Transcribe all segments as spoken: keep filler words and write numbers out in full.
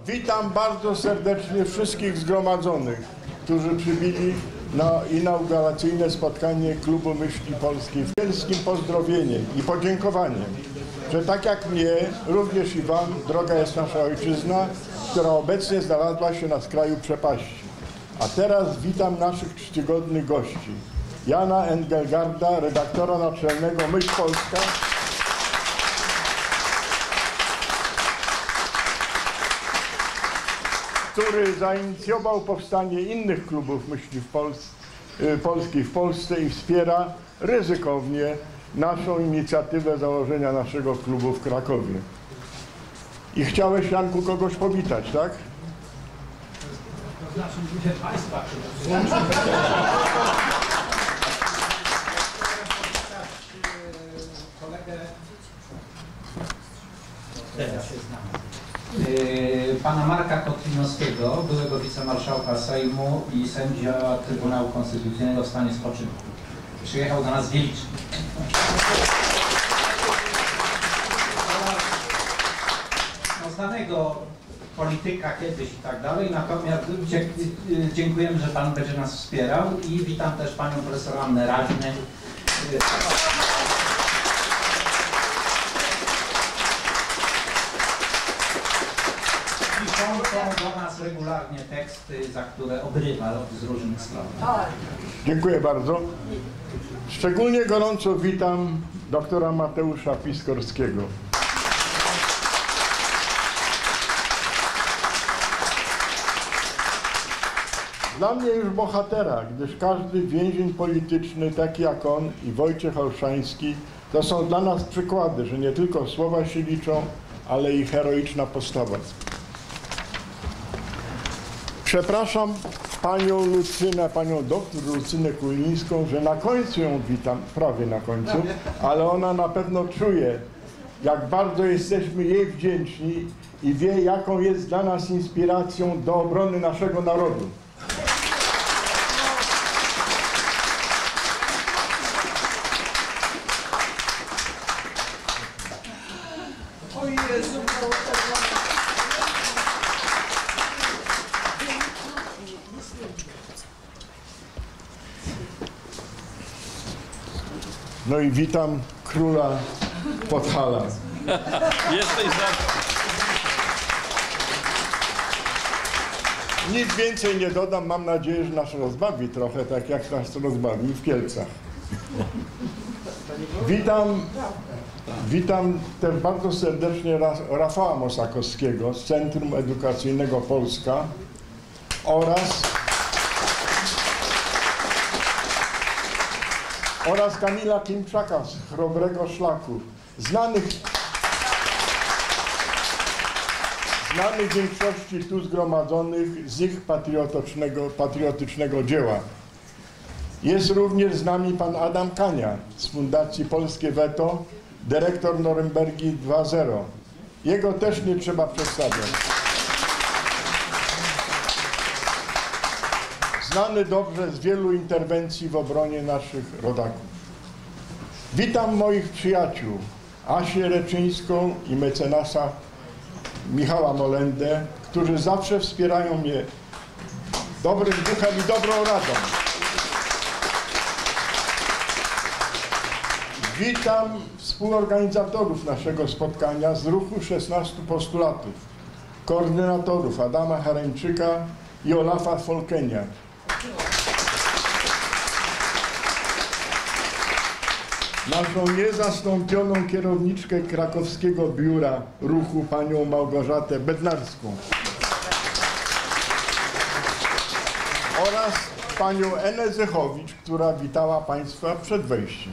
Witam bardzo serdecznie wszystkich zgromadzonych, którzy przybyli na inauguracyjne spotkanie Klubu Myśli Polskiej. Wielkim pozdrowieniem i podziękowaniem, że tak jak mnie, również i Wam droga jest nasza ojczyzna, która obecnie znalazła się na skraju przepaści. A teraz witam naszych czcigodnych gości. Jana Engelgarda, redaktora naczelnego Myśl Polska, który zainicjował powstanie innych klubów myśli w Pols polskiej w Polsce i wspiera ryzykownie naszą inicjatywę założenia naszego klubu w Krakowie. I chciałeś, Janku, kogoś powitać, tak? To znaczy, że Państwa kolegę teraz się znamy. Pana Marka Kotlinowskiego, byłego wicemarszałka Sejmu i sędzia Trybunału Konstytucyjnego w stanie spoczynku. Przyjechał do nas Wieliczny. No, znanego polityka kiedyś i tak dalej, natomiast dziękujemy, że Pan będzie nas wspierał i witam też Panią profesor Annę Radny. Są do nas regularnie teksty, za które obrywa z różnych stron. Dziękuję bardzo. Szczególnie gorąco witam doktora Mateusza Piskorskiego. Dla mnie już bohatera, gdyż każdy więzień polityczny, taki jak on i Wojciech Olszański, to są dla nas przykłady, że nie tylko słowa się liczą, ale i heroiczna postawa. Przepraszam panią Lucynę, panią doktor Lucynę Kulińską, że na końcu ją witam, prawie na końcu, ale ona na pewno czuje, jak bardzo jesteśmy jej wdzięczni i wie, jaką jest dla nas inspiracją do obrony naszego narodu. O Jezu, No i witam króla Podhala. Jesteś za... Nic więcej nie dodam, mam nadzieję, że nas rozbawi trochę, tak jak nas rozbawił w Kielcach. Witam, witam też bardzo serdecznie Rafała Mosakowskiego z Centrum Edukacyjnego Polska oraz oraz Kamila Klimczaka z Chrobrego Szlaku, znanych, znanych większości tu zgromadzonych z ich patriotycznego, patriotycznego dzieła. Jest również z nami pan Adam Kania z Fundacji Polskie Weto, dyrektor Norymbergi dwa zero. Jego też nie trzeba przedstawiać. Znany dobrze z wielu interwencji w obronie naszych rodaków. Witam moich przyjaciół, Asię Reczyńską i mecenasa Michała Molendę, którzy zawsze wspierają mnie dobrym duchem i dobrą radą. Witam współorganizatorów naszego spotkania z ruchu szesnastu postulatów, koordynatorów Adama Hareńczyka i Olafa Folkenia. Naszą niezastąpioną kierowniczkę krakowskiego biura ruchu, panią Małgorzatę Bednarską. Oraz panią Enę Zychowicz, która witała Państwa przed wejściem.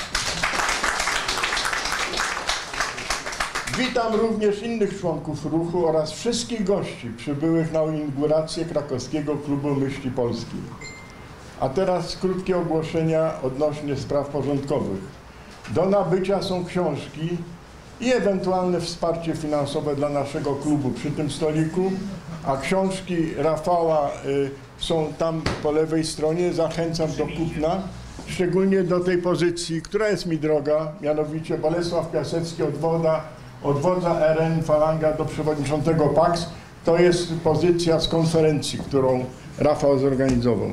Witam również innych członków ruchu oraz wszystkich gości przybyłych na inaugurację Krakowskiego Klubu Myśli Polskiej. A teraz krótkie ogłoszenia odnośnie spraw porządkowych. Do nabycia są książki i ewentualne wsparcie finansowe dla naszego klubu przy tym stoliku, a książki Rafała y, są tam po lewej stronie. Zachęcam do kupna, szczególnie do tej pozycji, która jest mi droga, mianowicie Bolesław Piasecki, odwoda, odwodza R N Falanga do przewodniczącego P A K S. To jest pozycja z konferencji, którą Rafał zorganizował.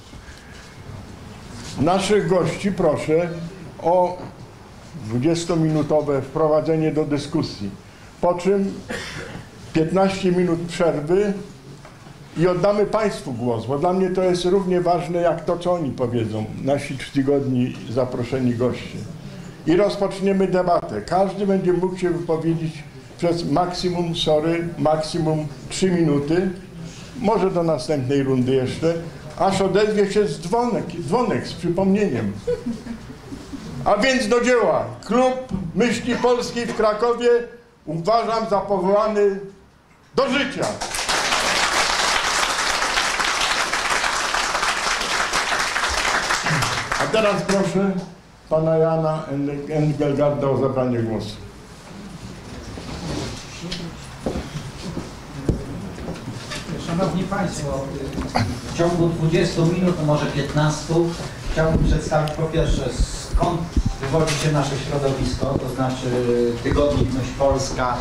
Naszych gości proszę o dwudziestominutowe wprowadzenie do dyskusji, po czym piętnaście minut przerwy i oddamy Państwu głos, bo dla mnie to jest równie ważne jak to, co oni powiedzą, nasi czcigodni zaproszeni goście. I rozpoczniemy debatę. Każdy będzie mógł się wypowiedzieć przez maksimum, sorry, maksimum trzy minuty, może do następnej rundy jeszcze, aż odezwie się z dzwonek, dzwonek z przypomnieniem. A więc do dzieła. Klub Myśli Polskiej w Krakowie uważam za powołany do życia. A teraz proszę pana Jana Engelgarda o zabranie głosu. Szanowni Państwo, w ciągu dwudziestu minut, może piętnastu, chciałbym przedstawić po pierwsze, skąd wywodzi się nasze środowisko, to znaczy tygodnik Myśl Polska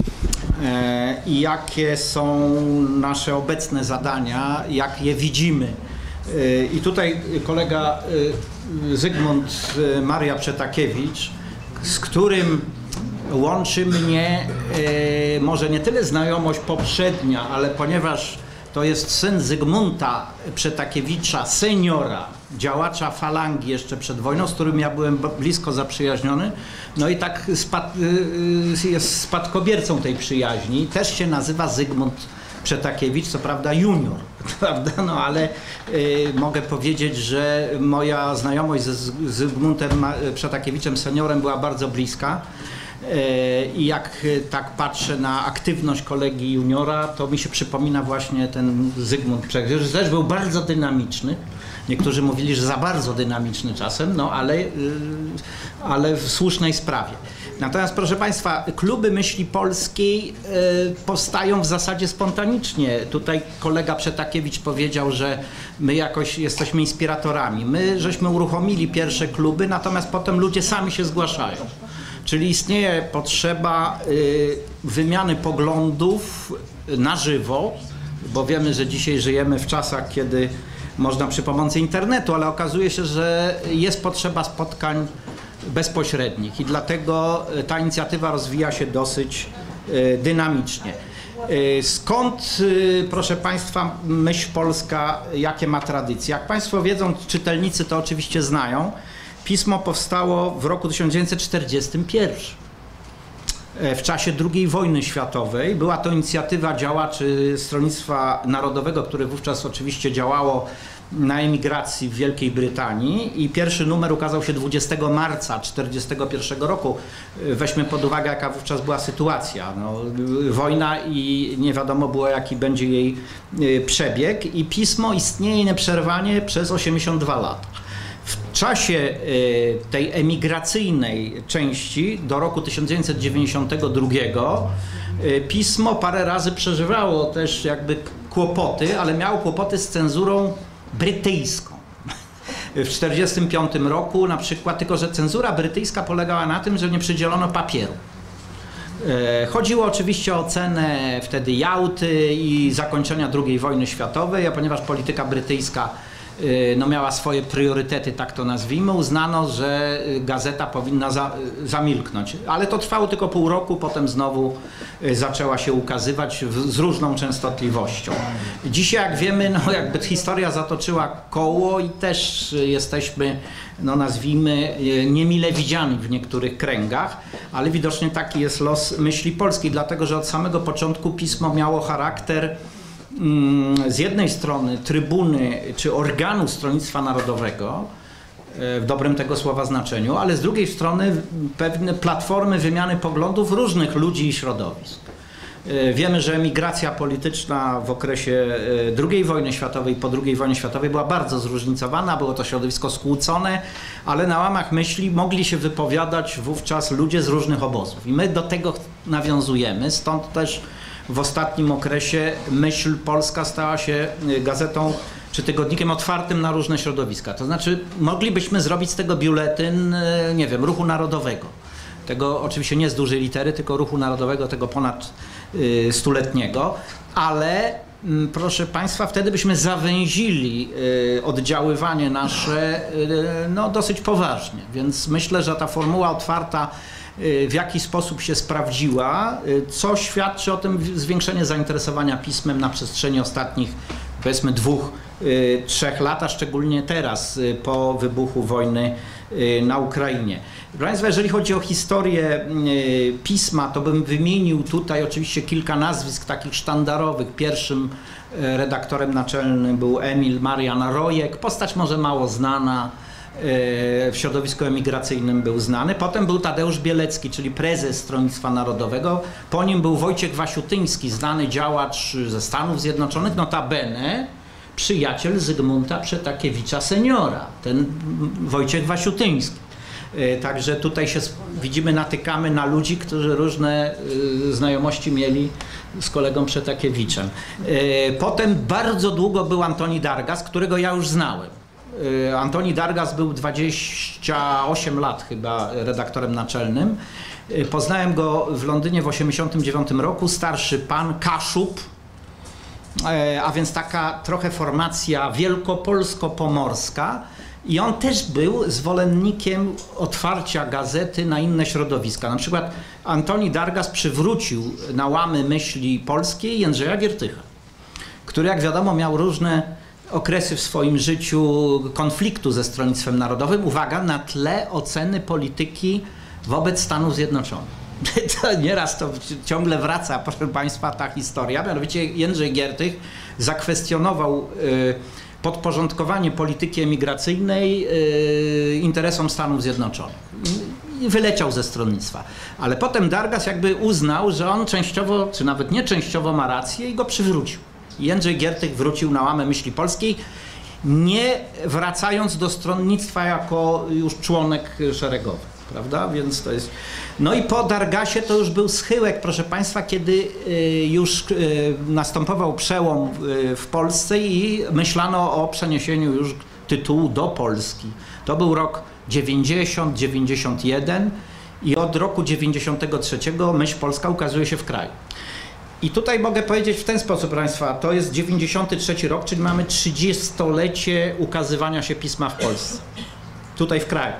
e, i jakie są nasze obecne zadania, jak je widzimy. E, I tutaj kolega e, Zygmunt e, Maria Przetakiewicz, z którym łączy mnie e, może nie tyle znajomość poprzednia, ale ponieważ to jest syn Zygmunta Przetakiewicza, seniora, działacza falangi jeszcze przed wojną, z którym ja byłem blisko zaprzyjaźniony, no i tak spad, jest spadkobiercą tej przyjaźni, też się nazywa Zygmunt Przetakiewicz, co prawda junior, prawda? No ale y, mogę powiedzieć, że moja znajomość ze Zygmuntem Przetakiewiczem seniorem była bardzo bliska. I jak tak patrzę na aktywność kolegi juniora, to mi się przypomina właśnie ten Zygmunt Przetakiewicz, że też był bardzo dynamiczny. Niektórzy mówili, że za bardzo dynamiczny czasem, no ale, ale w słusznej sprawie. Natomiast proszę Państwa, kluby Myśli Polskiej powstają w zasadzie spontanicznie. Tutaj kolega Przetakiewicz powiedział, że my jakoś jesteśmy inspiratorami. My żeśmy uruchomili pierwsze kluby, natomiast potem ludzie sami się zgłaszają. Czyli istnieje potrzeba y, wymiany poglądów na żywo, bo wiemy, że dzisiaj żyjemy w czasach, kiedy można przy pomocy internetu, ale okazuje się, że jest potrzeba spotkań bezpośrednich i dlatego ta inicjatywa rozwija się dosyć y, dynamicznie. Y, skąd, y, proszę Państwa, Myśl Polska, jakie ma tradycje? Jak Państwo wiedzą, czytelnicy to oczywiście znają. Pismo powstało w roku tysiąc dziewięćset czterdziestym pierwszym, w czasie drugiej wojny światowej. Była to inicjatywa działaczy Stronnictwa Narodowego, które wówczas oczywiście działało na emigracji w Wielkiej Brytanii i pierwszy numer ukazał się dwudziestego marca tysiąc dziewięćset czterdziestego pierwszego roku. Weźmy pod uwagę, jaka wówczas była sytuacja. No, wojna i nie wiadomo było, jaki będzie jej przebieg i pismo istnieje nieprzerwanie przez osiemdziesiąt dwa lata. W czasie tej emigracyjnej części do roku tysiąc dziewięćset dziewięćdziesiątego drugiego pismo parę razy przeżywało też jakby kłopoty, ale miało kłopoty z cenzurą brytyjską. W tysiąc dziewięćset czterdziestym piątym roku na przykład, tylko że cenzura brytyjska polegała na tym, że nie przydzielono papieru. Chodziło oczywiście o cenę wtedy Jałty i zakończenia drugiej wojny światowej, a ponieważ polityka brytyjska no miała swoje priorytety, tak to nazwijmy, uznano, że gazeta powinna za, zamilknąć. Ale to trwało tylko pół roku, potem znowu zaczęła się ukazywać w, z różną częstotliwością. Dzisiaj, jak wiemy, no jakby historia zatoczyła koło i też jesteśmy, no nazwijmy, niemile widziani w niektórych kręgach, ale widocznie taki jest los Myśli Polskiej, dlatego że od samego początku pismo miało charakter z jednej strony trybuny czy organu Stronnictwa Narodowego w dobrym tego słowa znaczeniu, ale z drugiej strony pewne platformy wymiany poglądów różnych ludzi i środowisk. Wiemy, że emigracja polityczna w okresie drugiej wojny światowej i po drugiej wojnie światowej była bardzo zróżnicowana, było to środowisko skłócone, ale na łamach myśli mogli się wypowiadać wówczas ludzie z różnych obozów. I my do tego nawiązujemy, stąd też w ostatnim okresie Myśl Polska stała się gazetą czy tygodnikiem otwartym na różne środowiska. To znaczy moglibyśmy zrobić z tego biuletyn, nie wiem, Ruchu Narodowego. tego oczywiście nie z dużej litery, tylko Ruchu Narodowego, tego ponad stuletniego, ale proszę Państwa, wtedy byśmy zawęzili oddziaływanie nasze no, dosyć poważnie, więc myślę, że ta formuła otwarta w jaki sposób się sprawdziła, co świadczy o tym zwiększenie zainteresowania pismem na przestrzeni ostatnich, powiedzmy, dwóch, trzech lat, a szczególnie teraz po wybuchu wojny na Ukrainie. Proszę Państwa, jeżeli chodzi o historię pisma, to bym wymienił tutaj oczywiście kilka nazwisk takich sztandarowych. Pierwszym redaktorem naczelnym był Emil Marian Rojek, postać może mało znana, w środowisku emigracyjnym był znany. Potem był Tadeusz Bielecki, czyli prezes Stronnictwa Narodowego. Po nim był Wojciech Wasiutyński, znany działacz ze Stanów Zjednoczonych, notabene przyjaciel Zygmunta Przetakiewicza seniora, ten Wojciech Wasiutyński. Także tutaj się widzimy, natykamy na ludzi, którzy różne znajomości mieli z kolegą Przetakiewiczem. Potem bardzo długo był Antoni Dargas, którego ja już znałem. Antoni Dargas był dwadzieścia osiem lat chyba redaktorem naczelnym. Poznałem go w Londynie w osiemdziesiątym dziewiątym roku, starszy pan, Kaszub, a więc taka trochę formacja wielkopolsko-pomorska. I on też był zwolennikiem otwarcia gazety na inne środowiska. Na przykład Antoni Dargas przywrócił na łamy myśli polskiej Jędrzeja Giertycha, który, jak wiadomo, miał różne okresy w swoim życiu konfliktu ze Stronnictwem Narodowym. Uwaga, na tle oceny polityki wobec Stanów Zjednoczonych. To nieraz to ciągle wraca, proszę Państwa, ta historia. Mianowicie Jędrzej Giertych zakwestionował y, podporządkowanie polityki emigracyjnej y, interesom Stanów Zjednoczonych. I wyleciał ze stronnictwa. Ale potem Dargas jakby uznał, że on częściowo, czy nawet nie częściowo ma rację i go przywrócił. Jędrzej Giertych wrócił na łamę myśli polskiej, nie wracając do stronnictwa jako już członek szeregowy, prawda? Więc to jest... No i po Dargasie to już był schyłek, proszę Państwa, kiedy już następował przełom w Polsce i myślano o przeniesieniu już tytułu do Polski. To był rok dziewięćdziesiąty, dziewięćdziesiąty pierwszy i od roku dziewięćdziesiątego trzeciego myśl polska ukazuje się w kraju. I tutaj mogę powiedzieć w ten sposób, proszę Państwa, to jest dziewięćdziesiąty trzeci rok, czyli mamy trzydziestolecie ukazywania się pisma w Polsce, tutaj w kraju.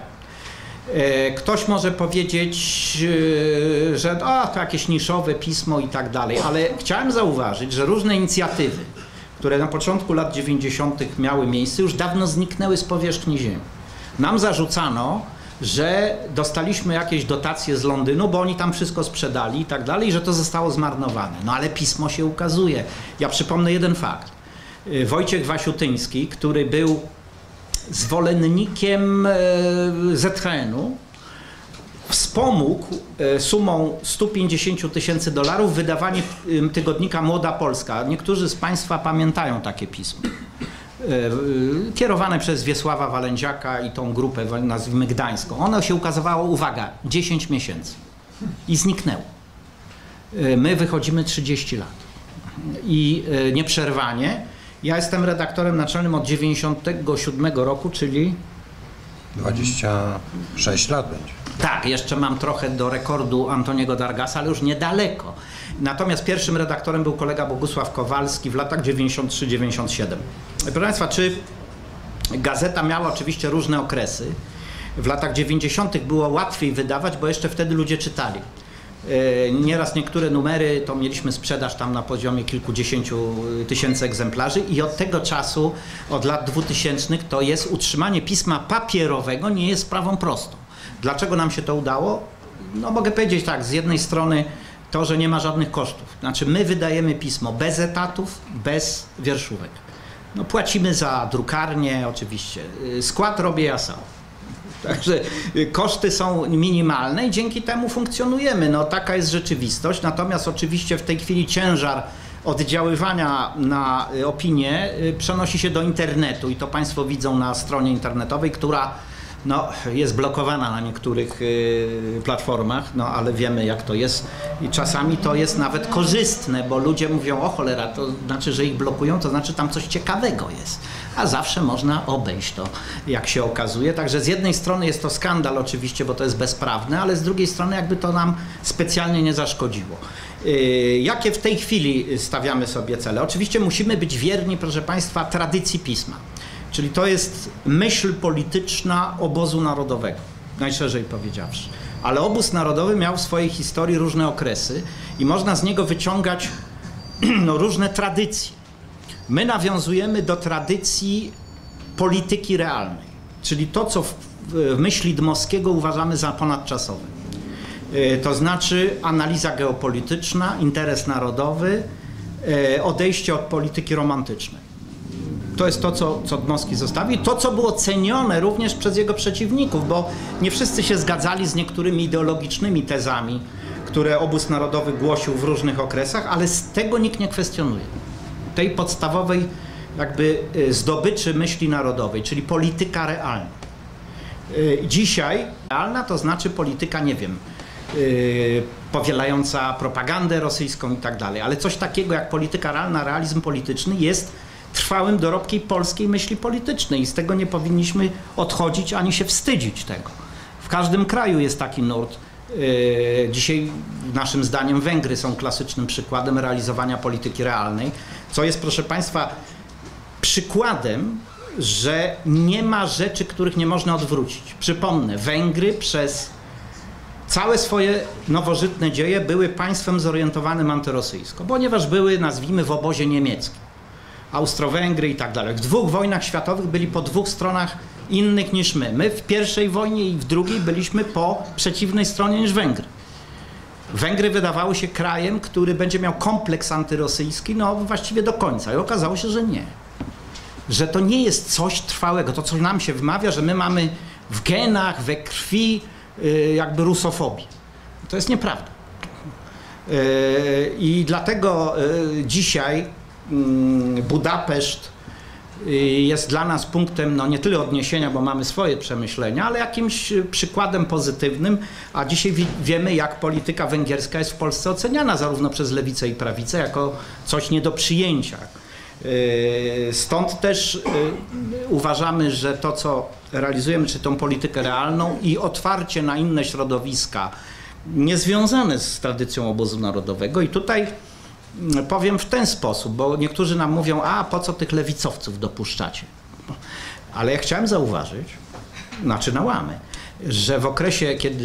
Ktoś może powiedzieć, że a, to jakieś niszowe pismo i tak dalej, ale chciałem zauważyć, że różne inicjatywy, które na początku lat dziewięćdziesiątych miały miejsce, już dawno zniknęły z powierzchni ziemi. Nam zarzucano, że dostaliśmy jakieś dotacje z Londynu, bo oni tam wszystko sprzedali i tak dalej, i że to zostało zmarnowane. No ale pismo się ukazuje. Ja przypomnę jeden fakt. Wojciech Wasiutyński, który był zwolennikiem Z H N-u, wspomógł sumą stu pięćdziesięciu tysięcy dolarów wydawanie tygodnika Młoda Polska. Niektórzy z Państwa pamiętają takie pismo. Kierowane przez Wiesława Walędziaka i tą grupę, nazwijmy gdańską. Ono się ukazywało, uwaga, dziesięć miesięcy i zniknęło. My wychodzimy trzydzieści lat i nieprzerwanie. Ja jestem redaktorem naczelnym od dziewięćdziesiątego siódmego roku, czyli... dwadzieścia sześć lat będzie. Tak, jeszcze mam trochę do rekordu Antoniego Dargasa, ale już niedaleko. Natomiast pierwszym redaktorem był kolega Bogusław Kowalski w latach dziewięćdziesiątym trzecim dziewięćdziesiątym siódmym. Proszę Państwa, czy gazeta miała oczywiście różne okresy. W latach dziewięćdziesiątych było łatwiej wydawać, bo jeszcze wtedy ludzie czytali. Nieraz niektóre numery to mieliśmy sprzedaż tam na poziomie kilkudziesięciu tysięcy egzemplarzy i od tego czasu, od lat dwutysięcznych, to jest utrzymanie pisma papierowego nie jest sprawą prostą. Dlaczego nam się to udało? No mogę powiedzieć tak, z jednej strony to, że nie ma żadnych kosztów. Znaczy my wydajemy pismo bez etatów, bez wierszówek. No płacimy za drukarnię oczywiście, skład robię ja sam. Także koszty są minimalne i dzięki temu funkcjonujemy. No taka jest rzeczywistość, natomiast oczywiście w tej chwili ciężar oddziaływania na opinię przenosi się do internetu i to Państwo widzą na stronie internetowej, która no, jest blokowana na niektórych y, platformach, no ale wiemy jak to jest i czasami to jest nawet korzystne, bo ludzie mówią, o cholera, to znaczy, że ich blokują, to znaczy tam coś ciekawego jest, a zawsze można obejść to, jak się okazuje. Także z jednej strony jest to skandal oczywiście, bo to jest bezprawne, ale z drugiej strony jakby to nam specjalnie nie zaszkodziło. Y, jakie w tej chwili stawiamy sobie cele? Oczywiście musimy być wierni, proszę Państwa, tradycji pisma. Czyli to jest myśl polityczna obozu narodowego, najszerzej powiedziawszy. Ale obóz narodowy miał w swojej historii różne okresy i można z niego wyciągać no, różne tradycje. My nawiązujemy do tradycji polityki realnej, czyli to, co w, w myśli Dmowskiego uważamy za ponadczasowe. Yy, to znaczy analiza geopolityczna, interes narodowy, yy, odejście od polityki romantycznej. To jest to, co, co Dmowski zostawił. To, co było cenione również przez jego przeciwników, bo nie wszyscy się zgadzali z niektórymi ideologicznymi tezami, które obóz narodowy głosił w różnych okresach, ale z tego nikt nie kwestionuje. Tej podstawowej jakby zdobyczy myśli narodowej, czyli polityka realna. Dzisiaj realna to znaczy polityka, nie wiem, powielająca propagandę rosyjską i tak dalej, ale coś takiego jak polityka realna, realizm polityczny jest trwałym dorobkiem polskiej myśli politycznej i z tego nie powinniśmy odchodzić ani się wstydzić tego. W każdym kraju jest taki nurt. Dzisiaj naszym zdaniem Węgry są klasycznym przykładem realizowania polityki realnej, co jest, proszę Państwa, przykładem, że nie ma rzeczy, których nie można odwrócić. Przypomnę, Węgry przez całe swoje nowożytne dzieje były państwem zorientowanym antyrosyjsko, ponieważ były, nazwijmy, w obozie niemieckim. Austro-Węgry i tak dalej. W dwóch wojnach światowych byli po dwóch stronach innych niż my. My w pierwszej wojnie i w drugiej byliśmy po przeciwnej stronie niż Węgry. Węgry wydawały się krajem, który będzie miał kompleks antyrosyjski, no właściwie do końca. I okazało się, że nie. Że to nie jest coś trwałego. To, co nam się wmawia, że my mamy w genach, we krwi yy, jakby rusofobię. To jest nieprawda. Yy, I dlatego yy, dzisiaj Budapeszt jest dla nas punktem no nie tyle odniesienia, bo mamy swoje przemyślenia, ale jakimś przykładem pozytywnym, a dzisiaj wi wiemy, jak polityka węgierska jest w Polsce oceniana zarówno przez lewicę i prawicę jako coś nie do przyjęcia. Stąd też uważamy, że to, co realizujemy, czy tą politykę realną i otwarcie na inne środowiska niezwiązane z tradycją obozu narodowego i tutaj powiem w ten sposób, bo niektórzy nam mówią, a po co tych lewicowców dopuszczacie? Ale ja chciałem zauważyć, znaczy na łamy, że w okresie, kiedy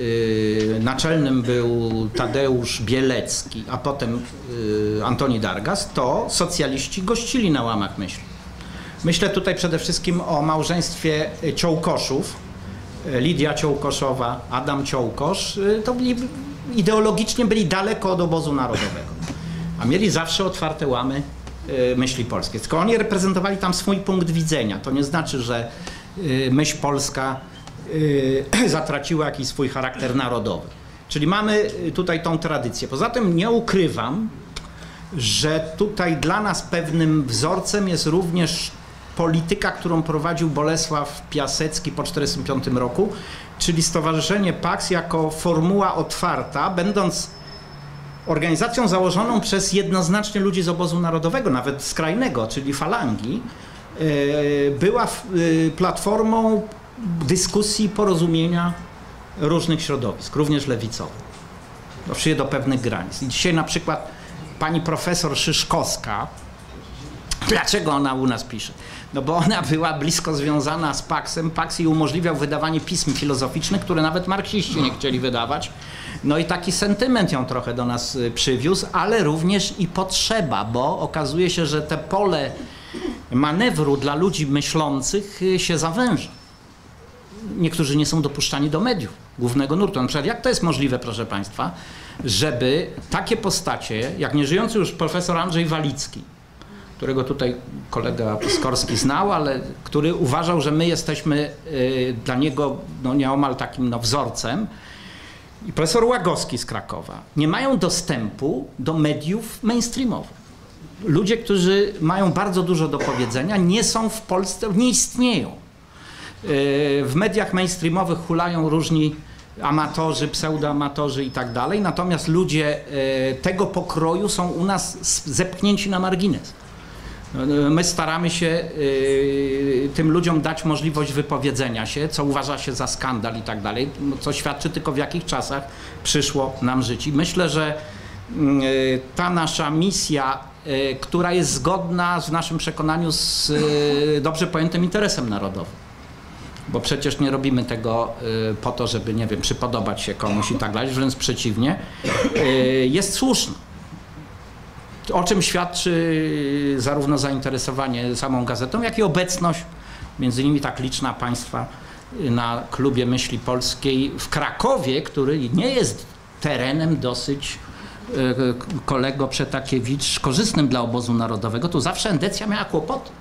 y, naczelnym był Tadeusz Bielecki, a potem y, Antoni Dargas, to socjaliści gościli na łamach myśli. Myślę tutaj przede wszystkim o małżeństwie Ciołkoszów, Lidia Ciołkoszowa, Adam Ciołkosz, to byli, ideologicznie byli daleko od obozu narodowego. A mieli zawsze otwarte łamy y, myśli polskiej. Tylko oni reprezentowali tam swój punkt widzenia. To nie znaczy, że y, myśl polska y, zatraciła jakiś swój charakter narodowy. Czyli mamy tutaj tą tradycję. Poza tym nie ukrywam, że tutaj dla nas pewnym wzorcem jest również polityka, którą prowadził Bolesław Piasecki po tysiąc dziewięćset czterdziestym piątym roku, czyli Stowarzyszenie Pax jako formuła otwarta, będąc organizacją założoną przez jednoznacznie ludzi z obozu narodowego, nawet skrajnego, czyli falangi, była platformą dyskusji i porozumienia różnych środowisk, również lewicowych. Doszły do pewnych granic. I dzisiaj na przykład pani profesor Szyszkowska, dlaczego ona u nas pisze? No bo ona była blisko związana z Paxem. Pax jej umożliwiał wydawanie pism filozoficznych, które nawet marksiści nie chcieli wydawać. No i taki sentyment ją trochę do nas przywiózł, ale również i potrzeba, bo okazuje się, że te pole manewru dla ludzi myślących się zawęża. Niektórzy nie są dopuszczani do mediów, głównego nurtu. Na przykład jak to jest możliwe, proszę Państwa, żeby takie postacie, jak nieżyjący już profesor Andrzej Walicki, którego tutaj kolega Piskorski znał, ale który uważał, że my jesteśmy y, dla niego no, nieomal takim no, wzorcem, i profesor Łagowski z Krakowa, nie mają dostępu do mediów mainstreamowych. Ludzie, którzy mają bardzo dużo do powiedzenia, nie są w Polsce, nie istnieją. w mediach mainstreamowych hulają różni amatorzy, pseudoamatorzy i tak dalej, natomiast ludzie tego pokroju są u nas zepchnięci na margines. My staramy się tym ludziom dać możliwość wypowiedzenia się, co uważa się za skandal i tak dalej, co świadczy tylko w jakich czasach przyszło nam żyć. I myślę, że ta nasza misja, która jest zgodna w naszym przekonaniu z dobrze pojętym interesem narodowym. Bo przecież nie robimy tego po to, żeby, nie wiem, przypodobać się komuś i tak dalej, wręcz przeciwnie, jest słuszna. O czym świadczy zarówno zainteresowanie samą gazetą, jak i obecność, między innymi tak liczna państwa, na Klubie Myśli Polskiej w Krakowie, który nie jest terenem dosyć, kolego Przetakiewicz, korzystnym dla obozu narodowego. Tu zawsze Endecja miała kłopoty.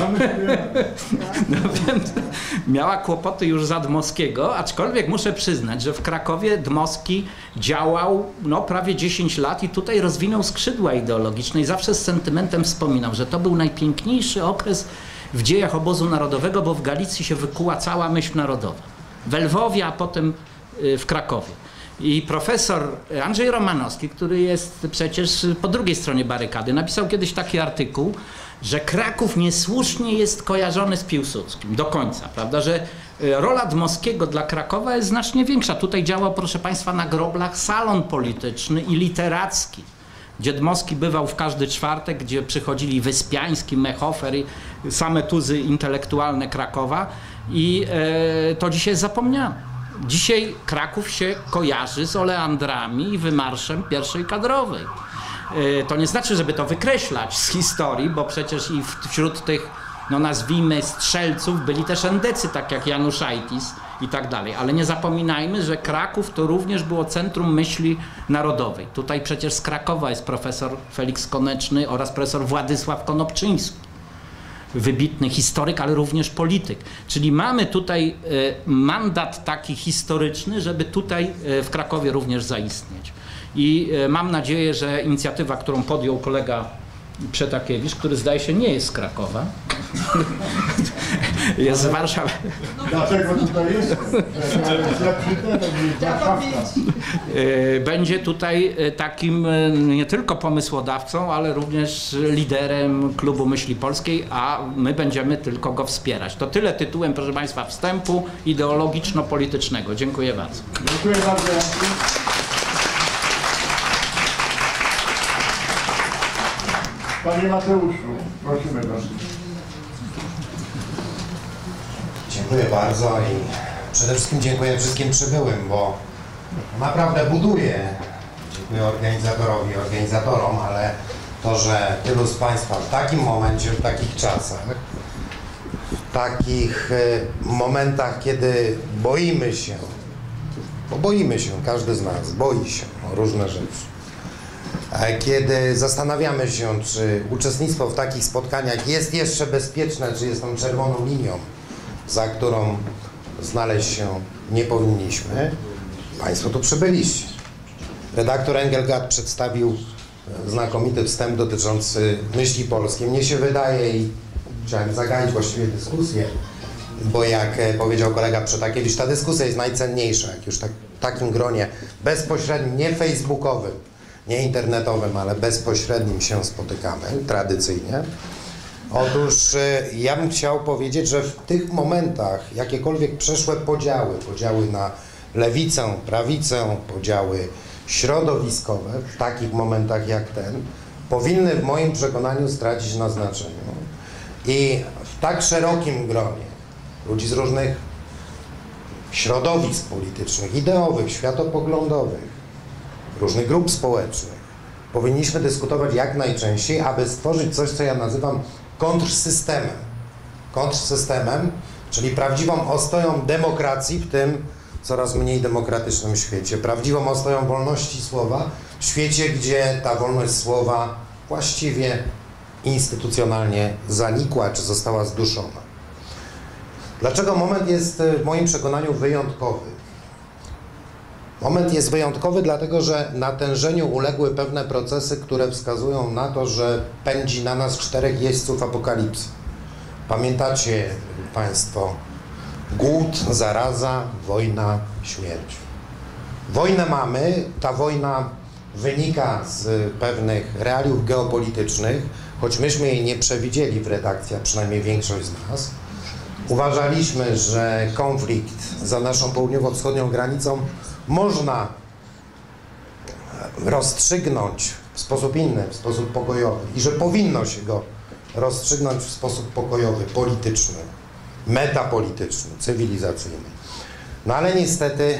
No więc miała kłopoty już za Dmowskiego, aczkolwiek muszę przyznać, że w Krakowie Dmowski działał no, prawie dziesięć lat i tutaj rozwinął skrzydła ideologiczne i zawsze z sentymentem wspominał, że to był najpiękniejszy okres w dziejach obozu narodowego, bo w Galicji się wykuła cała myśl narodowa. W Lwowie, a potem w Krakowie. I profesor Andrzej Romanowski, który jest przecież po drugiej stronie barykady, napisał kiedyś taki artykuł, że Kraków niesłusznie jest kojarzony z Piłsudskim do końca, prawda, że rola Dmowskiego dla Krakowa jest znacznie większa. Tutaj działał, proszę Państwa, na groblach salon polityczny i literacki, gdzie Dmowski bywał w każdy czwartek, gdzie przychodzili Wyspiański, Mehofer i same tuzy intelektualne Krakowa i e, to dzisiaj jest zapomniane. Dzisiaj Kraków się kojarzy z oleandrami i wymarszem pierwszej kadrowej. To nie znaczy, żeby to wykreślać z historii, bo przecież i wśród tych, no nazwijmy, strzelców byli też endecy, tak jak Januszaitis i tak dalej. Ale nie zapominajmy, że Kraków to również było centrum myśli narodowej. Tutaj przecież z Krakowa jest profesor Feliks Koneczny oraz profesor Władysław Konopczyński. Wybitny historyk, ale również polityk. Czyli mamy tutaj mandat taki historyczny, żeby tutaj w Krakowie również zaistnieć. I mam nadzieję, że inicjatywa, którą podjął kolega Przetakiewicz, który zdaje się nie jest z Krakowa, jest z Warszawy. Dlatego tutaj jest. Będzie tutaj takim nie tylko pomysłodawcą, ale również liderem Klubu Myśli Polskiej, a my będziemy tylko go wspierać. To tyle tytułem, proszę Państwa, wstępu ideologiczno-politycznego. Dziękuję bardzo. Dziękuję bardzo. Panie Mateuszu, prosimy bardzo. Dziękuję bardzo i przede wszystkim dziękuję wszystkim przybyłym, bo naprawdę buduje. Dziękuję organizatorowi, organizatorom, ale to, że tylu z Państwa w takim momencie, w takich czasach, w takich momentach, kiedy boimy się, bo boimy się, każdy z nas boi się o różne rzeczy. Kiedy zastanawiamy się, czy uczestnictwo w takich spotkaniach jest jeszcze bezpieczne, czy jest tą czerwoną linią, za którą znaleźć się nie powinniśmy, Państwo tu przybyliście. Redaktor Engelgard przedstawił znakomity wstęp dotyczący myśli polskiej. Mnie się wydaje, i chciałem zagaić właściwie dyskusję, bo jak powiedział kolega Przetakiewicz, ta dyskusja jest najcenniejsza, jak już tak, w takim gronie bezpośrednim, nie facebookowym, nie internetowym, ale bezpośrednim się spotykamy, tradycyjnie. Otóż ja bym chciał powiedzieć, że w tych momentach jakiekolwiek przeszłe podziały, podziały na lewicę, prawicę, podziały środowiskowe, w takich momentach jak ten, powinny w moim przekonaniu stracić na znaczeniu. I w tak szerokim gronie ludzi z różnych środowisk politycznych, ideowych, światopoglądowych, różnych grup społecznych, powinniśmy dyskutować jak najczęściej, aby stworzyć coś, co ja nazywam kontrzystemem. Kontrzystemem, czyli prawdziwą ostoją demokracji w tym coraz mniej demokratycznym świecie. Prawdziwą ostoją wolności słowa w świecie, gdzie ta wolność słowa właściwie instytucjonalnie zanikła, czy została zduszona. Dlaczego moment jest w moim przekonaniu wyjątkowy? Moment jest wyjątkowy dlatego, że natężeniu uległy pewne procesy, które wskazują na to, że pędzi na nas czterech jeźdźców apokalipsy. Pamiętacie Państwo Głód, zaraza, wojna, śmierć. Wojnę mamy, ta wojna wynika z pewnych realiów geopolitycznych, choć myśmy jej nie przewidzieli w redakcji, a przynajmniej większość z nas. Uważaliśmy, że konflikt za naszą południowo-wschodnią granicą można rozstrzygnąć w sposób inny, w sposób pokojowy i że powinno się go rozstrzygnąć w sposób pokojowy, polityczny, metapolityczny, cywilizacyjny. No ale niestety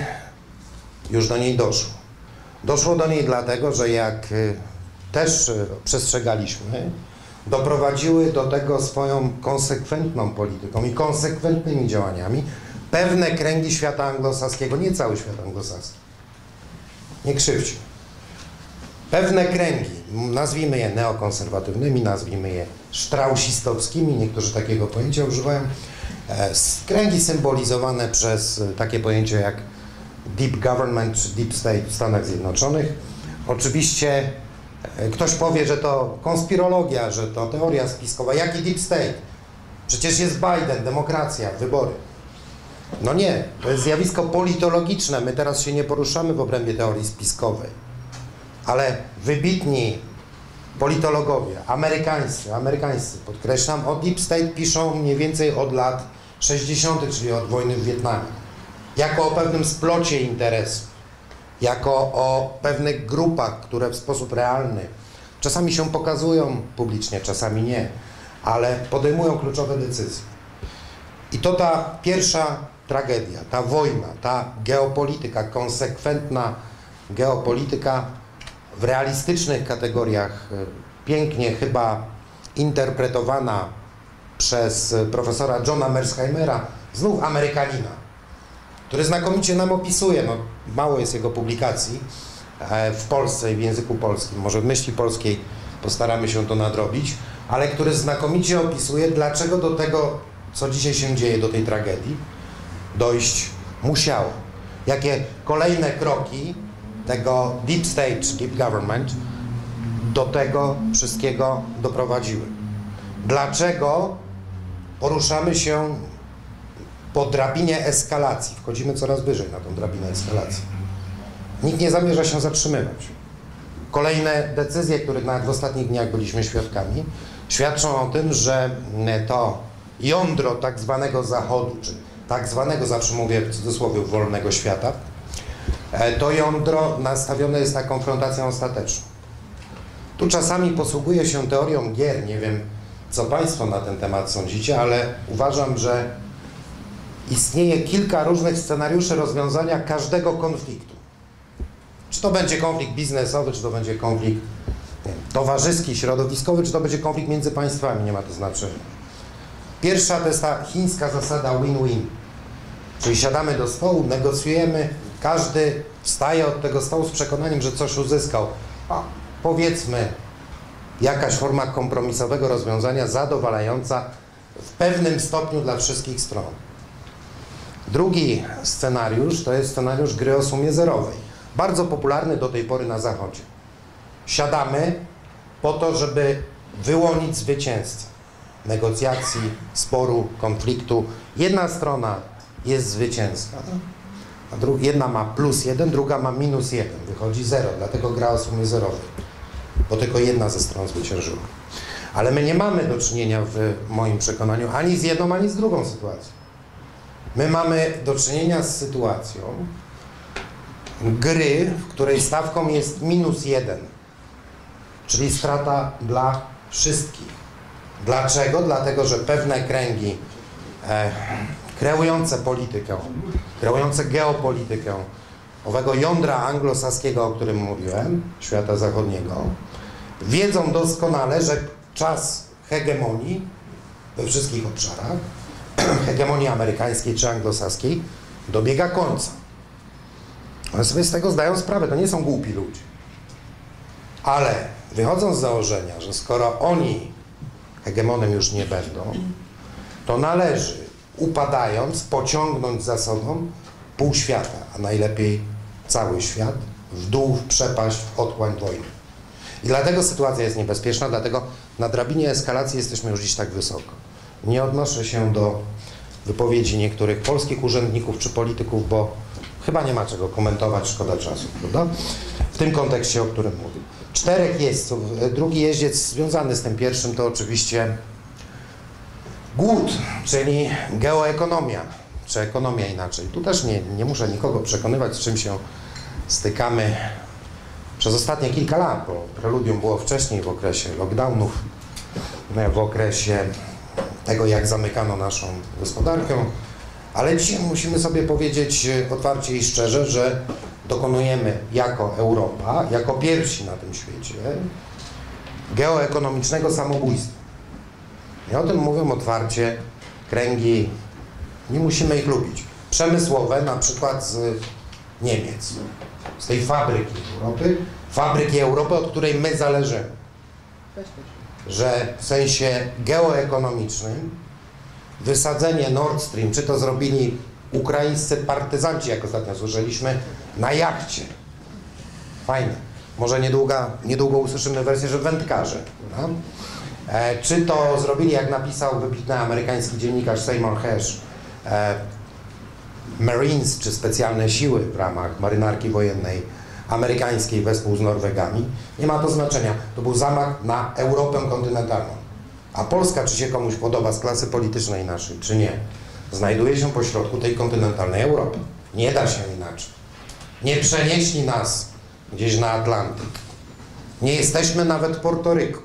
już do niej doszło. Doszło do niej dlatego, że jak też przestrzegaliśmy, doprowadziły do tego swoją konsekwentną polityką i konsekwentnymi działaniami pewne kręgi świata anglosaskiego, nie cały świat anglosaski. Nie krzywdźmy. Pewne kręgi, nazwijmy je neokonserwatywnymi, nazwijmy je straussistowskimi, niektórzy takiego pojęcia używają, kręgi symbolizowane przez takie pojęcie jak deep government czy deep state w Stanach Zjednoczonych. Oczywiście ktoś powie, że to konspirologia, że to teoria spiskowa. Jaki deep state? Przecież jest Biden, demokracja, wybory. No nie, to jest zjawisko politologiczne. My teraz się nie poruszamy w obrębie teorii spiskowej. Ale wybitni politologowie, amerykańscy, amerykańscy, podkreślam, o deep state piszą mniej więcej od lat sześćdziesiątych, czyli od wojny w Wietnamie. Jako o pewnym splocie interesów, jako o pewnych grupach, które w sposób realny czasami się pokazują publicznie, czasami nie, ale podejmują kluczowe decyzje. I to ta pierwsza tragedia, ta wojna, ta geopolityka, konsekwentna geopolityka w realistycznych kategoriach, pięknie chyba interpretowana przez profesora Johna Mersheimera, znów Amerykanina, który znakomicie nam opisuje, no mało jest jego publikacji w Polsce i w języku polskim, może w myśli polskiej postaramy się to nadrobić, ale który znakomicie opisuje, dlaczego do tego, co dzisiaj się dzieje, do tej tragedii, dojść musiało. Jakie kolejne kroki tego deep state, deep government do tego wszystkiego doprowadziły. Dlaczego poruszamy się po drabinie eskalacji, wchodzimy coraz wyżej na tą drabinę eskalacji. Nikt nie zamierza się zatrzymywać. Kolejne decyzje, których nawet w ostatnich dniach byliśmy świadkami, świadczą o tym, że to jądro tak zwanego Zachodu, czy tak zwanego, zawsze mówię w cudzysłowie, wolnego świata, to jądro nastawione jest na konfrontację ostateczną. Tu czasami posługuję się teorią gier, nie wiem, co Państwo na ten temat sądzicie, ale uważam, że istnieje kilka różnych scenariuszy rozwiązania każdego konfliktu. Czy to będzie konflikt biznesowy, czy to będzie konflikt nie wiem, towarzyski, środowiskowy, czy to będzie konflikt między państwami, nie ma to znaczenia. Pierwsza to jest ta chińska zasada win-win, czyli siadamy do stołu, negocjujemy, każdy wstaje od tego stołu z przekonaniem, że coś uzyskał. A powiedzmy, jakaś forma kompromisowego rozwiązania zadowalająca w pewnym stopniu dla wszystkich stron. Drugi scenariusz to jest scenariusz gry o sumie zerowej. Bardzo popularny do tej pory na Zachodzie. Siadamy po to, żeby wyłonić zwycięzcę negocjacji, sporu, konfliktu. Jedna strona jest zwycięska, a dru- jedna ma plus jeden, druga ma minus jeden. Wychodzi zero, dlatego gra o sumie zerowej, bo tylko jedna ze stron zwyciężyła. Ale my nie mamy do czynienia w moim przekonaniu ani z jedną, ani z drugą sytuacją. My mamy do czynienia z sytuacją gry, w której stawką jest minus jeden, czyli strata dla wszystkich. Dlaczego? Dlatego, że pewne kręgi e, kreujące politykę, kreujące geopolitykę owego jądra anglosaskiego, o którym mówiłem, świata zachodniego, wiedzą doskonale, że czas hegemonii we wszystkich obszarach, hegemonii amerykańskiej czy anglosaskiej, dobiega końca. One sobie z tego zdają sprawę, to nie są głupi ludzie. Ale wychodząc z założenia, że skoro oni hegemonem już nie będą, to należy, upadając, pociągnąć za sobą pół świata, a najlepiej cały świat, w dół, w przepaść, w otchłań wojny. I dlatego sytuacja jest niebezpieczna, dlatego na drabinie eskalacji jesteśmy już dziś tak wysoko. Nie odnoszę się do wypowiedzi niektórych polskich urzędników czy polityków, bo chyba nie ma czego komentować, szkoda czasu, prawda? W tym kontekście, o którym mówię. Czterech jeźdźców. Drugi jeździec związany z tym pierwszym to oczywiście głód, czyli geoekonomia, czy ekonomia inaczej. Tu też nie, nie muszę nikogo przekonywać, z czym się stykamy przez ostatnie kilka lat, bo preludium było wcześniej, w okresie lockdownów, w okresie tego, jak zamykano naszą gospodarkę, ale dzisiaj musimy sobie powiedzieć otwarcie i szczerze, że dokonujemy jako Europa, jako pierwsi na tym świecie geoekonomicznego samobójstwa. I o tym mówią otwarcie kręgi, nie musimy ich lubić, przemysłowe, na przykład z Niemiec, z tej fabryki Europy, fabryki Europy, od której my zależymy. Że w sensie geoekonomicznym wysadzenie Nord Stream, czy to zrobili ukraińscy partyzanci, jak ostatnio słyszeliśmy, na jachcie. Fajne. Może niedługo, niedługo usłyszymy wersję, że wędkarze. No? E, czy to zrobili, jak napisał wybitny amerykański dziennikarz Seymour Hersh, e, Marines, czy specjalne siły w ramach marynarki wojennej amerykańskiej wespół z Norwegami, nie ma to znaczenia. To był zamach na Europę kontynentalną. A Polska, czy się komuś podoba z klasy politycznej naszej, czy nie, znajduje się pośrodku tej kontynentalnej Europy. Nie da się inaczej. Nie przenieśli nas gdzieś na Atlantyk. Nie jesteśmy nawet Portoryko.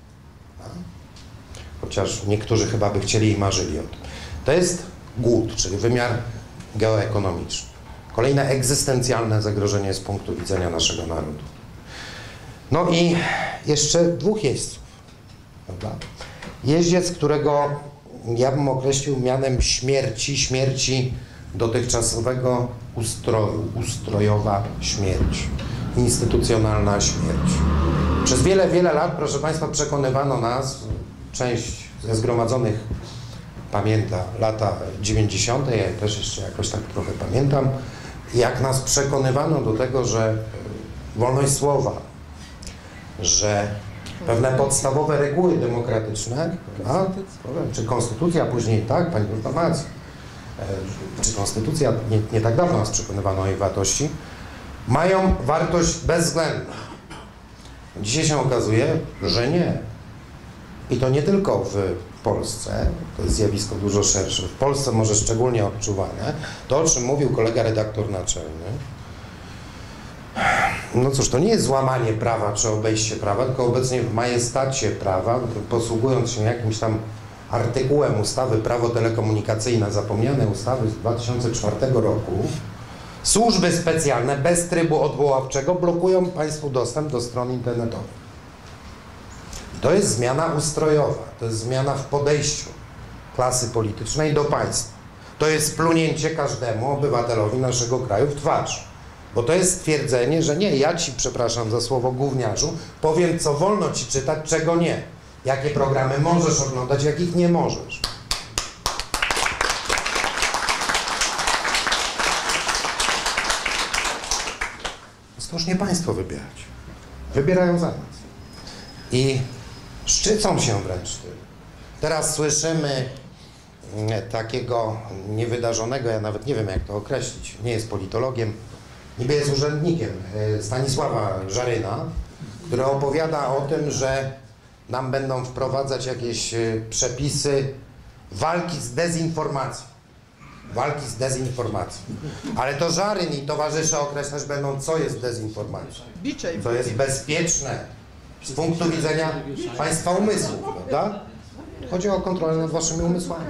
Chociaż niektórzy chyba by chcieli i marzyli o tym. To jest głód, czyli wymiar geoekonomiczny. Kolejne egzystencjalne zagrożenie z punktu widzenia naszego narodu. No i jeszcze dwóch jeźdźców. Prawda? Jeździec, którego ja bym określił mianem śmierci, śmierci dotychczasowego ustroju, ustrojowa śmierć, instytucjonalna śmierć. Przez wiele, wiele lat, proszę Państwa, przekonywano nas, część ze zgromadzonych pamięta lata dziewięćdziesiąte, ja też jeszcze jakoś tak trochę pamiętam, jak nas przekonywano do tego, że wolność słowa, że pewne podstawowe reguły demokratyczne, a, czy konstytucja później, tak, pani informacja, czy konstytucja, nie, nie tak dawno nas przekonywano o jej wartości, mają wartość bezwzględną. Dzisiaj się okazuje, że nie. I to nie tylko w Polsce, to jest zjawisko dużo szersze, w Polsce może szczególnie odczuwane, to o czym mówił kolega redaktor naczelny. No cóż, to nie jest złamanie prawa czy obejście prawa, tylko obecnie w majestacie prawa, posługując się jakimś tam artykułem ustawy Prawo telekomunikacyjne, zapomniane ustawy z dwa tysiące czwartego roku, służby specjalne bez trybu odwoławczego blokują Państwu dostęp do stron internetowych. To jest zmiana ustrojowa, to jest zmiana w podejściu klasy politycznej do państwa. To jest plunięcie każdemu obywatelowi naszego kraju w twarz. Bo to jest stwierdzenie, że nie, ja Ci, przepraszam za słowo gówniarzu, powiem, co wolno Ci czytać, czego nie. Jakie programy możesz oglądać, jakich nie możesz. To już nie Państwo wybierać. Wybierają za nas. I szczycą się wręcz tym. Teraz słyszymy takiego niewydarzonego, ja nawet nie wiem, jak to określić, nie jest politologiem, niby jest urzędnikiem, Stanisława Żaryna, który opowiada o tym, że nam będą wprowadzać jakieś przepisy walki z dezinformacją. Walki z dezinformacją. Ale to Żaryn i towarzysze określać będą, co jest dezinformacją. Co jest bezpieczne z punktu widzenia Państwa umysłu, prawda? Chodzi o kontrolę nad Waszymi umysłami.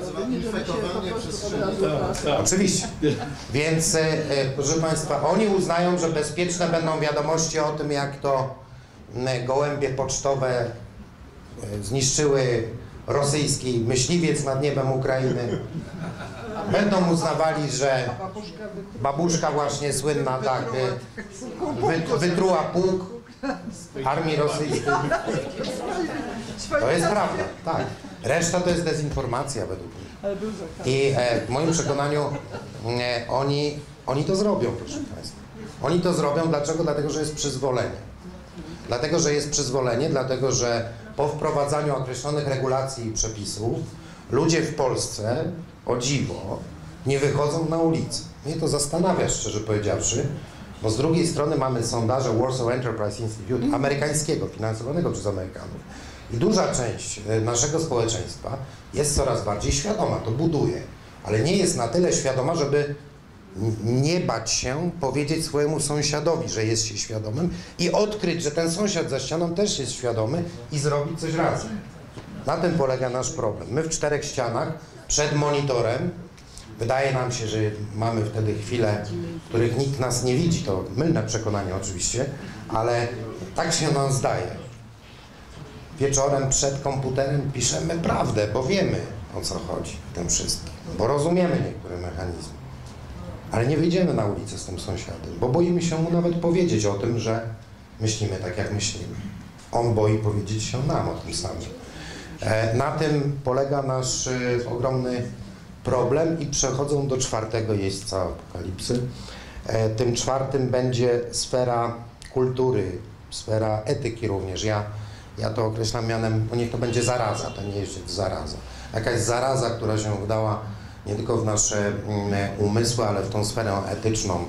Oczywiście. Więc, e, proszę Państwa, oni uznają, że bezpieczne będą wiadomości o tym, jak to e, gołębie pocztowe e, zniszczyły rosyjski myśliwiec nad niebem Ukrainy. Będą uznawali, że babuszka właśnie słynna, tak, wy, wytruła pułk armii rosyjskiej. To jest prawda, tak. Reszta to jest dezinformacja według mnie. I e, w moim przekonaniu e, oni, oni to zrobią, proszę Państwa. Oni to zrobią, dlaczego? Dlatego, że jest przyzwolenie. Dlatego, że jest przyzwolenie, dlatego, że po wprowadzaniu określonych regulacji i przepisów ludzie w Polsce o dziwo, nie wychodzą na ulicę. Mnie to zastanawia, szczerze powiedziawszy, bo z drugiej strony mamy sondaże Warsaw Enterprise Institute amerykańskiego, finansowanego przez Amerykanów. I duża część naszego społeczeństwa jest coraz bardziej świadoma, to buduje, ale nie jest na tyle świadoma, żeby nie bać się powiedzieć swojemu sąsiadowi, że jest się świadomym i odkryć, że ten sąsiad za ścianą też jest świadomy i zrobić coś razem. Na tym polega nasz problem. My w czterech ścianach, przed monitorem, wydaje nam się, że mamy wtedy chwile, w których nikt nas nie widzi, to mylne przekonanie oczywiście, ale tak się nam zdaje. Wieczorem przed komputerem piszemy prawdę, bo wiemy, o co chodzi w tym wszystkim, bo rozumiemy niektóre mechanizmy. Ale nie wyjdziemy na ulicę z tym sąsiadem, bo boimy się mu nawet powiedzieć o tym, że myślimy tak, jak myślimy. On boi powiedzieć się nam o tym samym. E, na tym polega nasz e, ogromny problem i przechodzą do czwartego jeźdźca apokalipsy. E, tym czwartym będzie sfera kultury, sfera etyki również. Ja, ja to określam mianem, bo niech to będzie zaraza, to nie jest zaraza. Jakaś zaraza, która się wdała nie tylko w nasze umysły, ale w tą sferę etyczną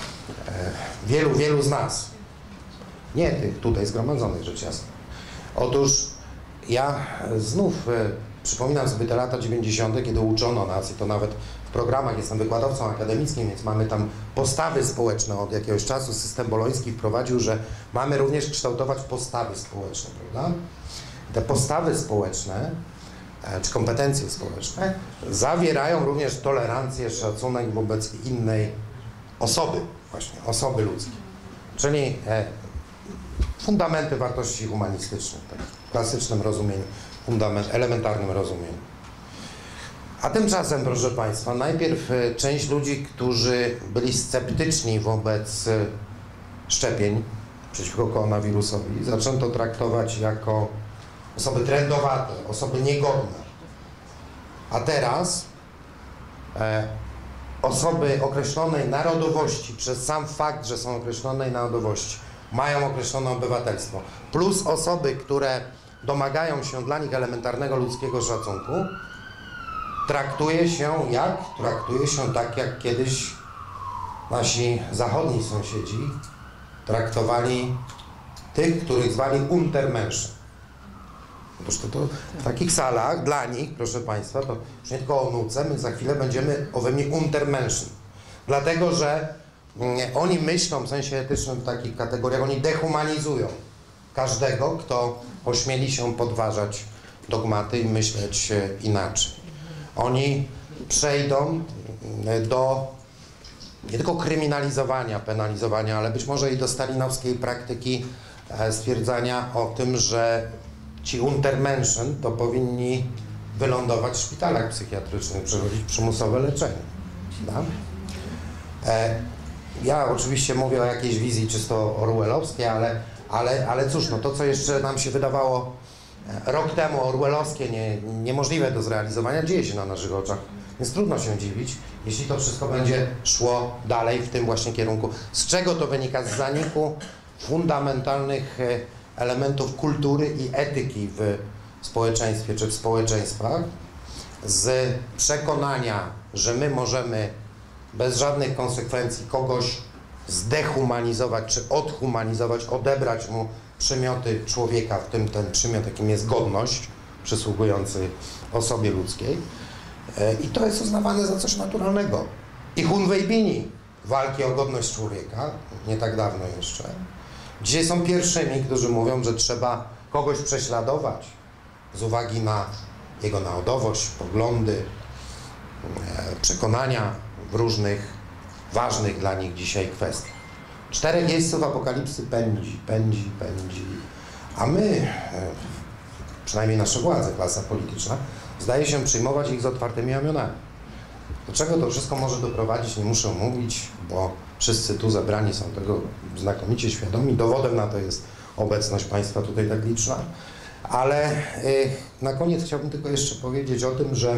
wielu, wielu z nas. Nie tych tutaj zgromadzonych, rzecz jasna. Otóż ja znów przypominam sobie te lata dziewięćdziesiąte, kiedy uczono nas i to nawet w programach, jestem wykładowcą akademickim, więc mamy tam postawy społeczne od jakiegoś czasu. System boloński wprowadził, że mamy również kształtować postawy społeczne, prawda? Te postawy społeczne czy kompetencje społeczne zawierają również tolerancję, szacunek wobec innej osoby, właśnie osoby ludzkiej. Czyli e, fundamenty wartości humanistycznych, tak, w klasycznym rozumieniu, fundament, elementarnym rozumieniu. A tymczasem, proszę Państwa, najpierw e, część ludzi, którzy byli sceptyczni wobec e, szczepień przeciwko koronawirusowi, zaczęto traktować jako osoby trendowate, osoby niegodne. A teraz e, osoby określonej narodowości, przez sam fakt, że są określonej narodowości, mają określone obywatelstwo, plus osoby, które domagają się dla nich elementarnego ludzkiego szacunku, traktuje się jak? Traktuje się tak, jak kiedyś nasi zachodni sąsiedzi traktowali tych, których zwali Untermenschen. Otóż to, to w takich salach dla nich, proszę Państwa, to już nie tylko o nauce, my za chwilę będziemy owymi Untermenschen. Dlatego, że mm, oni myślą w sensie etycznym w takich kategoriach, oni dehumanizują każdego, kto ośmieli się podważać dogmaty i myśleć e, inaczej. Oni przejdą do nie tylko kryminalizowania, penalizowania, ale być może i do stalinowskiej praktyki e, stwierdzania o tym, że ci Untermenschen to powinni wylądować w szpitalach psychiatrycznych, przechodzić przymusowe leczenie. Da? E, ja oczywiście mówię o jakiejś wizji czysto orwellowskiej, ale, ale, ale cóż, no to co jeszcze nam się wydawało rok temu orwellowskie, nie, niemożliwe do zrealizowania, dzieje się na naszych oczach. Więc trudno się dziwić, jeśli to wszystko będzie szło dalej w tym właśnie kierunku. Z czego to wynika? Z zaniku fundamentalnych elementów kultury i etyki w społeczeństwie czy w społeczeństwach, z przekonania, że my możemy bez żadnych konsekwencji kogoś zdehumanizować czy odhumanizować, odebrać mu przymioty człowieka, w tym ten przymiot, jakim jest godność przysługujący osobie ludzkiej. I to jest uznawane za coś naturalnego. I Hunwejbini walki o godność człowieka, nie tak dawno jeszcze, dzisiaj są pierwszymi, którzy mówią, że trzeba kogoś prześladować z uwagi na jego narodowość, poglądy, przekonania w różnych ważnych dla nich dzisiaj kwestiach. Czterech jeźdźców apokalipsy pędzi, pędzi, pędzi, a my, przynajmniej nasze władze, klasa polityczna, zdaje się przyjmować ich z otwartymi ramionami. Do czego to wszystko może doprowadzić, nie muszę mówić, bo wszyscy tu zebrani są tego znakomicie świadomi. Dowodem na to jest obecność Państwa tutaj tak liczna. Ale y, na koniec chciałbym tylko jeszcze powiedzieć o tym, że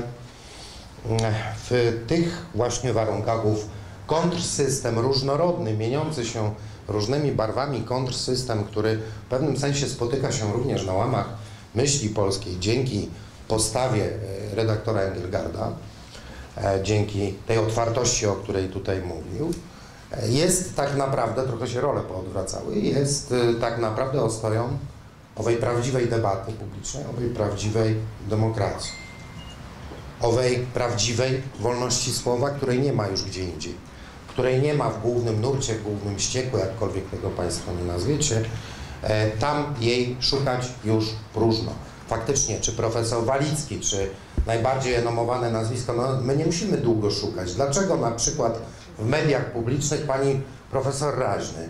w tych właśnie warunkach ów kontrzystem różnorodny, mieniący się różnymi barwami kontrzystem, który w pewnym sensie spotyka się również na łamach myśli polskiej dzięki postawie redaktora Engelgarda, e, dzięki tej otwartości, o której tutaj mówił, e, jest tak naprawdę, trochę się role poodwracały, jest e, tak naprawdę ostoją owej prawdziwej debaty publicznej, owej prawdziwej demokracji, owej prawdziwej wolności słowa, której nie ma już gdzie indziej, której nie ma w głównym nurcie, w głównym ścieku, jakkolwiek tego Państwo nie nazwiecie, e, tam jej szukać już próżno. Faktycznie, czy profesor Walicki, czy najbardziej renomowane nazwisko, no my nie musimy długo szukać. Dlaczego na przykład w mediach publicznych pani profesor Raźny,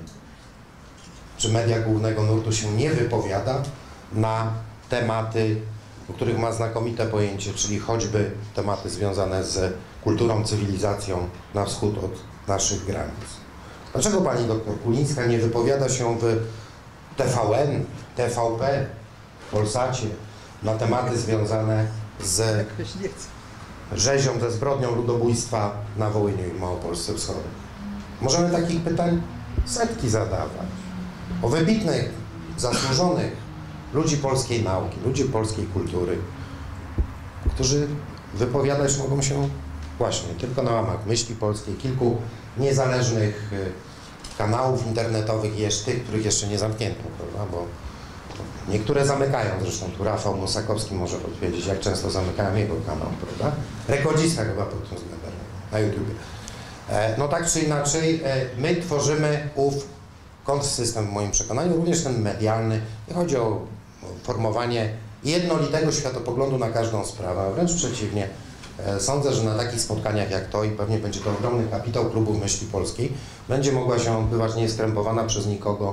czy media głównego nurtu się nie wypowiada na tematy, o których ma znakomite pojęcie, czyli choćby tematy związane z kulturą, cywilizacją na wschód od naszych granic. Dlaczego pani doktor Kulińska nie wypowiada się w T V N, T V P, w Polsacie na tematy związane z rzezią, ze zbrodnią ludobójstwa na Wołyniu i Małopolsce Wschodniej? Możemy takich pytań setki zadawać. O wybitnych, zasłużonych ludzi polskiej nauki, ludzi polskiej kultury, którzy wypowiadać mogą się właśnie tylko na łamach Myśli Polskiej, kilku niezależnych kanałów internetowych, jeszcze tych, których jeszcze nie zamknięto, prawda? Bo niektóre zamykają, zresztą tu Rafał Musakowski może powiedzieć, jak często zamykają jego kanał, prawda? Rekordzista chyba pod tym względem na YouTubie. No tak czy inaczej, my tworzymy ów kontrsystem w moim przekonaniu, również ten medialny. Nie chodzi o formowanie jednolitego światopoglądu na każdą sprawę, a wręcz przeciwnie. Sądzę, że na takich spotkaniach jak to, i pewnie będzie to ogromny kapitał Klubu Myśli Polskiej, będzie mogła się odbywać nieskrępowana przez nikogo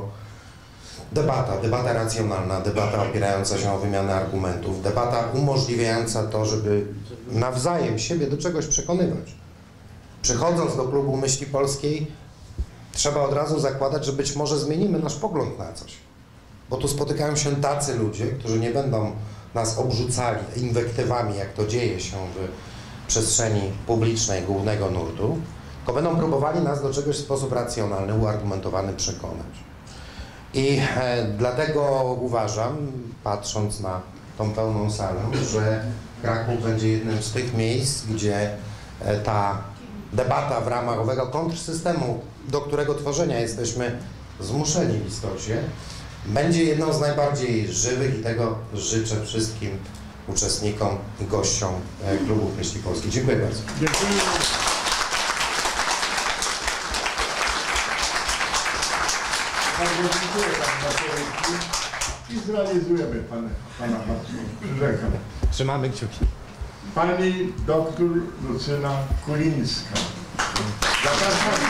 debata, debata racjonalna, debata opierająca się o wymianę argumentów, debata umożliwiająca to, żeby nawzajem siebie do czegoś przekonywać. Przychodząc do Klubu Myśli Polskiej, trzeba od razu zakładać, że być może zmienimy nasz pogląd na coś. Bo tu spotykają się tacy ludzie, którzy nie będą nas obrzucali inwektywami, jak to dzieje się w przestrzeni publicznej głównego nurtu, tylko będą próbowali nas do czegoś w sposób racjonalny, uargumentowany przekonać. I e, dlatego uważam, patrząc na tą pełną salę, że Kraków będzie jednym z tych miejsc, gdzie e, ta debata w ramach owego kontrzystemu, do którego tworzenia jesteśmy zmuszeni w istocie, będzie jedną z najbardziej żywych i tego życzę wszystkim uczestnikom i gościom Klubu Myśli Polskiej. Dziękuję bardzo. Dziękuję. Bardzo dziękuję Panie Marszałku i zrealizujemy Pana, pana przyrzekam. Trzymamy kciuki. Pani doktor Lucyna Kulińska. Zapraszam.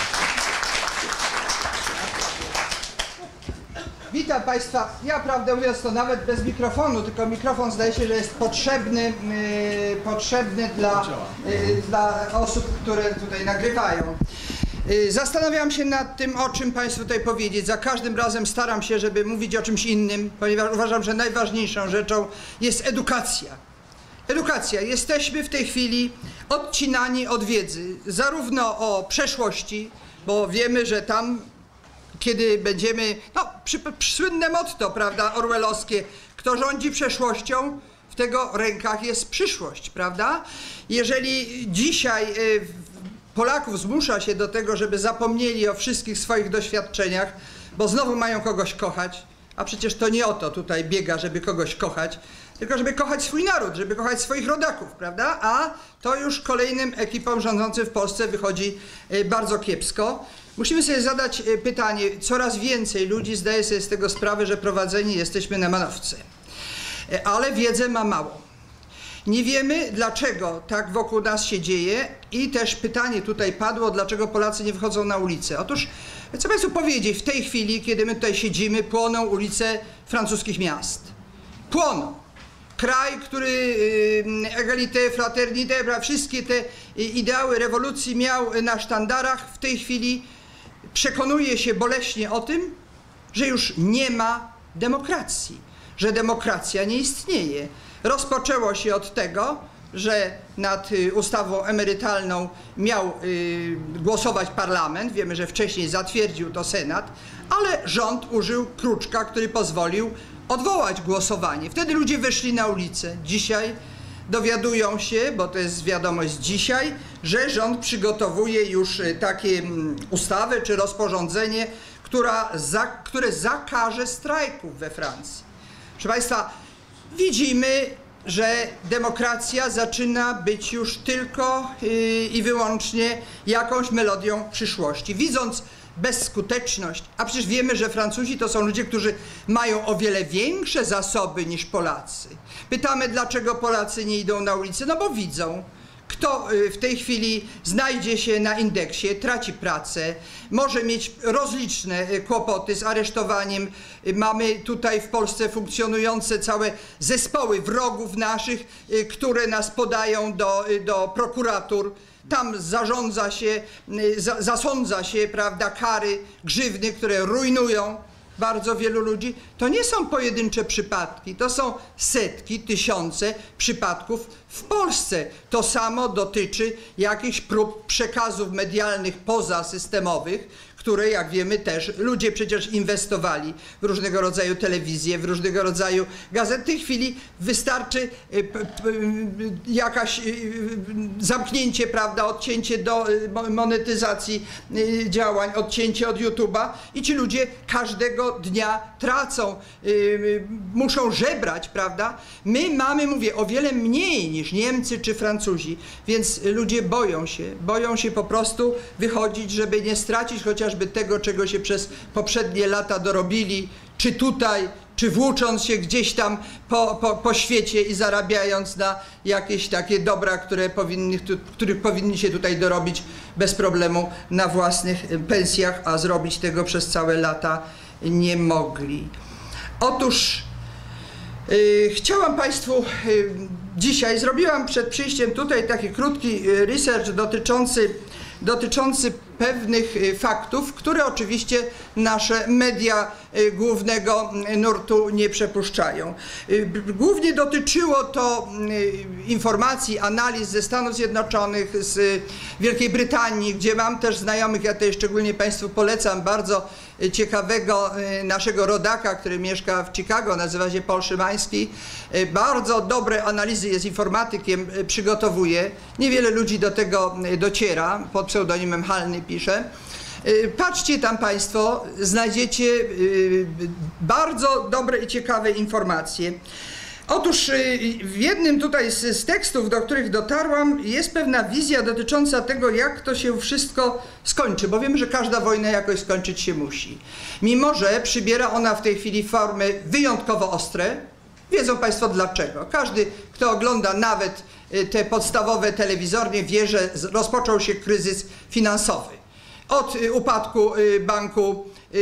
Witam Państwa. Ja prawdę mówiąc to nawet bez mikrofonu, tylko mikrofon zdaje się, że jest potrzebny, yy, potrzebny dla, yy, dla osób, które tutaj nagrywają. Yy, zastanawiam się nad tym, o czym Państwu tutaj powiedzieć. Za każdym razem staram się, żeby mówić o czymś innym, ponieważ uważam, że najważniejszą rzeczą jest edukacja. Edukacja. Jesteśmy w tej chwili odcinani od wiedzy, zarówno o przeszłości, bo wiemy, że tam kiedy będziemy, no, przy, przy, słynne motto, prawda, orwellowskie, kto rządzi przeszłością, w tego rękach jest przyszłość, prawda? Jeżeli dzisiaj y, Polaków zmusza się do tego, żeby zapomnieli o wszystkich swoich doświadczeniach, bo znowu mają kogoś kochać, a przecież to nie o to tutaj biega, żeby kogoś kochać, tylko żeby kochać swój naród, żeby kochać swoich rodaków, prawda? A to już kolejnym ekipom rządzącym w Polsce wychodzi y, bardzo kiepsko. Musimy sobie zadać pytanie, coraz więcej ludzi zdaje sobie z tego sprawę, że prowadzeni jesteśmy na manowce, ale wiedzę ma mało. Nie wiemy, dlaczego tak wokół nas się dzieje i też pytanie tutaj padło, dlaczego Polacy nie wychodzą na ulicę. Otóż chcę Państwu powiedzieć, w tej chwili, kiedy my tutaj siedzimy, płoną ulice francuskich miast. Płoną. Kraj, który egalité, fraternité, wszystkie te ideały rewolucji miał na sztandarach, w tej chwili przekonuje się boleśnie o tym, że już nie ma demokracji, że demokracja nie istnieje. Rozpoczęło się od tego, że nad ustawą emerytalną miał y, głosować parlament, wiemy, że wcześniej zatwierdził to Senat, ale rząd użył kruczka, który pozwolił odwołać głosowanie. Wtedy ludzie wyszli na ulicę. Dzisiaj dowiadują się, bo to jest wiadomość dzisiaj, że rząd przygotowuje już takie ustawę czy rozporządzenie, która za, które zakaże strajków we Francji. Proszę Państwa, widzimy, że demokracja zaczyna być już tylko yy, i wyłącznie jakąś melodią przyszłości. Widząc bezskuteczność, a przecież wiemy, że Francuzi to są ludzie, którzy mają o wiele większe zasoby niż Polacy. Pytamy, dlaczego Polacy nie idą na ulicę? No bo widzą. Kto w tej chwili znajdzie się na indeksie, traci pracę, może mieć rozliczne kłopoty z aresztowaniem. Mamy tutaj w Polsce funkcjonujące całe zespoły wrogów naszych, które nas podają do, do prokuratur. Tam zarządza się, za, zasądza się, prawda, kary, grzywny, które rujnują bardzo wielu ludzi. To nie są pojedyncze przypadki, to są setki, tysiące przypadków w Polsce. To samo dotyczy jakichś prób przekazów medialnych pozasystemowych, które, jak wiemy, też ludzie przecież inwestowali w różnego rodzaju telewizje, w różnego rodzaju gazety. W tej chwili wystarczy jakaś zamknięcie, prawda, odcięcie do monetyzacji działań, odcięcie od YouTube'a i ci ludzie każdego dnia tracą, muszą żebrać, prawda. My mamy, mówię, o wiele mniej niż Niemcy czy Francuzi, więc ludzie boją się, boją się po prostu wychodzić, żeby nie stracić chociażby tego, czego się przez poprzednie lata dorobili, czy tutaj, czy włócząc się gdzieś tam po, po, po świecie i zarabiając na jakieś takie dobra, które powinni, których powinni się tutaj dorobić bez problemu na własnych pensjach, a zrobić tego przez całe lata nie mogli. Otóż yy, chciałam Państwu yy, dzisiaj, zrobiłam przed przyjściem tutaj taki krótki research dotyczący dotyczący pewnych faktów, które oczywiście nasze media głównego nurtu nie przepuszczają. Głównie dotyczyło to informacji, analiz ze Stanów Zjednoczonych, z Wielkiej Brytanii, gdzie mam też znajomych, ja tutaj szczególnie Państwu polecam bardzo ciekawego naszego rodaka, który mieszka w Chicago, nazywa się Paul Szymański. Bardzo dobre analizy, jest informatykiem, przygotowuje. Niewiele ludzi do tego dociera, pod pseudonimem Halny pisze. Patrzcie tam Państwo, znajdziecie bardzo dobre i ciekawe informacje. Otóż w jednym tutaj z, z tekstów, do których dotarłam, jest pewna wizja dotycząca tego, jak to się wszystko skończy, bo wiemy, że każda wojna jakoś skończyć się musi. Mimo że przybiera ona w tej chwili formy wyjątkowo ostre, wiedzą Państwo dlaczego. Każdy, kto ogląda nawet te podstawowe telewizornie, wie, że rozpoczął się kryzys finansowy. Od upadku banku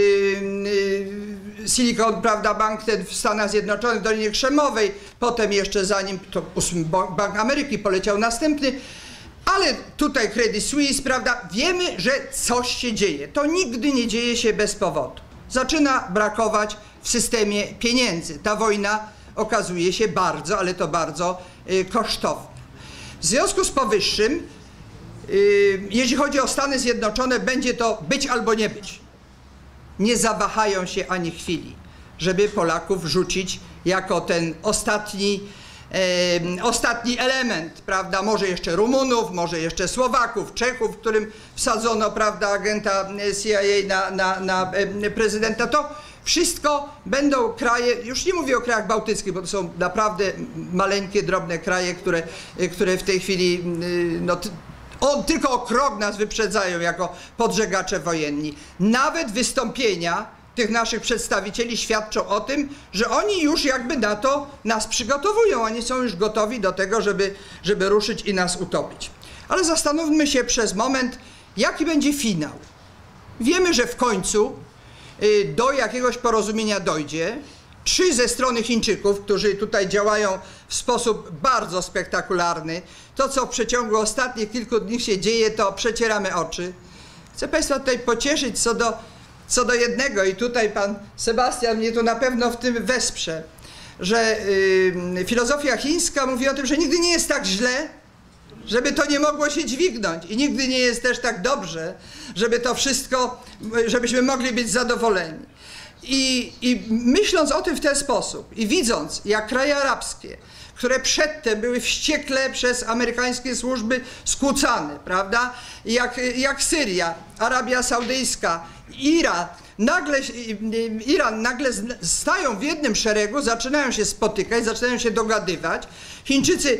Silicon, prawda, bank ten w Stanach Zjednoczonych, w Dolinie Krzemowej, potem jeszcze zanim to Bank Ameryki poleciał następny, ale tutaj Credit Suisse, prawda, wiemy, że coś się dzieje. To nigdy nie dzieje się bez powodu. Zaczyna brakować w systemie pieniędzy. Ta wojna okazuje się bardzo, ale to bardzo y, kosztowna. W związku z powyższym, y, jeśli chodzi o Stany Zjednoczone, będzie to być albo nie być. Nie zawahają się ani chwili, żeby Polaków rzucić jako ten ostatni, e, ostatni element, prawda, może jeszcze Rumunów, może jeszcze Słowaków, Czechów, którym wsadzono, prawda, agenta C I A na, na, na e, prezydenta. To wszystko będą kraje, już nie mówię o krajach bałtyckich, bo to są naprawdę maleńkie, drobne kraje, które, które w tej chwili no, On, tylko o krok nas wyprzedzają jako podżegacze wojenni. Nawet wystąpienia tych naszych przedstawicieli świadczą o tym, że oni już jakby na to nas przygotowują. Oni są już gotowi do tego, żeby, żeby ruszyć i nas utopić. Ale zastanówmy się przez moment, jaki będzie finał. Wiemy, że w końcu y, do jakiegoś porozumienia dojdzie. Trzy ze strony Chińczyków, którzy tutaj działają w sposób bardzo spektakularny. To, co w przeciągu ostatnich kilku dni się dzieje, to przecieramy oczy. Chcę Państwa tutaj pocieszyć co do, co do jednego i tutaj pan Sebastian mnie tu na pewno w tym wesprze, że yy, filozofia chińska mówi o tym, że nigdy nie jest tak źle, żeby to nie mogło się dźwignąć i nigdy nie jest też tak dobrze, żeby to wszystko, żebyśmy mogli być zadowoleni. I, I myśląc o tym w ten sposób i widząc, jak kraje arabskie, które przedtem były wściekle przez amerykańskie służby skłócane, prawda? Jak, jak Syria, Arabia Saudyjska, Iran. Nagle, Iran nagle stają w jednym szeregu, zaczynają się spotykać, zaczynają się dogadywać. Chińczycy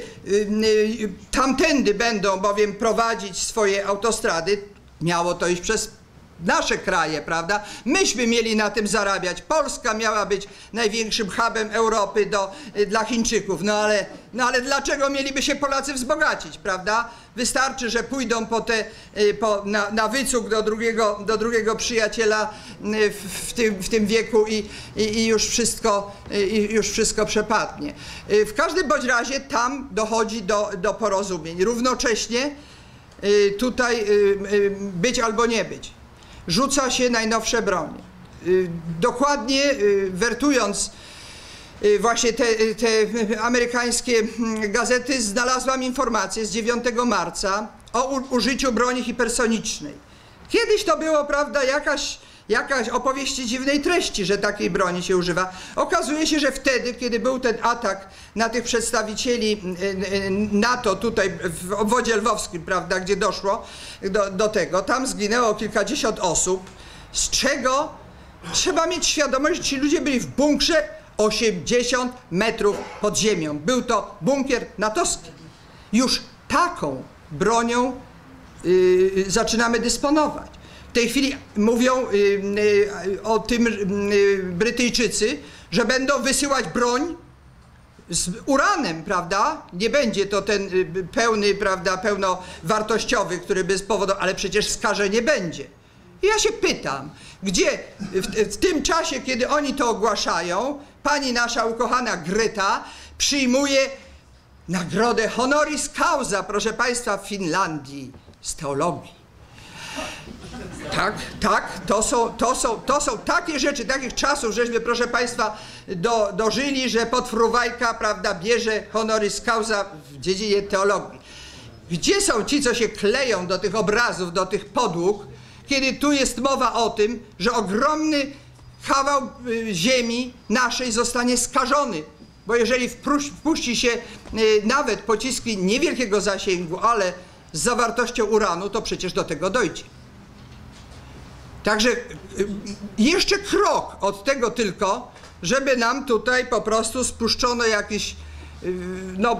tamtędy będą bowiem prowadzić swoje autostrady. Miało to iść przez nasze kraje, prawda? Myśmy mieli na tym zarabiać. Polska miała być największym hubem Europy do, dla Chińczyków. No ale, no ale dlaczego mieliby się Polacy wzbogacić, prawda? Wystarczy, że pójdą po te, po, na, na wycuk do drugiego, do drugiego przyjaciela w, w, tym, w tym wieku i, i, i już wszystko, i już wszystko przepadnie. W każdym bądź razie tam dochodzi do, do porozumień. Równocześnie tutaj być albo nie być. Rzuca się najnowsze bronie. Dokładnie wertując właśnie te, te amerykańskie gazety, znalazłam informację z dziewiątego marca o użyciu broni hipersonicznej. Kiedyś to było, prawda, jakaś, jakaś opowieści dziwnej treści, że takiej broni się używa. Okazuje się, że wtedy, kiedy był ten atak na tych przedstawicieli NATO tutaj w obwodzie lwowskim, prawda, gdzie doszło do, do tego, tam zginęło kilkadziesiąt osób, z czego trzeba mieć świadomość, że ci ludzie byli w bunkrze osiemdziesiąt metrów pod ziemią. Był to bunkier natowski. Już taką bronią yy, zaczynamy dysponować. W tej chwili mówią yy, yy, o tym yy, Brytyjczycy, że będą wysyłać broń z uranem, prawda? Nie będzie to ten yy, pełny, prawda, pełnowartościowy, który by spowodował, ale przecież skażenie będzie. I ja się pytam, gdzie w, w tym czasie, kiedy oni to ogłaszają, pani nasza ukochana Greta przyjmuje nagrodę honoris causa, proszę państwa, w Finlandii z teologii. Tak, tak, to są, to są, to są takie rzeczy, takich czasów, żeśmy, proszę państwa, do, dożyli, że podfruwajka, prawda, bierze honoris causa w dziedzinie teologii. Gdzie są ci, co się kleją do tych obrazów, do tych podłóg, kiedy tu jest mowa o tym, że ogromny kawał ziemi naszej zostanie skażony, bo jeżeli wpuści się nawet pociski niewielkiego zasięgu, ale z zawartością uranu, to przecież do tego dojdzie. Także jeszcze krok od tego tylko, żeby nam tutaj po prostu spuszczono jakiś no,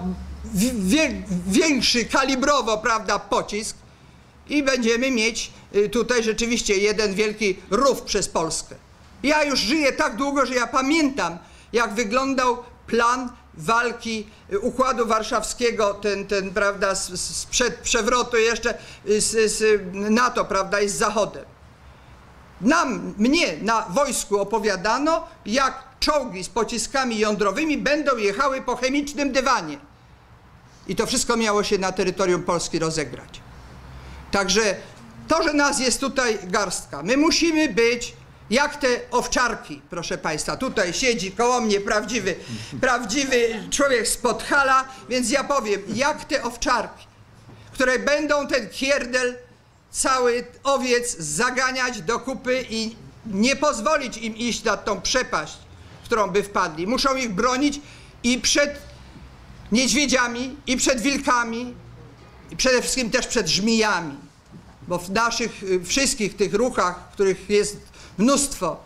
większy kalibrowo, prawda, pocisk i będziemy mieć tutaj rzeczywiście jeden wielki rów przez Polskę. Ja już żyję tak długo, że ja pamiętam, jak wyglądał plan walki Układu Warszawskiego, ten, ten prawda, sprzed przewrotu jeszcze z, z NATO, prawda, i z Zachodem. Nam, mnie na wojsku opowiadano, jak czołgi z pociskami jądrowymi będą jechały po chemicznym dywanie. I to wszystko miało się na terytorium Polski rozegrać. Także to, że nas jest tutaj garstka, my musimy być jak te owczarki, proszę państwa. Tutaj siedzi koło mnie prawdziwy, prawdziwy człowiek z Podhala, więc ja powiem, jak te owczarki, które będą ten kierdel, cały owiec zaganiać do kupy i nie pozwolić im iść na tą przepaść, w którą by wpadli. Muszą ich bronić i przed niedźwiedziami, i przed wilkami, i przede wszystkim też przed żmijami. Bo w naszych wszystkich tych ruchach, których jest mnóstwo,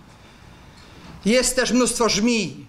jest też mnóstwo żmij.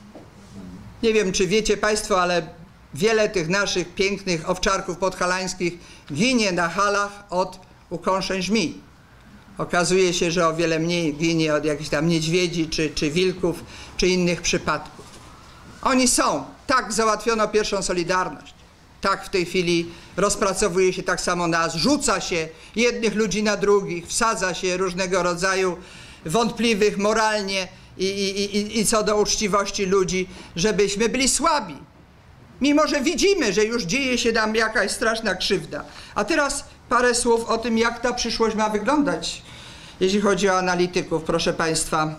Nie wiem, czy wiecie państwo, ale wiele tych naszych pięknych owczarków podhalańskich ginie na halach od ukąszeń żmij. Okazuje się, że o wiele mniej ginie od jakichś tam niedźwiedzi, czy, czy wilków, czy innych przypadków. Oni są. Tak załatwiono pierwszą Solidarność. Tak w tej chwili rozpracowuje się tak samo nas. Rzuca się jednych ludzi na drugich, wsadza się różnego rodzaju wątpliwych moralnie i, i, i, i co do uczciwości ludzi, żebyśmy byli słabi. Mimo że widzimy, że już dzieje się nam jakaś straszna krzywda. A teraz parę słów o tym, jak ta przyszłość ma wyglądać, jeśli chodzi o analityków, proszę państwa.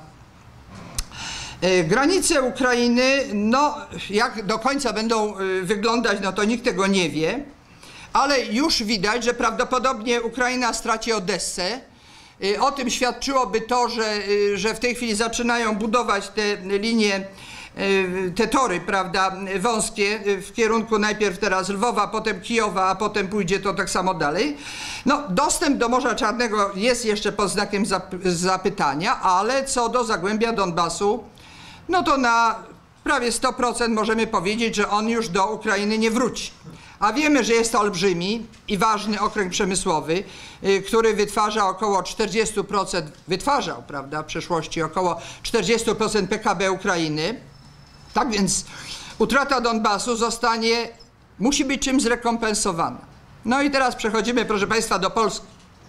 Granice Ukrainy, no jak do końca będą wyglądać, no to nikt tego nie wie, ale już widać, że prawdopodobnie Ukraina straci Odessę. O tym świadczyłoby to, że, że w tej chwili zaczynają budować te linie te tory, prawda, wąskie w kierunku najpierw teraz Lwowa, potem Kijowa, a potem pójdzie to tak samo dalej. No, dostęp do Morza Czarnego jest jeszcze pod znakiem zapytania, ale co do Zagłębia Donbasu, no to na prawie sto procent możemy powiedzieć, że on już do Ukrainy nie wróci. A wiemy, że jest to olbrzymi i ważny okręg przemysłowy, który wytwarza około czterdzieści procent, wytwarzał, prawda, w przeszłości około czterdzieści procent P K B Ukrainy. Tak więc utrata Donbasu zostanie, musi być czymś zrekompensowana. No i teraz przechodzimy, proszę Państwa, do Polski.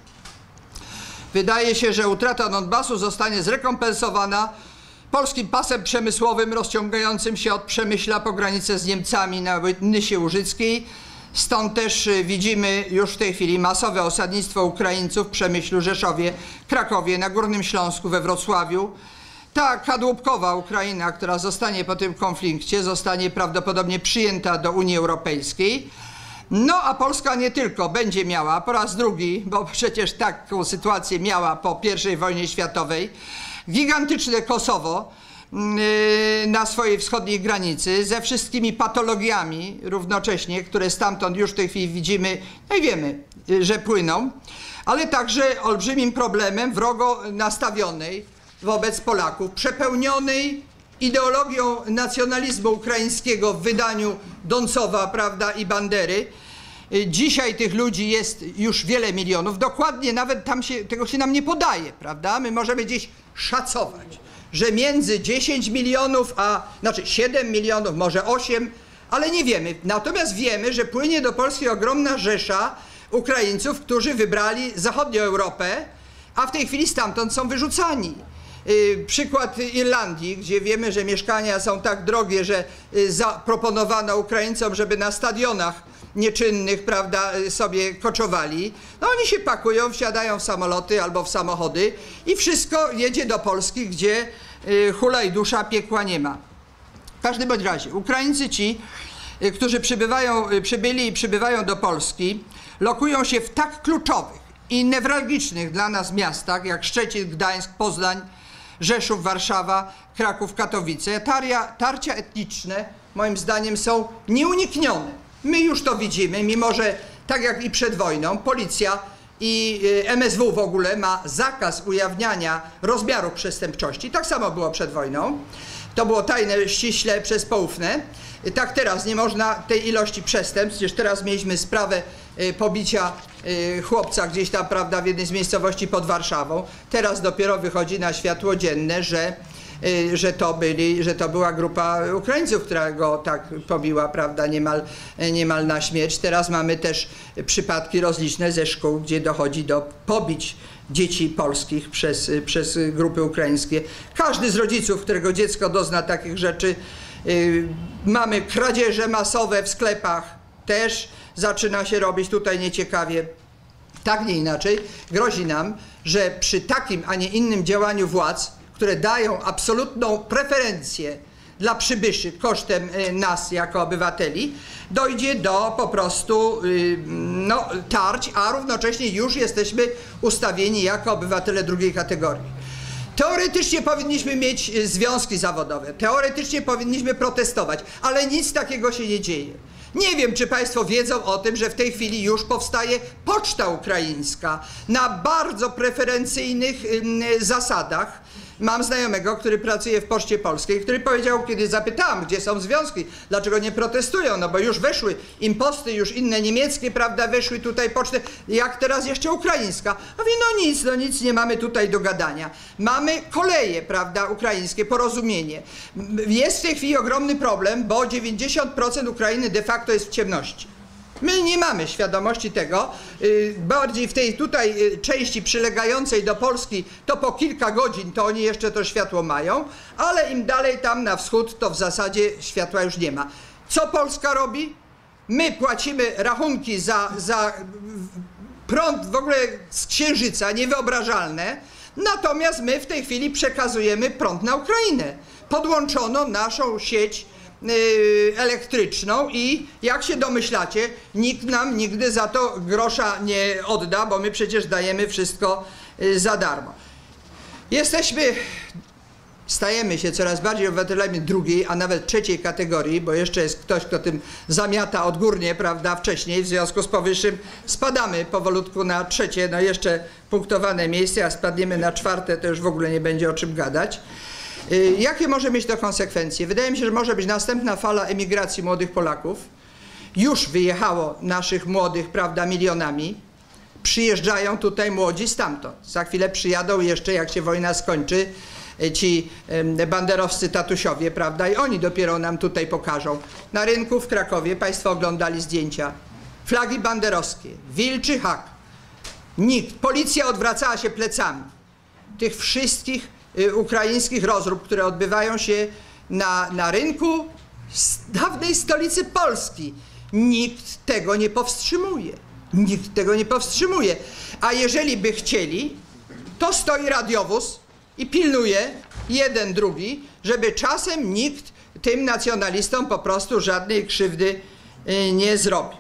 Wydaje się, że utrata Donbasu zostanie zrekompensowana polskim pasem przemysłowym rozciągającym się od Przemyśla po granicę z Niemcami na Nysie Łużyckiej. Stąd też widzimy już w tej chwili masowe osadnictwo Ukraińców w Przemyślu, Rzeszowie, Krakowie, na Górnym Śląsku, we Wrocławiu. Ta kadłubkowa Ukraina, która zostanie po tym konflikcie, zostanie prawdopodobnie przyjęta do Unii Europejskiej. No a Polska nie tylko będzie miała po raz drugi, bo przecież taką sytuację miała po pierwszej wojnie światowej, gigantyczne Kosowo yy, na swojej wschodniej granicy ze wszystkimi patologiami równocześnie, które stamtąd już w tej chwili widzimy, no i wiemy, yy, że płyną, ale także olbrzymim problemem wrogo nastawionej wobec Polaków, przepełnionej ideologią nacjonalizmu ukraińskiego w wydaniu Doncowa, prawda, i Bandery. Dzisiaj tych ludzi jest już wiele milionów, dokładnie nawet tam się, tego się nam nie podaje, prawda? My możemy gdzieś szacować, że między dziesięć milionów, a znaczy siedem milionów, może osiem, ale nie wiemy. Natomiast wiemy, że płynie do Polski ogromna rzesza Ukraińców, którzy wybrali zachodnią Europę, a w tej chwili stamtąd są wyrzucani. Yy, przykład Irlandii, gdzie wiemy, że mieszkania są tak drogie, że yy, zaproponowano Ukraińcom, żeby na stadionach nieczynnych, prawda, sobie koczowali. No oni się pakują, wsiadają w samoloty albo w samochody i wszystko jedzie do Polski, gdzie yy, hulaj dusza, piekła nie ma. W każdym bądź razie Ukraińcy ci, yy, którzy przybywają, yy, przybyli i przybywają do Polski, lokują się w tak kluczowych i newralgicznych dla nas miastach jak Szczecin, Gdańsk, Poznań, Rzeszów, Warszawa, Kraków, Katowice. Taria, tarcia etniczne moim zdaniem są nieuniknione. My już to widzimy, mimo że tak jak i przed wojną policja i M S W w ogóle ma zakaz ujawniania rozmiarów przestępczości. Tak samo było przed wojną. To było tajne ściśle przez poufne. Tak teraz nie można tej ilości przestępstw. Przecież teraz mieliśmy sprawę pobicia chłopca gdzieś tam, prawda, w jednej z miejscowości pod Warszawą. Teraz dopiero wychodzi na światło dzienne, że, że, to, byli, że to była grupa Ukraińców, która go tak pobiła, prawda, niemal, niemal na śmierć. Teraz mamy też przypadki rozliczne ze szkół, gdzie dochodzi do pobić dzieci polskich przez, przez grupy ukraińskie. Każdy z rodziców, którego dziecko dozna takich rzeczy, yy, mamy kradzieże masowe w sklepach, też zaczyna się robić tutaj nieciekawie. Tak nie inaczej grozi nam, że przy takim, a nie innym działaniu władz, które dają absolutną preferencję dla przybyszy kosztem nas jako obywateli, dojdzie do po prostu no, tarć, a równocześnie już jesteśmy ustawieni jako obywatele drugiej kategorii. Teoretycznie powinniśmy mieć związki zawodowe, teoretycznie powinniśmy protestować, ale nic takiego się nie dzieje. Nie wiem, czy Państwo wiedzą o tym, że w tej chwili już powstaje poczta ukraińska na bardzo preferencyjnych zasadach. Mam znajomego, który pracuje w Poczcie Polskiej, który powiedział, kiedy zapytałam, gdzie są związki, dlaczego nie protestują, no bo już weszły imposty, już inne niemieckie, prawda, weszły tutaj poczty, jak teraz jeszcze ukraińska. A mówi, no nic, no nic nie mamy tutaj do gadania. Mamy koleje, prawda, ukraińskie, porozumienie. Jest w tej chwili ogromny problem, bo dziewięćdziesiąt procent Ukrainy de facto jest w ciemności. My nie mamy świadomości tego, bardziej w tej tutaj części przylegającej do Polski to po kilka godzin to oni jeszcze to światło mają, ale im dalej tam na wschód to w zasadzie światła już nie ma. Co Polska robi? My płacimy rachunki za, za prąd w ogóle z Księżyca, niewyobrażalne, natomiast my w tej chwili przekazujemy prąd na Ukrainę. Podłączono naszą sieć elektryczną i jak się domyślacie, nikt nam nigdy za to grosza nie odda, bo my przecież dajemy wszystko za darmo. Jesteśmy stajemy się coraz bardziej obywatelami drugiej, a nawet trzeciej kategorii, bo jeszcze jest ktoś, kto tym zamiata odgórnie, prawda, wcześniej, w związku z powyższym spadamy powolutku na trzecie, no jeszcze punktowane miejsce, a spadniemy na czwarte, to już w ogóle nie będzie o czym gadać. Jakie może mieć to konsekwencje? Wydaje mi się, że może być następna fala emigracji młodych Polaków. Już wyjechało naszych młodych, prawda, milionami. Przyjeżdżają tutaj młodzi stamtąd. Za chwilę przyjadą jeszcze, jak się wojna skończy, ci banderowscy tatusiowie, prawda, i oni dopiero nam tutaj pokażą. Na rynku w Krakowie Państwo oglądali zdjęcia. Flagi banderowskie, wilczy hak. Nikt, policja odwracała się plecami. Tych wszystkich y, ukraińskich rozrób, które odbywają się na, na rynku z dawnej stolicy Polski. Nikt tego nie powstrzymuje. Nikt tego nie powstrzymuje. A jeżeli by chcieli, to stoi radiowóz i pilnuje jeden, drugi, żeby czasem nikt tym nacjonalistom po prostu żadnej krzywdy y, nie zrobi.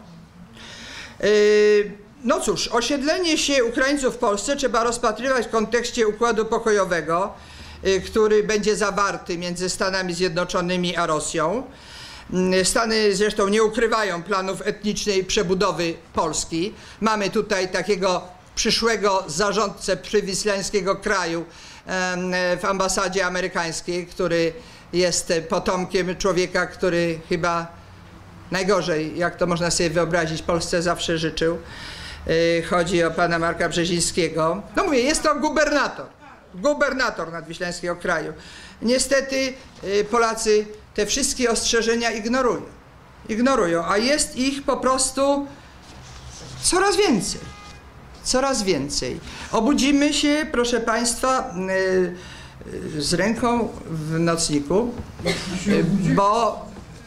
Y, no cóż, osiedlenie się Ukraińców w Polsce trzeba rozpatrywać w kontekście układu pokojowego, y, który będzie zawarty między Stanami Zjednoczonymi a Rosją. Y, Stany zresztą nie ukrywają planów etnicznej przebudowy Polski. Mamy tutaj takiego przyszłego zarządcę przywislańskiego kraju w ambasadzie amerykańskiej, który jest potomkiem człowieka, który chyba najgorzej, jak to można sobie wyobrazić, Polsce zawsze życzył. Chodzi o pana Marka Brzezińskiego. No mówię, jest to gubernator, gubernator nadwiślańskiego kraju. Niestety Polacy te wszystkie ostrzeżenia ignorują. Ignorują, a jest ich po prostu coraz więcej. Coraz więcej. Obudzimy się, proszę Państwa, z ręką w nocniku, bo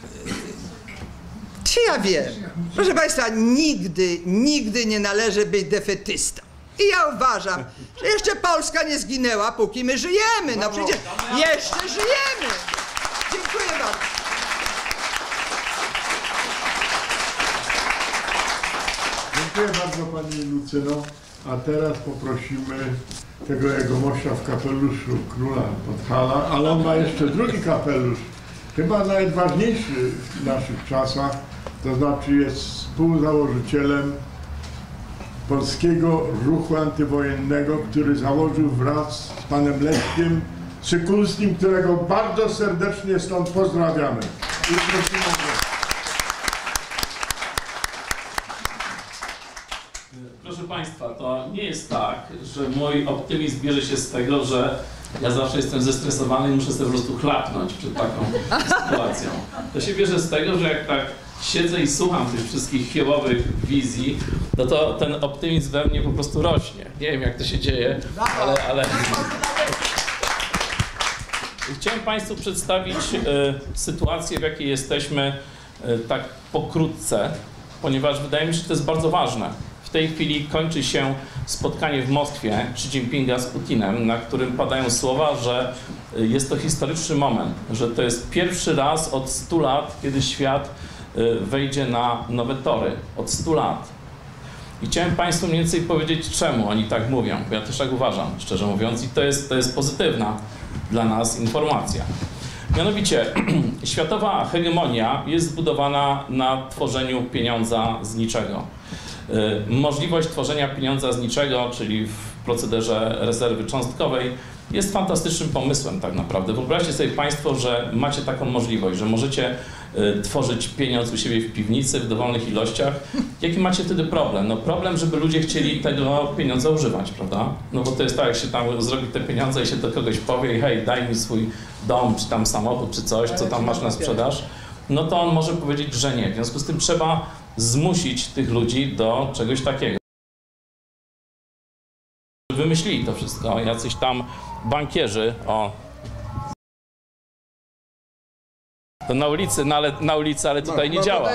czy ja wiem, proszę Państwa, nigdy, nigdy nie należy być defetystą. I ja uważam, że jeszcze Polska nie zginęła, póki my żyjemy. No przecież jeszcze żyjemy. Dziękuję bardzo. Dziękuję bardzo Pani Lucyno, a teraz poprosimy tego jegomościa w kapeluszu króla Podhala, ale on ma jeszcze drugi kapelusz, chyba najważniejszy w naszych czasach, to znaczy jest współzałożycielem polskiego ruchu antywojennego, który założył wraz z panem Leszkiem Sykulskim, którego bardzo serdecznie stąd pozdrawiamy. I prosimy o... Proszę Państwa, to nie jest tak, że mój optymizm bierze się z tego, że ja zawsze jestem zestresowany i muszę sobie po prostu chlapnąć przed taką sytuacją. To się bierze z tego, że jak tak siedzę i słucham tych wszystkich chwilowych wizji, no to ten optymizm we mnie po prostu rośnie. Nie wiem, jak to się dzieje, ale... ale... Chciałem Państwu przedstawić y, sytuację, w jakiej jesteśmy y, tak pokrótce, ponieważ wydaje mi się, że to jest bardzo ważne. W tej chwili kończy się spotkanie w Moskwie Xi Jinpinga z Putinem, na którym padają słowa, że jest to historyczny moment, że to jest pierwszy raz od stu lat, kiedy świat wejdzie na nowe tory. Od stu lat. I chciałem Państwu mniej więcej powiedzieć, czemu oni tak mówią, bo ja też tak uważam, szczerze mówiąc, i to jest, to jest pozytywna dla nas informacja. Mianowicie, światowa hegemonia jest zbudowana na tworzeniu pieniądza z niczego. Możliwość tworzenia pieniądza z niczego, czyli w procederze rezerwy cząstkowej, jest fantastycznym pomysłem tak naprawdę. Wyobraźcie sobie Państwo, że macie taką możliwość, że możecie tworzyć pieniądz u siebie w piwnicy w dowolnych ilościach. Jaki macie wtedy problem? No problem, żeby ludzie chcieli tego pieniądza używać, prawda? No bo to jest tak, jak się tam zrobi te pieniądze i się do kogoś powie, hej, daj mi swój dom, czy tam samochód, czy coś, co tam masz na sprzedaż, no to on może powiedzieć, że nie. W związku z tym trzeba zmusić tych ludzi do czegoś takiego. Wymyślili to wszystko, jacyś tam bankierzy, o. To na ulicy, no ale, na ulicy, ale tutaj nie działa.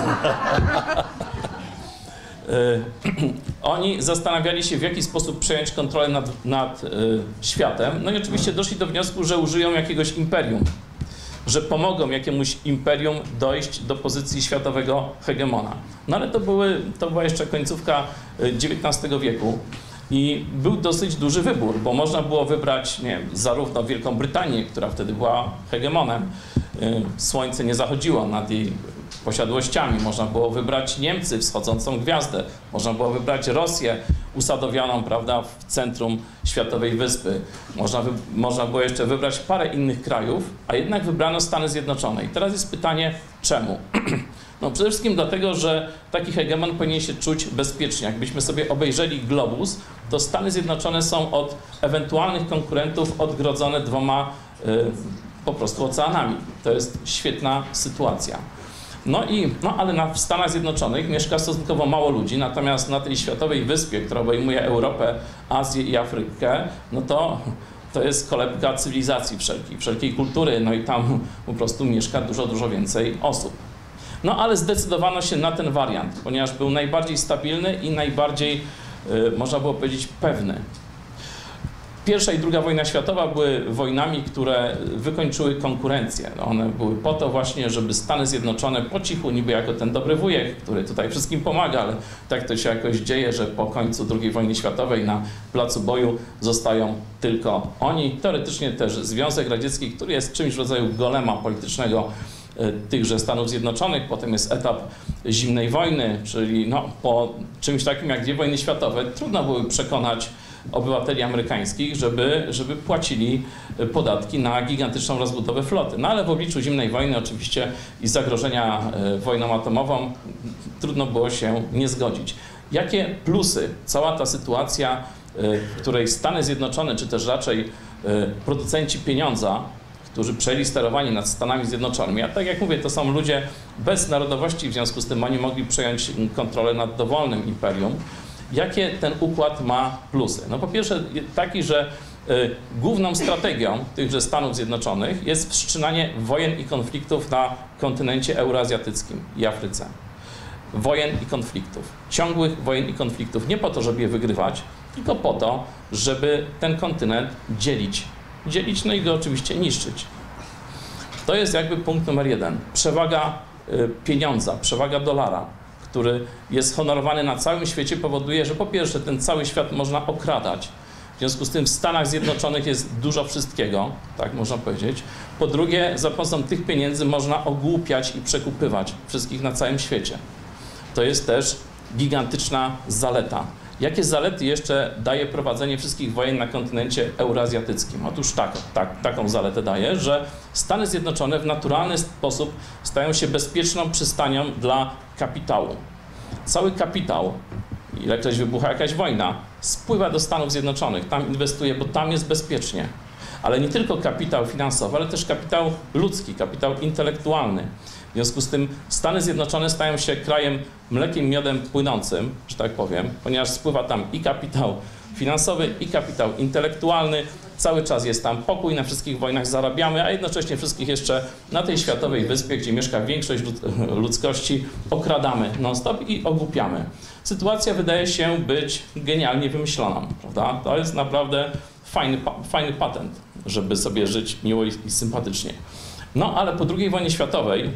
Oni zastanawiali się, w jaki sposób przejąć kontrolę nad, nad y, światem. No i oczywiście doszli do wniosku, że użyją jakiegoś imperium. Że pomogą jakiemuś imperium dojść do pozycji światowego hegemona. No ale to, były, to była jeszcze końcówka dziewiętnastego wieku. I był dosyć duży wybór, bo można było wybrać, nie wiem, zarówno Wielką Brytanię, która wtedy była hegemonem, słońce nie zachodziło nad jej posiadłościami, można było wybrać Niemcy, wschodzącą gwiazdę, można było wybrać Rosję usadowioną, prawda, w centrum światowej wyspy, można, wy, można było jeszcze wybrać parę innych krajów, a jednak wybrano Stany Zjednoczone. I teraz jest pytanie, czemu? No przede wszystkim dlatego, że taki hegemon powinien się czuć bezpiecznie. Jakbyśmy sobie obejrzeli globus, to Stany Zjednoczone są od ewentualnych konkurentów odgrodzone dwoma y, po prostu oceanami. To jest świetna sytuacja. No i, no ale na, w Stanach Zjednoczonych mieszka stosunkowo mało ludzi, natomiast na tej światowej wyspie, która obejmuje Europę, Azję i Afrykę, no to to jest kolebka cywilizacji wszelkiej, wszelkiej kultury, no i tam po prostu mieszka dużo, dużo więcej osób. No ale zdecydowano się na ten wariant, ponieważ był najbardziej stabilny i najbardziej, y, można było powiedzieć, pewny. Pierwsza i druga wojna światowa były wojnami, które wykończyły konkurencję. One były po to właśnie, żeby Stany Zjednoczone po cichu, niby jako ten dobry wujek, który tutaj wszystkim pomaga, ale tak to się jakoś dzieje, że po końcu drugiej wojny światowej na placu boju zostają tylko oni. Teoretycznie też Związek Radziecki, który jest czymś w rodzaju golema politycznego tychże Stanów Zjednoczonych. Potem jest etap zimnej wojny, czyli no, po czymś takim jak dwie wojny światowe trudno było przekonać obywateli amerykańskich, żeby, żeby płacili podatki na gigantyczną rozbudowę floty. No ale w obliczu zimnej wojny oczywiście i zagrożenia wojną atomową trudno było się nie zgodzić. Jakie plusy cała ta sytuacja, w której Stany Zjednoczone, czy też raczej producenci pieniądza, którzy przejęli sterowanie nad Stanami Zjednoczonymi, a tak jak mówię, to są ludzie bez narodowości, w związku z tym oni mogli przejąć kontrolę nad dowolnym imperium. Jakie ten układ ma plusy? No po pierwsze taki, że y, główną strategią tychże Stanów Zjednoczonych jest wszczynanie wojen i konfliktów na kontynencie euroazjatyckim i Afryce. Wojen i konfliktów. Ciągłych wojen i konfliktów. Nie po to, żeby je wygrywać, tylko po to, żeby ten kontynent dzielić. Dzielić, no i go oczywiście niszczyć. To jest jakby punkt numer jeden. Przewaga y, pieniądza, przewaga dolara, który jest honorowany na całym świecie, powoduje, że po pierwsze ten cały świat można okradać. W związku z tym w Stanach Zjednoczonych jest dużo wszystkiego, tak można powiedzieć. Po drugie, za pomocą tych pieniędzy można ogłupiać i przekupywać wszystkich na całym świecie. To jest też gigantyczna zaleta. Jakie zalety jeszcze daje prowadzenie wszystkich wojen na kontynencie euroazjatyckim? Otóż tak, tak, taką zaletę daje, że Stany Zjednoczone w naturalny sposób stają się bezpieczną przystanią dla kapitału. Cały kapitał, ilekroć wybucha jakaś wojna, spływa do Stanów Zjednoczonych, tam inwestuje, bo tam jest bezpiecznie. Ale nie tylko kapitał finansowy, ale też kapitał ludzki, kapitał intelektualny. W związku z tym Stany Zjednoczone stają się krajem mlekiem, miodem płynącym, że tak powiem, ponieważ spływa tam i kapitał finansowy, i kapitał intelektualny. Cały czas jest tam pokój, na wszystkich wojnach zarabiamy, a jednocześnie wszystkich jeszcze na tej światowej wyspie, gdzie mieszka większość ludzkości, okradamy non-stop i ogłupiamy. Sytuacja wydaje się być genialnie wymyślona, prawda? To jest naprawdę fajny, fajny patent, żeby sobie żyć miło i, i sympatycznie. No ale po drugiej wojnie światowej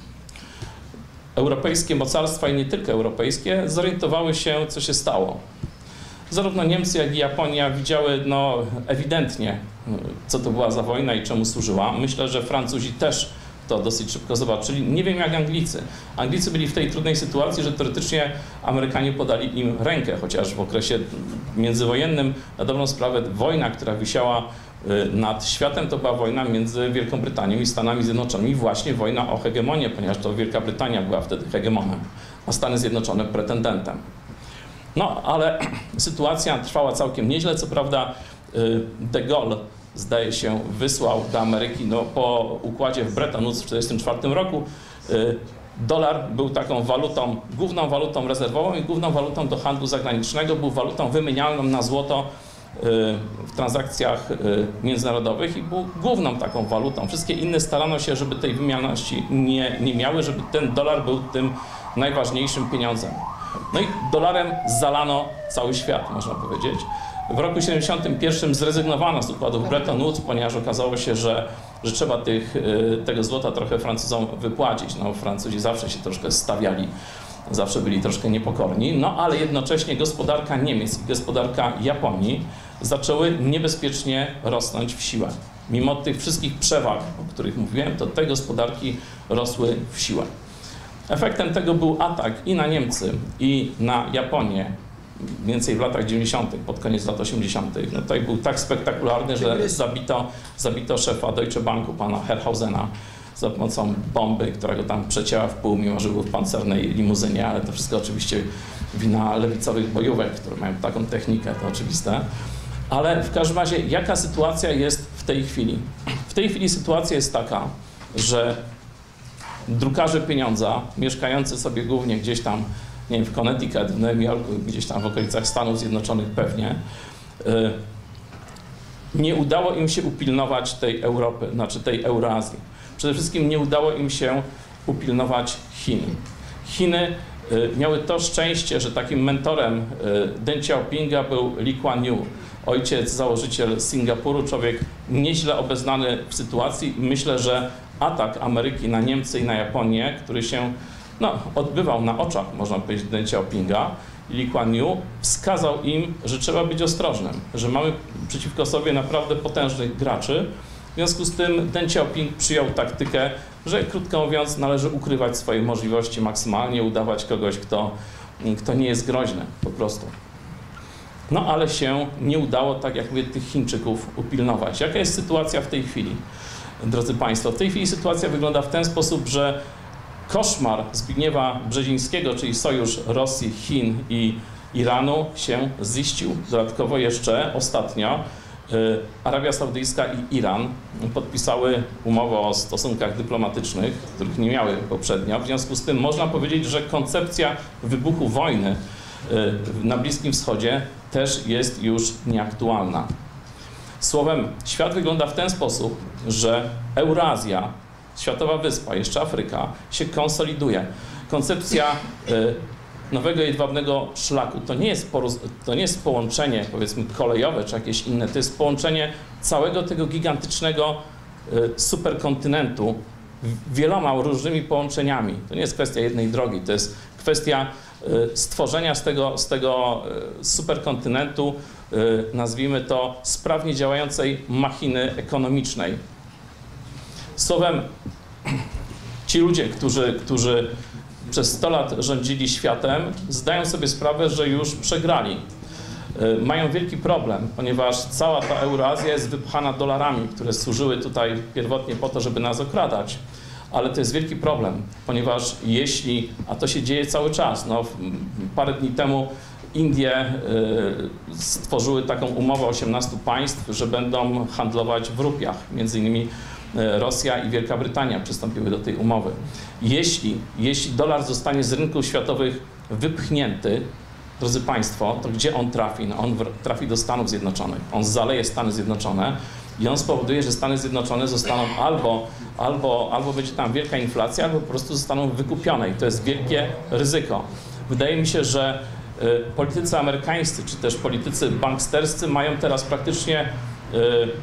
europejskie mocarstwa i nie tylko europejskie zorientowały się, co się stało. Zarówno Niemcy, jak i Japonia widziały no, ewidentnie, co to była za wojna i czemu służyła. Myślę, że Francuzi też to dosyć szybko zobaczyli. Nie wiem jak Anglicy. Anglicy byli w tej trudnej sytuacji, że teoretycznie Amerykanie podali im rękę, chociaż w okresie międzywojennym, na dobrą sprawę, wojna, która wisiała nad światem, to była wojna między Wielką Brytanią i Stanami Zjednoczonymi, właśnie wojna o hegemonię, ponieważ to Wielka Brytania była wtedy hegemonem, a Stany Zjednoczone pretendentem. No, ale sytuacja trwała całkiem nieźle, co prawda de Gaulle, zdaje się, wysłał do Ameryki no, po układzie w Bretton Woods w tysiąc dziewięćset czterdziestym czwartym roku. Dolar był taką walutą, główną walutą rezerwową i główną walutą do handlu zagranicznego, był walutą wymienialną na złoto w transakcjach międzynarodowych i był główną taką walutą. Wszystkie inne starano się, żeby tej wymienalności nie, nie miały, żeby ten dolar był tym najważniejszym pieniądzem. No i dolarem zalano cały świat, można powiedzieć. W roku siedemdziesiątym pierwszym zrezygnowano z układów Bretton Woods, ponieważ okazało się, że, że trzeba tych, tego złota trochę Francuzom wypłacić. No, Francuzi zawsze się troszkę stawiali zawsze byli troszkę niepokorni, no ale jednocześnie gospodarka Niemiec i gospodarka Japonii zaczęły niebezpiecznie rosnąć w siłę. Mimo tych wszystkich przewag, o których mówiłem, to te gospodarki rosły w siłę. Efektem tego był atak i na Niemcy, i na Japonię, mniej więcej w latach dziewięćdziesiątych, pod koniec lat osiemdziesiątych. No tutaj był tak spektakularny, że zabito, zabito szefa Deutsche Banku, pana Herrhausena, za pomocą bomby, która go tam przecięła w pół, mimo że był w pancernej limuzynie, ale to wszystko oczywiście wina lewicowych bojówek, które mają taką technikę, to oczywiste. Ale w każdym razie, jaka sytuacja jest w tej chwili? W tej chwili sytuacja jest taka, że drukarze pieniądza, mieszkający sobie głównie gdzieś tam, nie wiem, w Connecticut, w Nowym Jorku, gdzieś tam w okolicach Stanów Zjednoczonych pewnie, nie udało im się upilnować tej Europy, znaczy tej Eurazji. Przede wszystkim nie udało im się upilnować Chin. Chiny miały to szczęście, że takim mentorem Deng Xiaopinga był Lee Kuan Yew, ojciec, założyciel Singapuru, człowiek nieźle obeznany w sytuacji. Myślę, że atak Ameryki na Niemcy i na Japonię, który się no, odbywał na oczach, można powiedzieć, Deng Xiaopinga i Lee Kuan Yew, wskazał im, że trzeba być ostrożnym, że mamy przeciwko sobie naprawdę potężnych graczy. W związku z tym Deng Xiaoping przyjął taktykę, że krótko mówiąc należy ukrywać swoje możliwości maksymalnie, udawać kogoś, kto, kto nie jest groźny po prostu. No ale się nie udało, tak jak mówię, tych Chińczyków upilnować. Jaka jest sytuacja w tej chwili, drodzy Państwo? W tej chwili sytuacja wygląda w ten sposób, że koszmar Zbigniewa Brzezińskiego, czyli sojusz Rosji, Chin i Iranu się ziścił. Dodatkowo jeszcze ostatnio Arabia Saudyjska i Iran podpisały umowę o stosunkach dyplomatycznych, których nie miały poprzednio. W związku z tym można powiedzieć, że koncepcja wybuchu wojny na Bliskim Wschodzie też jest już nieaktualna. Słowem, świat wygląda w ten sposób, że Eurazja, światowa wyspa, jeszcze Afryka, się konsoliduje. Koncepcja nowego jedwabnego szlaku to nie jest, to nie jest połączenie, powiedzmy, kolejowe czy jakieś inne, to jest połączenie całego tego gigantycznego superkontynentu wieloma różnymi połączeniami. To nie jest kwestia jednej drogi, to jest kwestia stworzenia z tego, z tego superkontynentu, nazwijmy to, sprawnie działającej machiny ekonomicznej. Słowem, ci ludzie, którzy, którzy przez sto lat rządzili światem, zdają sobie sprawę, że już przegrali. Mają wielki problem, ponieważ cała ta Eurazja jest wypchana dolarami, które służyły tutaj pierwotnie po to, żeby nas okradać. Ale to jest wielki problem, ponieważ jeśli, a to się dzieje cały czas, no, parę dni temu Indie stworzyły taką umowę osiemnastu państw, że będą handlować w rupiach, między innymi Rosja i Wielka Brytania przystąpiły do tej umowy. Jeśli, jeśli dolar zostanie z rynków światowych wypchnięty, drodzy Państwo, to gdzie on trafi? No on trafi do Stanów Zjednoczonych. On zaleje Stany Zjednoczone i on spowoduje, że Stany Zjednoczone zostaną albo, albo, albo będzie tam wielka inflacja, albo po prostu zostaną wykupione i to jest wielkie ryzyko. Wydaje mi się, że y, politycy amerykańscy, czy też politycy banksterscy mają teraz praktycznie y,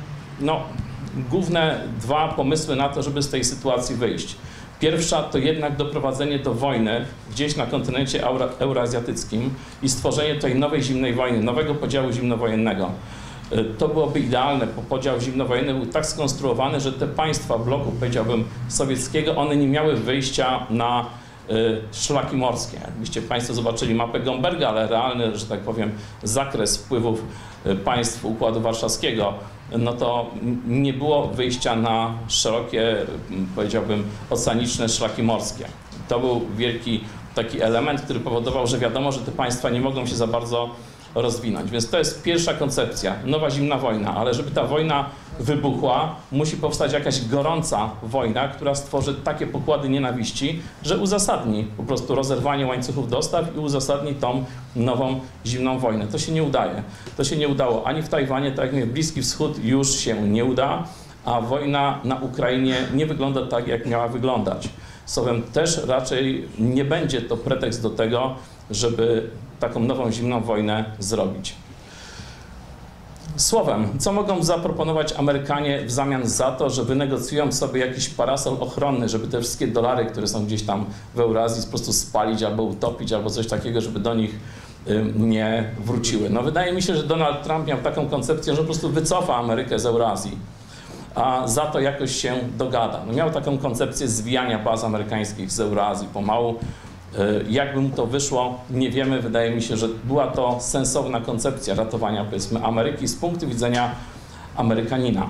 no, główne dwa pomysły na to, żeby z tej sytuacji wyjść. Pierwsza to jednak doprowadzenie do wojny gdzieś na kontynencie euro, euroazjatyckim i stworzenie tej nowej zimnej wojny, nowego podziału zimnowojennego. To byłoby idealne, bo podział zimnowojenny był tak skonstruowany, że te państwa bloku, powiedziałbym, sowieckiego, one nie miały wyjścia na y, szlaki morskie. Jakbyście Państwo zobaczyli mapę Gomberga, ale realny, że tak powiem, zakres wpływów y, państw Układu Warszawskiego, no to nie było wyjścia na szerokie, powiedziałbym, oceaniczne szlaki morskie. To był wielki taki element, który powodował, że wiadomo, że te państwa nie mogą się za bardzo rozwinąć. Więc to jest pierwsza koncepcja, nowa zimna wojna, ale żeby ta wojna wybuchła, musi powstać jakaś gorąca wojna, która stworzy takie pokłady nienawiści, że uzasadni po prostu rozerwanie łańcuchów dostaw i uzasadni tą nową zimną wojnę. To się nie udaje. To się nie udało ani w Tajwanie, tak jak mówię, Bliski Wschód już się nie uda, a wojna na Ukrainie nie wygląda tak, jak miała wyglądać. Słowem, też raczej nie będzie to pretekst do tego, żeby taką nową zimną wojnę zrobić. Słowem, co mogą zaproponować Amerykanie w zamian za to, że wynegocjują sobie jakiś parasol ochronny, żeby te wszystkie dolary, które są gdzieś tam w Eurazji, po prostu spalić albo utopić, albo coś takiego, żeby do nich nie wróciły. No wydaje mi się, że Donald Trump miał taką koncepcję, że po prostu wycofa Amerykę z Eurazji, a za to jakoś się dogada. No miał taką koncepcję zwijania baz amerykańskich z Eurazji pomału. Jakby mu to wyszło, nie wiemy. Wydaje mi się, że była to sensowna koncepcja ratowania, powiedzmy, Ameryki z punktu widzenia Amerykanina.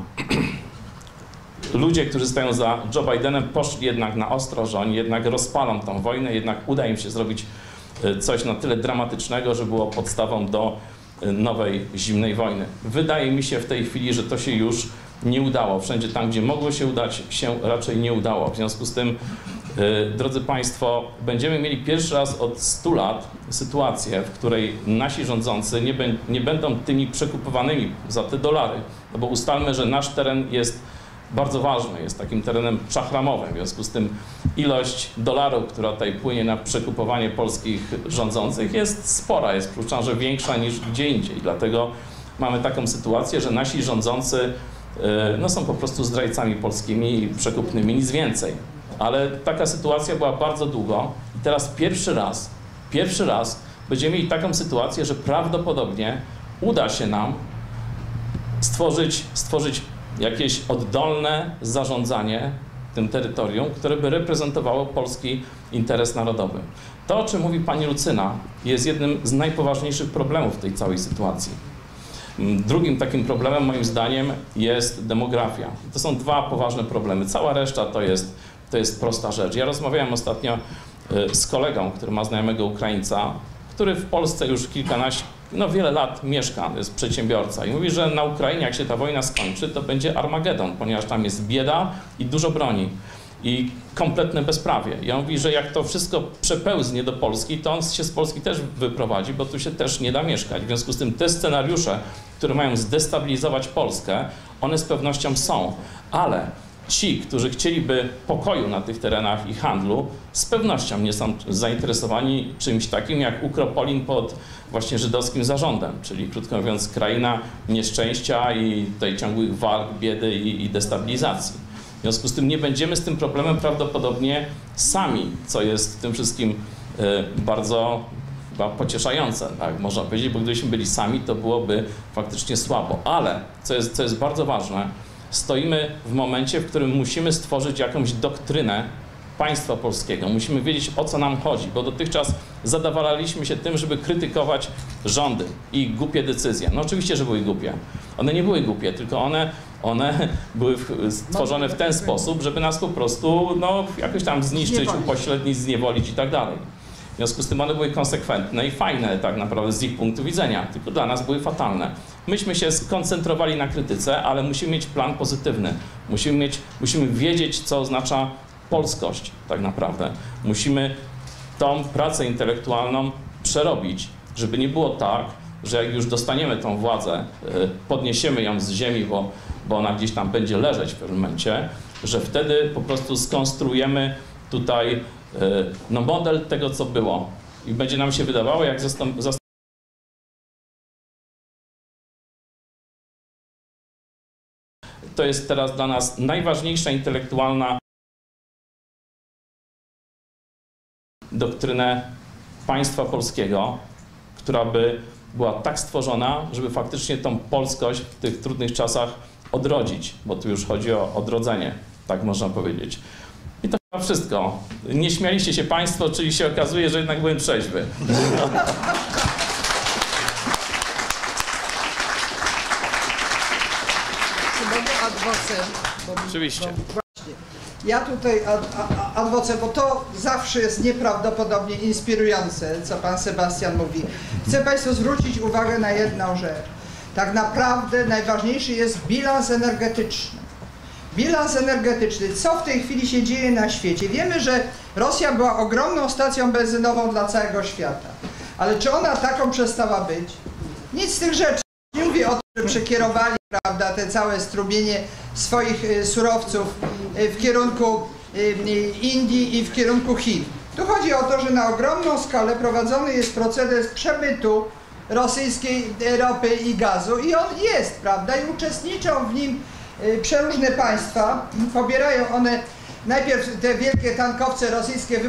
Ludzie, którzy stoją za Joe Bidenem, poszli jednak na ostro, że oni jednak rozpalą tą wojnę, jednak uda im się zrobić coś na tyle dramatycznego, że było podstawą do nowej zimnej wojny. Wydaje mi się w tej chwili, że to się już nie udało. Wszędzie tam, gdzie mogło się udać, się raczej nie udało. W związku z tym, drodzy Państwo, będziemy mieli pierwszy raz od stu lat sytuację, w której nasi rządzący nie, bę nie będą tymi przekupowanymi za te dolary. No bo ustalmy, że nasz teren jest bardzo ważny, jest takim terenem szachramowym. W związku z tym ilość dolarów, która tutaj płynie na przekupowanie polskich rządzących, jest spora, jest przypuszczam, że większa niż gdzie indziej. Dlatego mamy taką sytuację, że nasi rządzący no, są po prostu zdrajcami polskimi i przekupnymi, nic więcej. Ale taka sytuacja była bardzo długo i teraz pierwszy raz, pierwszy raz będziemy mieli taką sytuację, że prawdopodobnie uda się nam stworzyć, stworzyć jakieś oddolne zarządzanie tym terytorium, które by reprezentowało polski interes narodowy. To, o czym mówi pani Lucyna, jest jednym z najpoważniejszych problemów w tej całej sytuacji. Drugim takim problemem, moim zdaniem, jest demografia. To są dwa poważne problemy. Cała reszta to jest, to jest prosta rzecz. Ja rozmawiałem ostatnio z kolegą, który ma znajomego Ukraińca, który w Polsce już kilkanaście, no wiele lat mieszka, jest przedsiębiorca i mówi, że na Ukrainie, jak się ta wojna skończy, to będzie Armagedon, ponieważ tam jest bieda i dużo broni i kompletne bezprawie. I on mówi, że jak to wszystko przepełznie do Polski, to on się z Polski też wyprowadzi, bo tu się też nie da mieszkać. W związku z tym te scenariusze, które mają zdestabilizować Polskę, one z pewnością są, ale ci, którzy chcieliby pokoju na tych terenach i handlu, z pewnością nie są zainteresowani czymś takim jak Ukropolin pod właśnie żydowskim zarządem, czyli krótko mówiąc kraina nieszczęścia i tutaj ciągłych walk, biedy i, i destabilizacji. W związku z tym nie będziemy z tym problemem prawdopodobnie sami, co jest w tym wszystkim y, bardzo chyba pocieszające, tak można powiedzieć, bo gdybyśmy byli sami, to byłoby faktycznie słabo. Ale, co jest, co jest bardzo ważne, stoimy w momencie, w którym musimy stworzyć jakąś doktrynę państwa polskiego. Musimy wiedzieć, o co nam chodzi, bo dotychczas zadawalaliśmy się tym, żeby krytykować rządy i głupie decyzje. No oczywiście, że były głupie. One nie były głupie, tylko one, one były stworzone w ten sposób, żeby nas po prostu no, jakoś tam zniszczyć, upośrednić, zniewolić i tak dalej. W związku z tym one były konsekwentne i fajne tak naprawdę z ich punktu widzenia, tylko dla nas były fatalne. Myśmy się skoncentrowali na krytyce, ale musimy mieć plan pozytywny. Musimy, mieć, musimy wiedzieć, co oznacza polskość tak naprawdę. Musimy tą pracę intelektualną przerobić, żeby nie było tak, że jak już dostaniemy tą władzę, podniesiemy ją z ziemi, bo, bo ona gdzieś tam będzie leżeć w pewnym momencie, że wtedy po prostu skonstruujemy tutaj no, model tego, co było. I będzie nam się wydawało, jak zastąp to jest teraz dla nas najważniejsza intelektualna doktrynę państwa polskiego, która by była tak stworzona, żeby faktycznie tą polskość w tych trudnych czasach odrodzić, bo tu już chodzi o odrodzenie, tak można powiedzieć. I to chyba wszystko. Nie śmialiście się Państwo, czyli się okazuje, że jednak byłem trzeźwy. Oczywiście. Ja tutaj ad, ad, adwocę, bo to zawsze jest nieprawdopodobnie inspirujące, co pan Sebastian mówi. Chcę Państwu zwrócić uwagę na jedną rzecz. Tak naprawdę najważniejszy jest bilans energetyczny. Bilans energetyczny. Co w tej chwili się dzieje na świecie? Wiemy, że Rosja była ogromną stacją benzynową dla całego świata. Ale czy ona taką przestała być? Nic z tych rzeczy. Nie mówię o tym, że przekierowali, prawda, te całe strumienie swoich y, surowców y, w kierunku y, Indii i w kierunku Chin. Tu chodzi o to, że na ogromną skalę prowadzony jest proces przemytu rosyjskiej ropy i gazu i on jest, prawda, i uczestniczą w nim przeróżne państwa, pobierają one najpierw te wielkie tankowce rosyjskie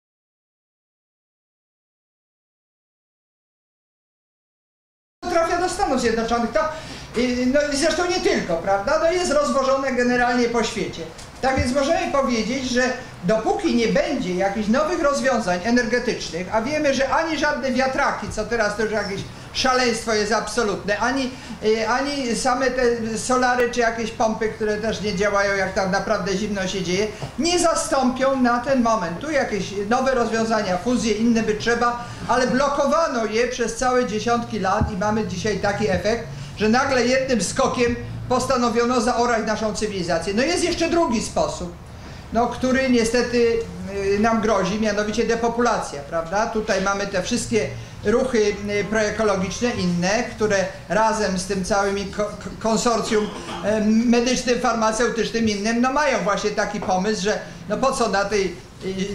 trafia do Stanów Zjednoczonych, to, no i zresztą nie tylko, prawda, no jest rozwożone generalnie po świecie. Tak więc możemy powiedzieć, że dopóki nie będzie jakichś nowych rozwiązań energetycznych, a wiemy, że ani żadne wiatraki, co teraz to już jakieś szaleństwo jest absolutne, ani, ani same te solary czy jakieś pompy, które też nie działają, jak tam naprawdę zimno się dzieje, nie zastąpią na ten moment. Tu jakieś nowe rozwiązania, fuzje, inne by trzeba, ale blokowano je przez całe dziesiątki lat i mamy dzisiaj taki efekt, że nagle jednym skokiem postanowiono zaorać naszą cywilizację. No jest jeszcze drugi sposób, no, który niestety y, nam grozi, mianowicie depopulacja, prawda? Tutaj mamy te wszystkie ruchy y, proekologiczne, inne, które razem z tym całym ko konsorcjum y, medycznym, farmaceutycznym, innym, no mają właśnie taki pomysł, że no po co na tej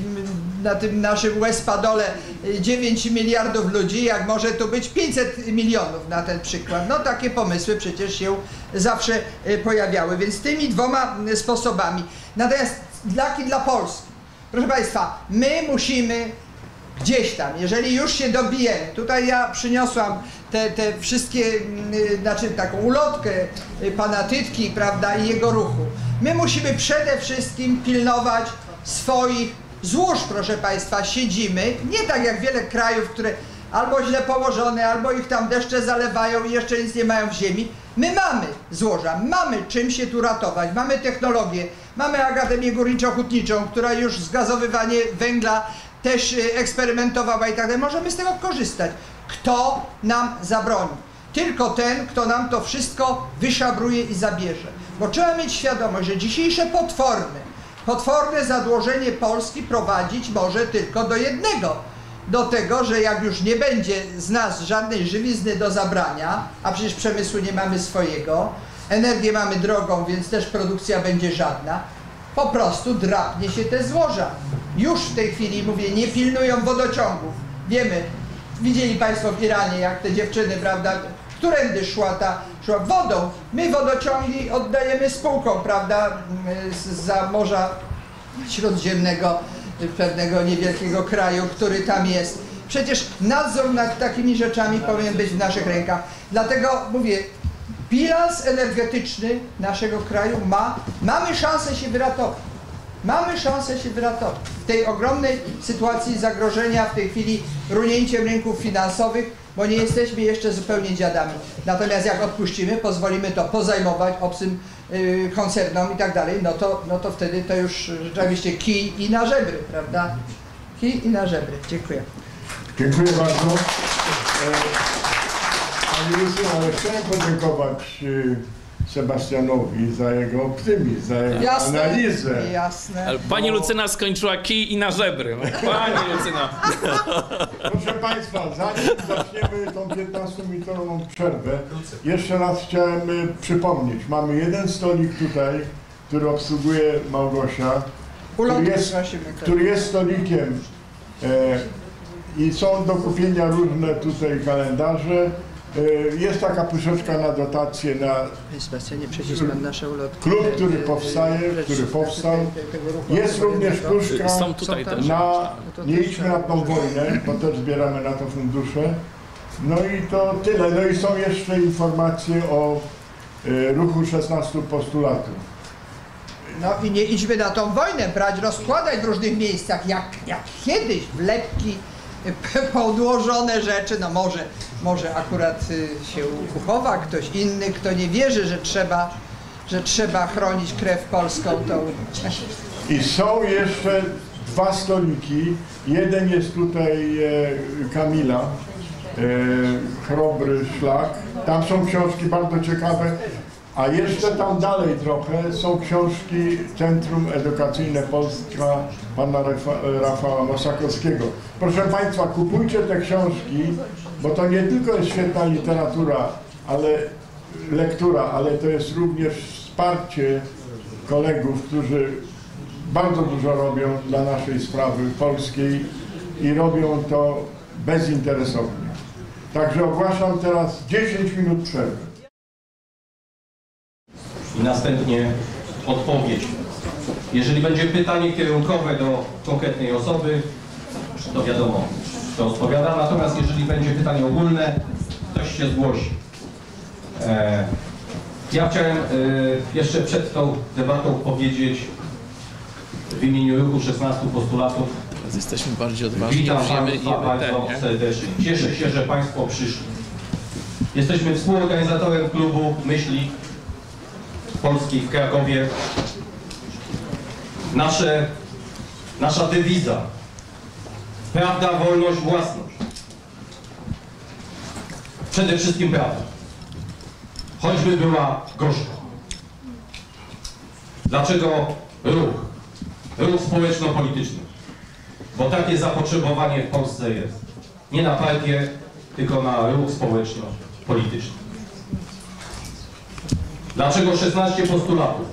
na tym naszym Łez-Padole dziewięć miliardów ludzi, jak może tu być pięćset milionów na ten przykład. No takie pomysły przecież się zawsze pojawiały, więc tymi dwoma sposobami. Natomiast dla, dla Polski, proszę Państwa, my musimy gdzieś tam, jeżeli już się dobijemy, tutaj ja przyniosłam te, te wszystkie, znaczy taką ulotkę pana Tytki, prawda, i jego ruchu. My musimy przede wszystkim pilnować swoich złóż, proszę Państwa, siedzimy, nie tak jak wiele krajów, które albo źle położone, albo ich tam deszcze zalewają i jeszcze nic nie mają w ziemi. My mamy złoża, mamy czym się tu ratować, mamy technologię, mamy Akademię Górniczo-Hutniczą, która już zgazowywanie węgla też eksperymentowała i tak dalej. Możemy z tego korzystać. Kto nam zabroni? Tylko ten, kto nam to wszystko wyszabruje i zabierze. Bo trzeba mieć świadomość, że dzisiejsze potworne Potworne zadłużenie Polski prowadzić może tylko do jednego. Do tego, że jak już nie będzie z nas żadnej żywizny do zabrania, a przecież przemysłu nie mamy swojego, energię mamy drogą, więc też produkcja będzie żadna, po prostu drapnie się te złoża. Już w tej chwili, mówię, nie pilnują wodociągów. Wiemy, widzieli Państwo w Iranie, jak te dziewczyny, prawda, którędy szła ta, szła wodą. My wodociągi oddajemy spółkom, prawda, za Morza Śródziemnego, pewnego niewielkiego kraju, który tam jest. Przecież nadzór nad takimi rzeczami powinien być w naszych rękach. Dlatego mówię, bilans energetyczny naszego kraju ma, mamy szansę się wyratować. Mamy szansę się wyratować. W tej ogromnej sytuacji zagrożenia w tej chwili runięciem rynków finansowych, bo nie jesteśmy jeszcze zupełnie dziadami. Natomiast jak odpuścimy, pozwolimy to pozajmować obcym yy, koncernom i tak dalej, no to, no to wtedy to już rzeczywiście kij i na żebry, prawda? Kij i na żebry. Dziękuję. Dziękuję bardzo. Pani Lucy, ale chciałem podziękować Sebastianowi za jego optymizm, za jego jasne, analizę. Jasne. Ale pani Lucyna skończyła kij i na żebry. Pani Lucyna. Proszę Państwa, zanim zaczniemy tą piętnastominutową przerwę, jeszcze raz chciałem przypomnieć, mamy jeden stolik tutaj, który obsługuje Małgosia, który jest, który jest stolikiem e, i są do kupienia różne tutaj kalendarze. Jest taka puszeczka na dotację na klub, który powstaje, który powstał. Jest również puszka Są tutaj też. na Nie idźmy na tą wojnę, bo też zbieramy na to fundusze. No i to tyle. No i są jeszcze informacje o y, ruchu szesnastu postulatów. No i nie idźmy na tą wojnę, brać, rozkładać w różnych miejscach, jak, jak kiedyś, wlepki, podłożone rzeczy, no może, może akurat się uchowa ktoś inny, kto nie wierzy, że trzeba, że trzeba chronić krew polską, to... I są jeszcze dwa stoliki. Jeden jest tutaj e, Kamila, e, Chrobry Szlak. Tam są książki bardzo ciekawe. A jeszcze tam dalej trochę są książki Centrum Edukacyjne Polska pana Rafała Mosakowskiego. Proszę Państwa, kupujcie te książki, bo to nie tylko jest świetna literatura, ale lektura, ale to jest również wsparcie kolegów, którzy bardzo dużo robią dla naszej sprawy polskiej i robią to bezinteresownie. Także ogłaszam teraz dziesięć minut przerwy. I następnie odpowiedź. Jeżeli będzie pytanie kierunkowe do konkretnej osoby, to wiadomo, kto odpowiada. Natomiast jeżeli będzie pytanie ogólne, ktoś się zgłosi. E, ja chciałem e, jeszcze przed tą debatą powiedzieć w imieniu ruchu szesnastu postulatów. Jesteśmy bardziej odważni. Witam wiemy, Państwa wiemy bardzo ten, nie? serdecznie. Cieszę się, że Państwo przyszli. Jesteśmy współorganizatorem klubu Myśli Polskiej w Krakowie. Nasze, nasza dewiza: prawda, wolność, własność. Przede wszystkim prawda. Choćby była gorzka. Dlaczego ruch? Ruch społeczno-polityczny. Bo takie zapotrzebowanie w Polsce jest. Nie na partię, tylko na ruch społeczno-polityczny. Dlaczego szesnaście postulatów?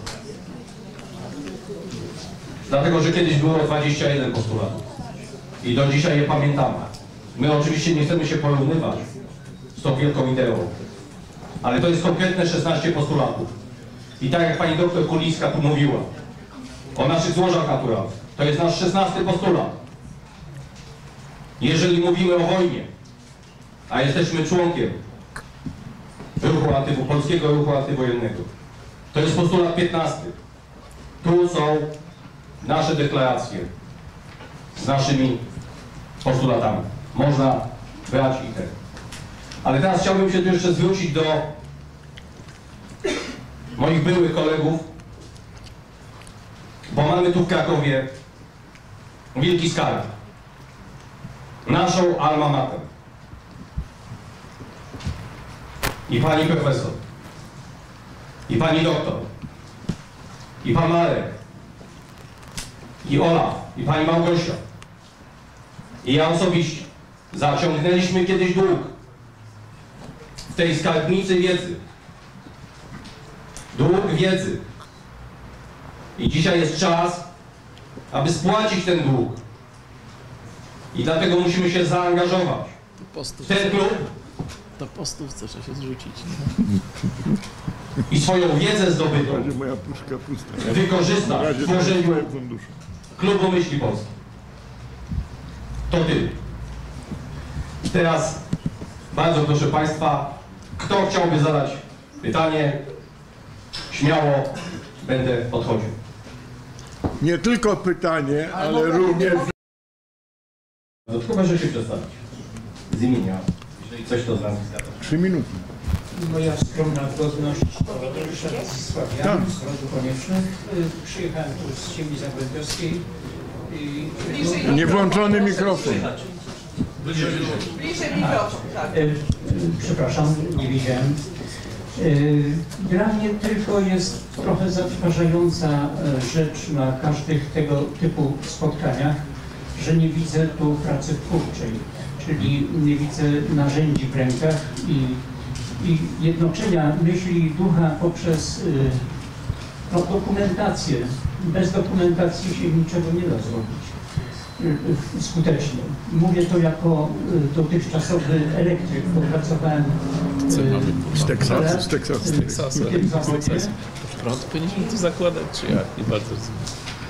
Dlatego, że kiedyś było dwadzieścia jeden postulatów. I do dzisiaj je pamiętamy. My oczywiście nie chcemy się porównywać z tą wielką ideą, ale to jest konkretne szesnaście postulatów. I tak jak pani doktor Kulińska tu mówiła o naszych złożach naturalnych, to jest nasz szesnasty postulat. Jeżeli mówimy o wojnie, a jesteśmy członkiem ruchu antywo, polskiego ruchu antywojennego, to jest postulat piętnasty. Tu są nasze deklaracje z naszymi postulatami. Można brać i te. Ale teraz chciałbym się tu jeszcze zwrócić do moich byłych kolegów, bo mamy tu w Krakowie wielki skarb. Naszą alma mater. I pani profesor, i pani doktor, i pan Marek, i Ola, i pani Małgosia, i ja osobiście zaciągnęliśmy kiedyś dług w tej skarbnicy wiedzy. Dług wiedzy. I dzisiaj jest czas, aby spłacić ten dług. I dlatego musimy się zaangażować. Postów, Ten klub do postów trzeba się zrzucić. i swoją wiedzę zdobytą Moja puszka pusta. wykorzysta w tworzeniu klubu Myśli Polskiej. To tyle. Teraz bardzo proszę Państwa, kto chciałby zadać pytanie, śmiało będę podchodził. Nie tylko pytanie, ale również... Tylko proszę się przedstawić z imienia, jeżeli coś to z nazwiska. Trzy minuty. Moja skromna godność towarzysza Zdzisław Jan z rodu Koniecznych. Y, Przyjechałem tu z ziemi zagłębiowskiej. i- Niewłączony mikrofon. Bliżej mikrofon, tak. Y, y, Przepraszam, nie widziałem. Y, Dla mnie tylko jest trochę zatrważająca y, rzecz na każdych tego typu spotkaniach, że nie widzę tu pracy twórczej, czyli nie widzę narzędzi w rękach i i jednoczenia myśli i ducha poprzez y, no, dokumentację. Bez dokumentacji się niczego nie da zrobić y, y, skutecznie. Mówię to jako y, dotychczasowy elektryk, bo pracowałem y, Co mamy? Z Teksasu, z Teksasu. Z Teksasu. w tym zawodzie. Prąd powinniśmy tu zakładać, czy jak? Nie bardzo rozumiem.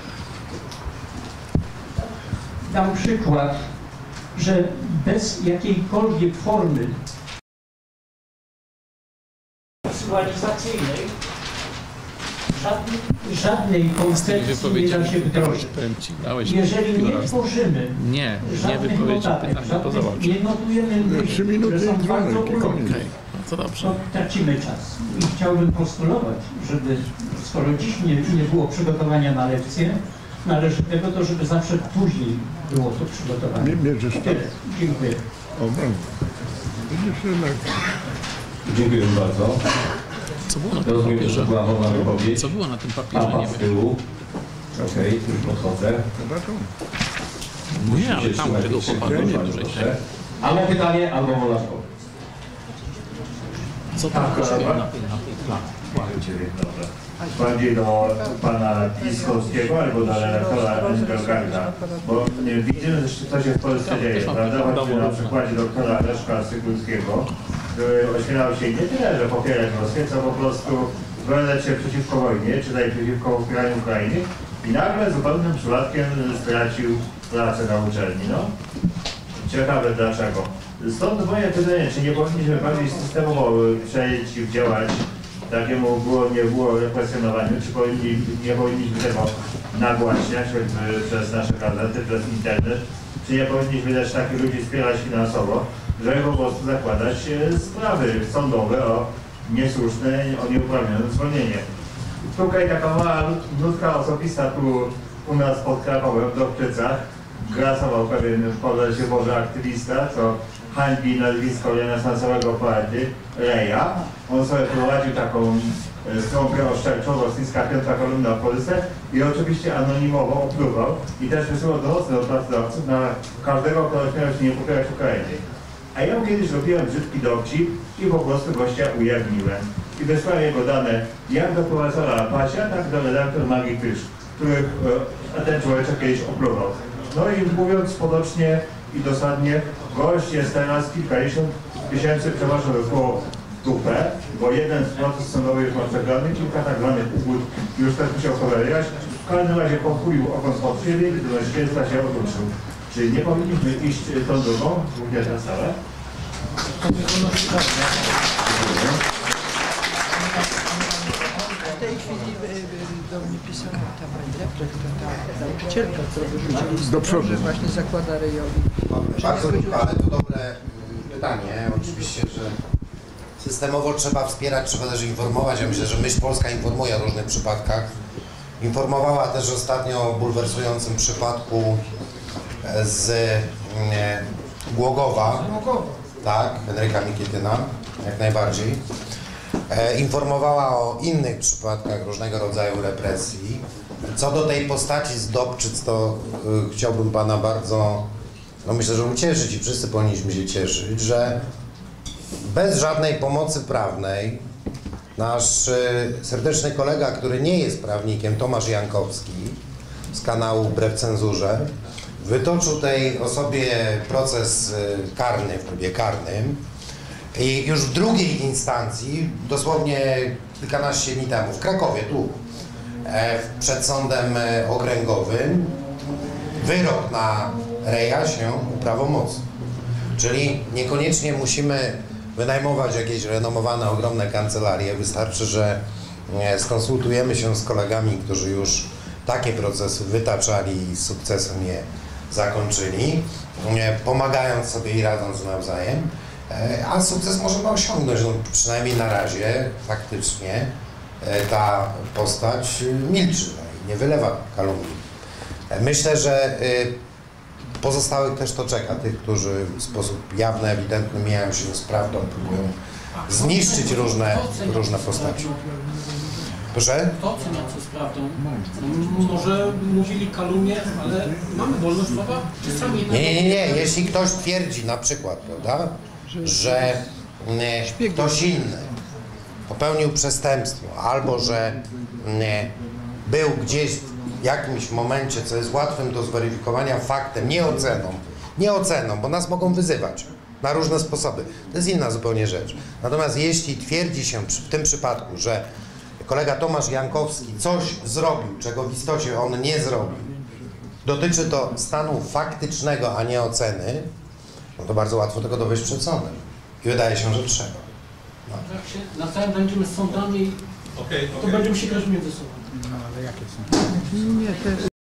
Dam przykład, że bez jakiejkolwiek formy aktualizacyjnej żadnej, żadnej koncepcji nie da się wdrożyć. Powiem ci, dałeś Jeżeli nie pióra. tworzymy Nie, nie żadnych wypowiedzi notatek, pytania, to żadnych, zobacz. nie notujemy Trzy myśli, minuty że są i dzwonek bardzo i koniec. ulotne, Okej, no to dobrze. to tracimy czas. I chciałbym postulować, żeby skoro dziś nie, nie było przygotowania na lekcję należytego, to żeby zawsze później było to przygotowanie. Nie bierzesz tak. Tyle. Dziękuję. O, brawo. Widzisz, jednak... Dziękuję bardzo. Co było na tym Rozumiem, że papierze? była wolna wypowiedź. Co było na tym Pan papierze? pan Nie z wiem. tyłu. Okej, już podchodzę. Zobaczą. Nie, ale tam Trzymaj tego się, chłopaka bardzo nie dłużej. proszę. Albo pytanie, albo wolna odpowiedź. Co tam kosztuje na tym na tym planie? do Ciebie, proszę. Bardziej do Pana Piskowskiego albo do redaktora Engelgarda, bo widzimy, co się w Polsce dzieje, prawda? Właśnie na przykładzie doktora Leszka Sykulskiego, który ośmielał się nie tyle, że popierać Rosję, co po prostu wypowiadać się przeciwko wojnie, czy tutaj przeciwko wspieraniu Ukrainy i nagle zupełnym przypadkiem stracił pracę na uczelni. No, ciekawe dlaczego. Stąd moje pytanie, czy nie powinniśmy bardziej systemowo przeciwdziałać takiemu było, nie było represjonowaniu, czy powinni, nie powinniśmy tego nagłaśniać przez nasze gazety, przez internet, czy nie powinniśmy też takich ludzi wspierać finansowo, żeby po prostu zakładać sprawy sądowe o niesłuszne, o nieuprawnione zwolnienie. Tutaj taka mała nutka osobista tu u nas pod Krakowem, w Dobczycach, grasował pewien, podał się Boże, aktywista, co hańbi nazwisko renesansowego poety Reja. On sobie prowadził taką stronkę oszczerczą, rosyjska piąta kolumna w Polsce i oczywiście anonimowo opluwał i też wysyłał donosy do pracodawców na każdego, kto śmiał się nie popierać Ukrainy. A ja kiedyś robiłem brzydki dowcip i po prostu gościa ujawniłem. I wysłałem jego dane jak do profesora Pasia, tak do redaktor Magii Pysz, których e, ten człowieczek kiedyś opluwał. No i mówiąc potocznie i dosadnie, gość jest teraz kilkadziesiąt tysięcy, przepraszam za słowo, w dupę, bo jeden z proces sądowy już ma przegrany, kilka tak zwanych ugód już też musiał tolerować. W każdym razie pochulił okon pod siebie i do święta się odwrócił. Czy nie powinniśmy iść tą drogą, głównie tę salę? W tej chwili do mnie pisała ta pani Lepczek, ta nauczycielka, która wyrzucili do przodu, że właśnie zakłada Rejowi. Bardzo, ale to dobre pytanie. Oczywiście, że systemowo trzeba wspierać, trzeba też informować. Ja myślę, że Myśl Polska informuje o różnych przypadkach. Informowała też ostatnio o bulwersującym przypadku z nie, Głogowa, tak, Henryka Mikietyna, jak najbardziej. E, informowała o innych przypadkach różnego rodzaju represji. Co do tej postaci z Dobczyc, to y, chciałbym Pana bardzo, no myślę, że ucieszyć i wszyscy powinniśmy się cieszyć, że bez żadnej pomocy prawnej nasz y, serdeczny kolega, który nie jest prawnikiem, Tomasz Jankowski z kanału Wbrew Cenzurze, wytoczył tej osobie proces karny w trybie karnym i już w drugiej instancji, dosłownie kilkanaście dni temu, w Krakowie, tu, przed sądem okręgowym, wyrok na Reja się uprawomocnił. Czyli niekoniecznie musimy wynajmować jakieś renomowane, ogromne kancelarie. Wystarczy, że skonsultujemy się z kolegami, którzy już takie procesy wytaczali i z sukcesem je zakończyli, pomagając sobie i radząc nawzajem, a sukces możemy osiągnąć, no, przynajmniej na razie faktycznie ta postać milczy, no, i nie wylewa kalumni. Myślę, że pozostałych też to czeka, tych, którzy w sposób jawny, ewidentny mijają się z prawdą, próbują zniszczyć różne, różne postaci. Proszę? To ocenia, co z prawdą. Może mówili kalumnie, ale mamy wolność słowa? Czy sami nie, nie, nie, nie. Jeśli ktoś twierdzi na przykład, prawda, że nie, ktoś inny popełnił przestępstwo, albo że nie, był gdzieś w jakimś momencie, co jest łatwym do zweryfikowania faktem, nie oceną, nie oceną, bo nas mogą wyzywać na różne sposoby. To jest inna zupełnie rzecz. Natomiast jeśli twierdzi się w tym przypadku, że kolega Tomasz Jankowski coś zrobił, czego w istocie on nie zrobił, dotyczy to stanu faktycznego, a nie oceny, no to bardzo łatwo tego dowieść przed sądem. I wydaje się, że trzeba. No. Jak się nawzajem będziemy z sądami, okay, to okay. będziemy się grać między sobą. No ale jakie są? Nie, to jest...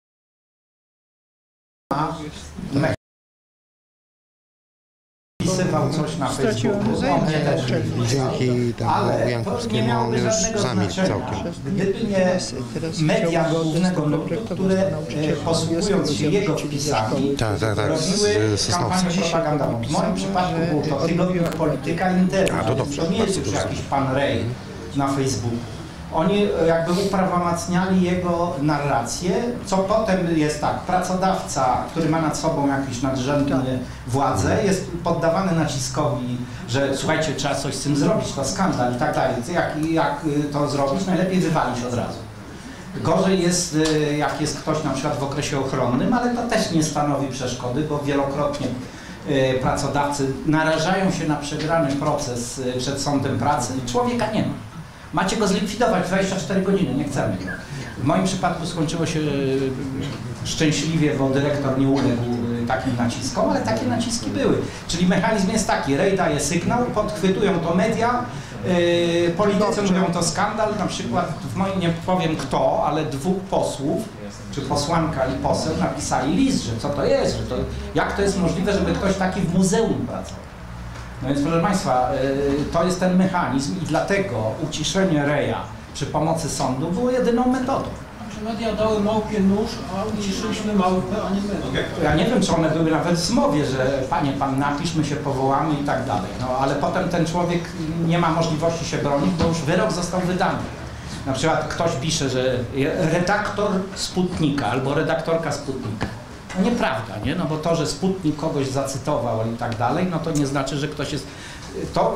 Wpisywał coś na Facebooku, dzięki temu Jankowskiemu on już zamilkł całkiem. Gdyby nie media głównego nurtu, które posługując się jego wpisami, tak, tak, tak, robiły kampanię propagandową. W moim przypadku był to tygodnik Polityka i Internet. A, to dobrze, to nie jest już jakiś pan Rej na Facebooku. Oni jakby uprawomacniali jego narrację, co potem jest tak, pracodawca, który ma nad sobą jakieś nadrzędne władzę, jest poddawany naciskowi, że słuchajcie, trzeba coś z tym zrobić, to skandal i tak dalej. Jak, jak to zrobić? Najlepiej wywalić od razu. Gorzej jest, jak jest ktoś na przykład w okresie ochronnym, ale to też nie stanowi przeszkody, bo wielokrotnie pracodawcy narażają się na przegrany proces przed sądem pracy i człowieka nie ma. Macie go zlikwidować w dwadzieścia cztery godziny, nie chcemy go. W moim przypadku skończyło się szczęśliwie, bo dyrektor nie uległ takim naciskom, ale takie naciski były. Czyli mechanizm jest taki, Rej daje sygnał, podchwytują to media, yy, politycy mówią to skandal, na przykład, w moim, nie powiem kto, ale dwóch posłów, czy posłanka i poseł napisali list, że co to jest, że to, jak to jest możliwe, żeby ktoś taki w muzeum pracował. No więc proszę Państwa, to jest ten mechanizm i dlatego uciszenie Reja przy pomocy sądu było jedyną metodą. Czy media dały małpie nóż, a uciszyliśmy małpę, a nie media? Ja nie wiem, czy one były nawet w zmowie, że panie, pan napisz, my się powołamy i tak dalej. No ale potem ten człowiek nie ma możliwości się bronić, bo już wyrok został wydany. Na przykład ktoś pisze, że redaktor Sputnika albo redaktorka Sputnika. No nieprawda, nie? No bo to, że Sputnik kogoś zacytował i tak dalej, no to nie znaczy, że ktoś jest... To,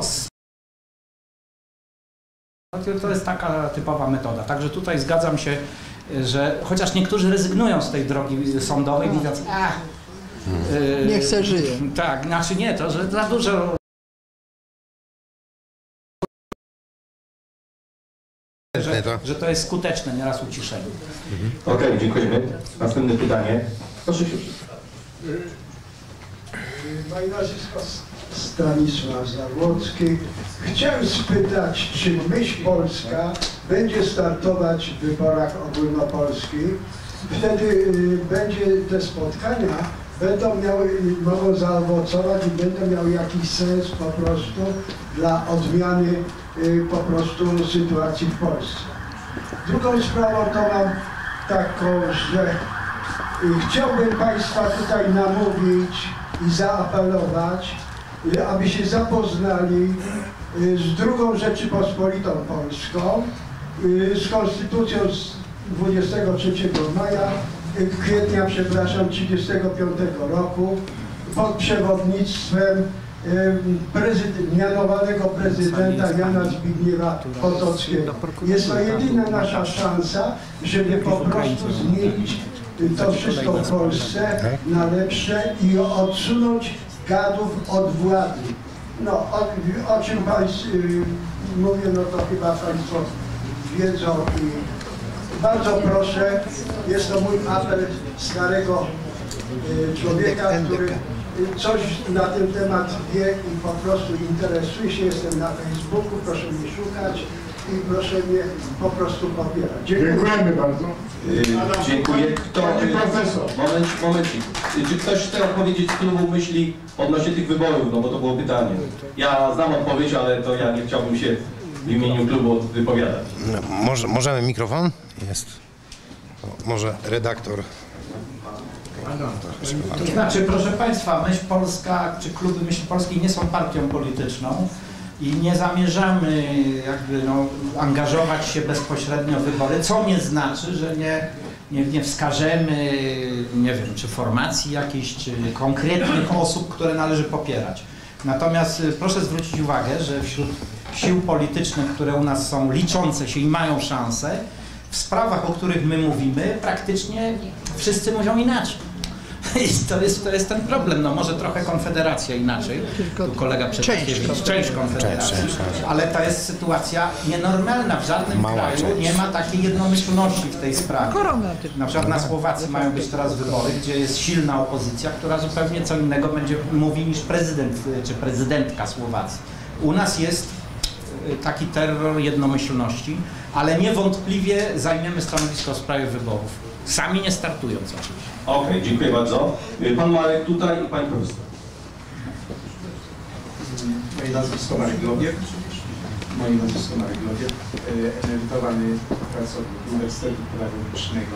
to jest taka typowa metoda. Także tutaj zgadzam się, że chociaż niektórzy rezygnują z tej drogi sądowej, mówiąc, a, yy, niech se żyje. Tak, znaczy nie, to, że za dużo... Że, że to jest skuteczne nieraz uciszenie. Mhm. Okej, okay, dziękujemy. Następne pytanie. Proszę się. Moje nazwisko Stanisław Zawłocki. Chciałem spytać, czy Myśl Polska będzie startować w wyborach ogólnopolskich. Wtedy y, będzie te spotkania będą miały, mogą zaowocować i będą miały jakiś sens po prostu dla odmiany y, po prostu sytuacji w Polsce. Drugą sprawą to mam taką, że y, chciałbym Państwa tutaj namówić i zaapelować, y, aby się zapoznali y, z drugą Rzeczypospolitą Polską, y, z Konstytucją z dwudziestego trzeciego maja, kwietnia, przepraszam, trzydziestego piątego roku pod przewodnictwem prezydent, mianowanego prezydenta Jana Zbigniewa Potockiego. Jest to jedyna nasza szansa, żeby po prostu zmienić to wszystko w Polsce na lepsze i odsunąć gadów od władzy. No, o, o czym Państwo mówię, no to chyba Państwo wiedzą i bardzo proszę, jest to mój apel starego y, człowieka, który coś na ten temat wie i po prostu interesuje się. Jestem na Facebooku, proszę mnie szukać i proszę mnie po prostu popierać. Dziękuję. Dziękujemy bardzo. Yy, dziękuję. Kto, Panie profesor. Moment, momencik. Czy ktoś chce odpowiedzieć z klubu myśli odnośnie tych wyborów, no bo to było pytanie. Ja znam odpowiedź, ale to ja nie chciałbym się w imieniu klubu wypowiadać. No, może, możemy mikrofon? Jest. O, może redaktor. To znaczy, proszę Państwa, Myśl Polska, czy kluby Myśli Polskiej nie są partią polityczną i nie zamierzamy jakby no, angażować się bezpośrednio w wybory, co nie znaczy, że nie, nie, nie wskażemy, nie wiem, czy formacji jakiejś, czy konkretnych osób, które należy popierać. Natomiast proszę zwrócić uwagę, że wśród sił politycznych, które u nas są liczące się i mają szansę, w sprawach, o których my mówimy, praktycznie wszyscy mówią inaczej. I to jest, to jest ten problem. No może trochę Konfederacja inaczej, tu kolega Przetkiewicz, część Konfederacji, ale to jest sytuacja nienormalna. W żadnym Mała kraju część. nie ma takiej jednomyślności w tej sprawie. Na przykład na Słowacji mają być teraz wybory, gdzie jest silna opozycja, która zupełnie co innego będzie mówi niż prezydent czy prezydentka Słowacji. U nas jest taki terror jednomyślności, ale niewątpliwie zajmiemy stanowisko w sprawie wyborów. Sami nie startując oczywiście. Okej, okay, dziękuję bardzo. Pan Marek tutaj i Pani Profesor. Moje nazwisko Marek Globiew. Moje nazwisko Marek Globiew, emerytowany pracownik Uniwersytetu Pedagogicznego.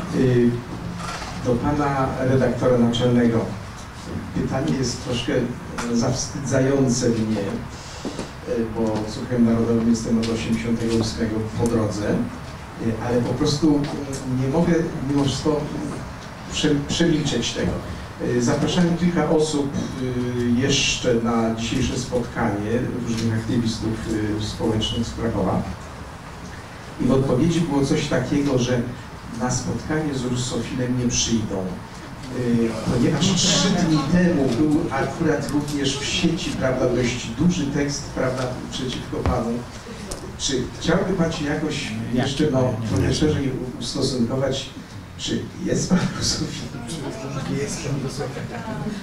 Do Pana redaktora naczelnego. Pytanie jest troszkę zawstydzające mnie. bo cukrem narodowym jestem od osiemdziesiątego ósmego po drodze, ale po prostu nie mogę mimo wszystko prze, przemilczeć tego. Zapraszałem kilka osób jeszcze na dzisiejsze spotkanie, różnych aktywistów społecznych z Krakowa. I w odpowiedzi było coś takiego, że na spotkanie z rusofilem nie przyjdą. Ponieważ trzy dni temu był akurat również w sieci, prawda, dość duży tekst, prawda, przeciwko panu. Czy chciałby pan się jakoś jeszcze no, trochę szerzej ustosunkować? Czy jest pan rusofilem? Czy nie jest pan rusofilem?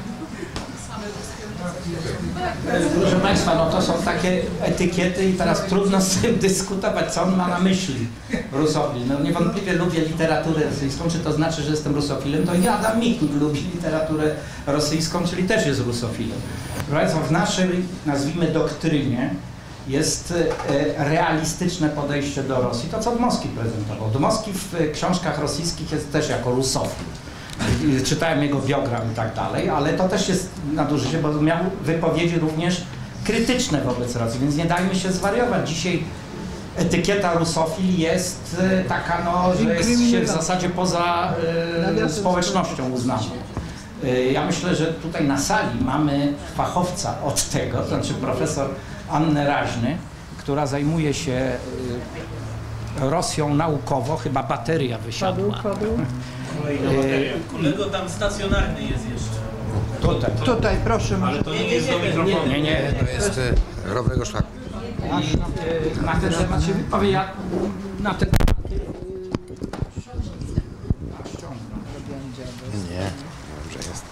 Proszę Państwa, no to są takie etykiety i teraz trudno z tym dyskutować, co on ma na myśli, rusofil. No niewątpliwie lubię literaturę rosyjską, czy to znaczy, że jestem rusofilem? To i Adam Michnik lubi literaturę rosyjską, czyli też jest rusofilem. Proszę Państwa, w naszej, nazwijmy, doktrynie jest realistyczne podejście do Rosji, to co Dmowski prezentował. Dmowski w książkach rosyjskich jest też jako rusofil. Czytałem jego biogram i tak dalej, ale to też jest nadużycie, bo miał wypowiedzi również krytyczne wobec Rosji, więc nie dajmy się zwariować. Dzisiaj etykieta rusofil jest taka, no, że jest się w zasadzie poza e, społecznością uznaną. E, ja myślę, że tutaj na sali mamy fachowca od tego, to znaczy profesor Annę Raźny, która zajmuje się e, Rosją naukowo, chyba bateria wysiadła. Kolego tam stacjonarny jest jeszcze. Tutaj. Tutaj, proszę. Ale to nie jest do mikrofonu. Nie, nie, To jest Robrego Szlaku. I na ten temat się wypowie, ja na ten temat... Nie, dobrze jest.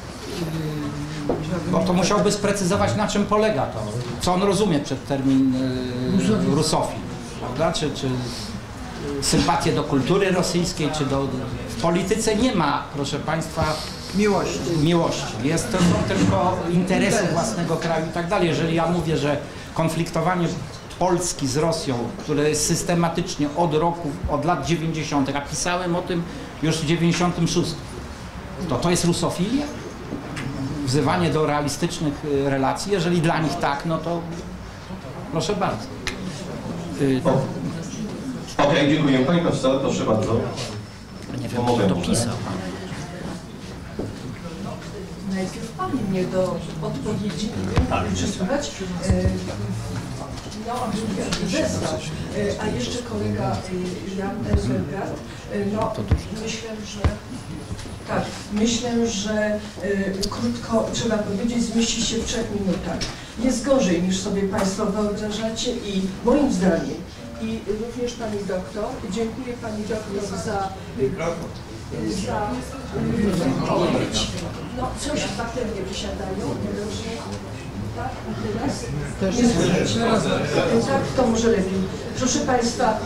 Bo to musiałby sprecyzować, na czym polega to, co on rozumie przed termin y, rusofil, prawda? Czy, czy sympatię do kultury rosyjskiej, czy do... W polityce nie ma, proszę Państwa, miłości. miłości. Jest to są tylko interesy własnego kraju i tak dalej. Jeżeli ja mówię, że konfliktowanie Polski z Rosją, które jest systematycznie od roku, od lat dziewięćdziesiątych, a pisałem o tym już w dziewięćdziesiątym szóstym, to to jest rusofilia? Wzywanie do realistycznych relacji? Jeżeli dla nich tak, no to proszę bardzo. Y Okej, okay, dziękuję. Pani profesor, proszę bardzo. Nie wiem, kto to pisał. Najpierw Pan mnie do odpowiedzi przesłuchać. No, zestaw. A jeszcze kolega Jan Elbergard. No, myślę, że tak, myślę, że krótko trzeba powiedzieć, zmieści się w trzech minutach. Jest gorzej niż sobie Państwo wyobrażacie i moim zdaniem i również Pani doktor, dziękuję Pani doktor za za wypowiedź. No coś baterie wysiadają, tak? A teraz? Nie słychać. Tak, to może lepiej. Proszę Państwa,